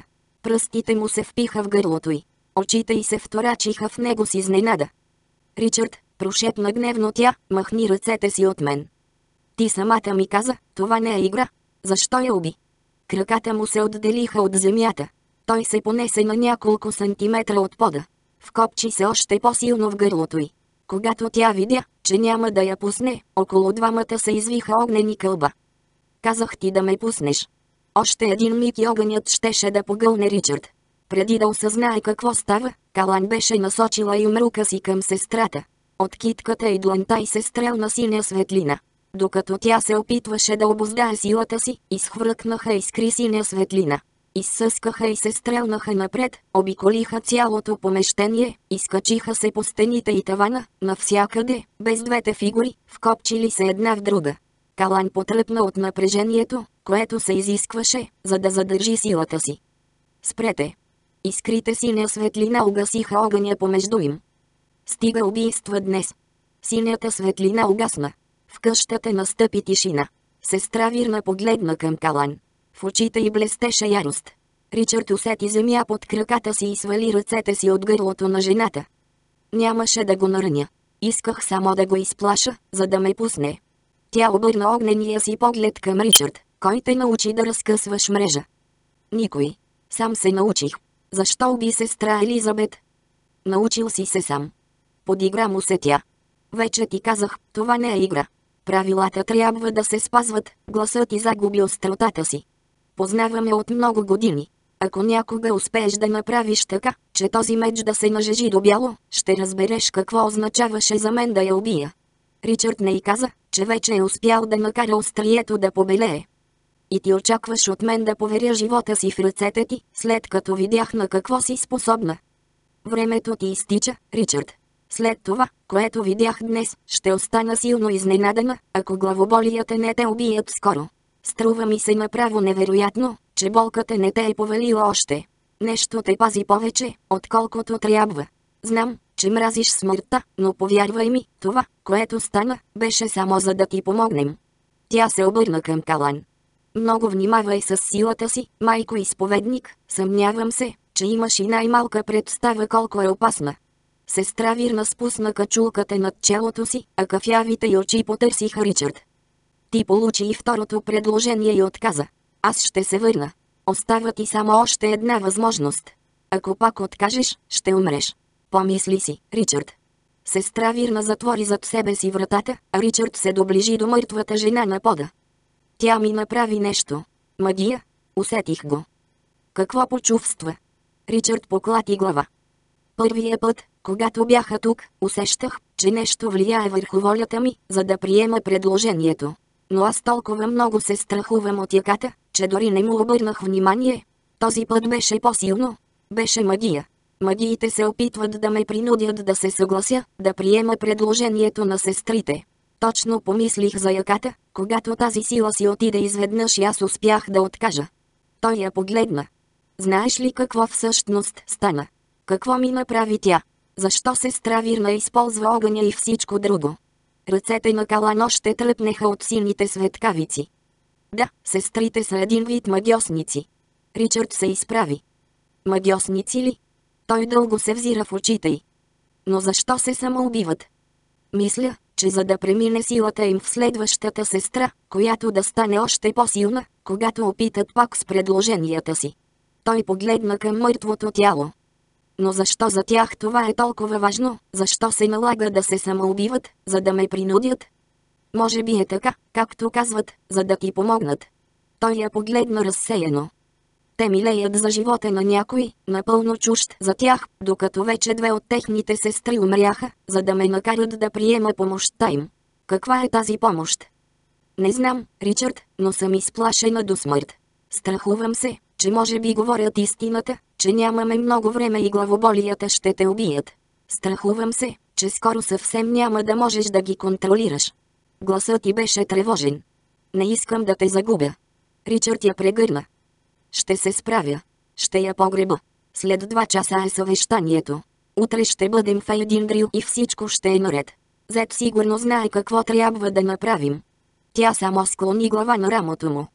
Пръстите му се впиха в гърлото й. Очите й се вторачиха в него с изненада. Ричард, прошепна гневно тя, махни ръцете си от мен. Ти самата ми каза, това не е игра. Защо я уби? Краката му се отделиха от земята. Той се понесе на няколко сантиметра от пода. Вкопчи се още по-силно в гърлото й. Когато тя видя, че няма да я пусне, около двамата се извиха огнени кълба. Казах ти да ме пуснеш. Още един миг и огънят щеше да погълне Ричард. Преди да осъзнае какво става, Калан беше насочила юмрука си към сестрата. От китката и дланта й се стрелна синя светлина. Докато тя се опитваше да обуздае силата си, изхвъркнаха искри синя светлина. Изсъскаха и се стрелнаха напред, обиколиха цялото помещение, изкачиха се по стените и тавана, навсякъде, без двете фигури, вкопчили се една в друга. Калан потръпна от напрежението, което се изискваше, за да задържи силата си. Спрете! Искрите синя светлина угасиха огъня помежду им. Стига убийства днес. Синята светлина угасна. В къщата настъпи тишина. Сестра Вирна погледна към Калан. В очите й блестеше ярост. Ричард усети земя под краката си и свали ръцете си от гърлото на жената. Нямаше да го нараня. Исках само да го изплаша, за да ме пусне. Тя обърна огнения си поглед към Ричард. Кой те научи да разкъсваш мрежа? Никой. Сам се научих. Защо уби сестра Елизабет? Научил си се сам. Подигра му се тя. Вече ти казах, това не е игра. Правилата трябва да се спазват, гласът ти загуби остротата си. Познаваме от много години. Ако някога успееш да направиш така, че този меч да се нажежи до бяло, ще разбереш какво означаваше за мен да я убия. Ричард не й каза, че вече е успял да накара острието да побелее. И ти очакваш от мен да поверя живота си в ръцете ти, след като видях на какво си способна. Времето ти изтича, Ричард. След това, което видях днес, ще остана силно изненадана, ако главоболията не те убият скоро. Струва ми се направо невероятно, че болката не те е повалила още. Нещо те пази повече, отколкото трябва. Знам, че мразиш смъртта, но повярвай ми, това, което стана, беше само за да ти помогнем. Тя се обърна към Калан. Много внимавай с силата си, майко изповедник, съмнявам се, че имаш и най-малка представа колко е опасна. Сестра Вирна спусна качулката над челото си, а кафявите й очи потърсиха Ричард. Ти получи и второто предложение и отказа. Аз ще се върна. Остава ти само още една възможност. Ако пак откажеш, ще умреш. Помисли си, Ричард. Сестра Вирна затвори зад себе си вратата, а Ричард се доближи до мъртвата жена на пода. Тя ми направи нещо. Магия? Усетих го. Какво почувства? Ричард поклати глава. Първия път, когато бяха тук, усещах, че нещо влияе върху волята ми, за да приема предложението. Но аз толкова много се страхувам от яката, че дори не му обърнах внимание. Този път беше по-силно. Беше магия. Магиите се опитват да ме принудят да се съглася, да приема предложението на сестрите. Точно помислих за яката, когато тази сила си отиде изведнъж и аз успях да откажа. Той я погледна. Знаеш ли какво всъщност стана? Какво ми направи тя? Защо сестра Вирна използва огъня и всичко друго? Ръцете на Калан още тръпнеха от сините светкавици. Да, сестрите са един вид магиосници. Ричард се изправи. Магиосници ли? Той дълго се взира в очите й. Но защо се самоубиват? Мисля, че за да премине силата им в следващата сестра, която да стане още по-силна, когато опитат пак с предложенията си. Той погледна към мъртвото тяло. Но защо за тях това е толкова важно? Защо се налага да се самоубиват, за да ме принудят? Може би е така, както казват, за да ти помогнат. Той я погледна разсеяно. Те милеят за живота на някой, напълно чужд за тях, докато вече две от техните сестри умряха, за да ме накарат да приема помощта им. Каква е тази помощ? Не знам, Ричард, но съм изплашена до смърт. Страхувам се, че може би говорят истината, че нямаме много време и главоболията ще те убият. Страхувам се, че скоро съвсем няма да можеш да ги контролираш. Гласът ти беше тревожен. Не искам да те загубя. Ричард я прегърна. Ще се справя. Ще я погреба. След 2 часа е съвещанието. Утре ще бъдем в Единбрил и всичко ще е наред. Зет сигурно знае какво трябва да направим. Тя само склони глава на рамото му.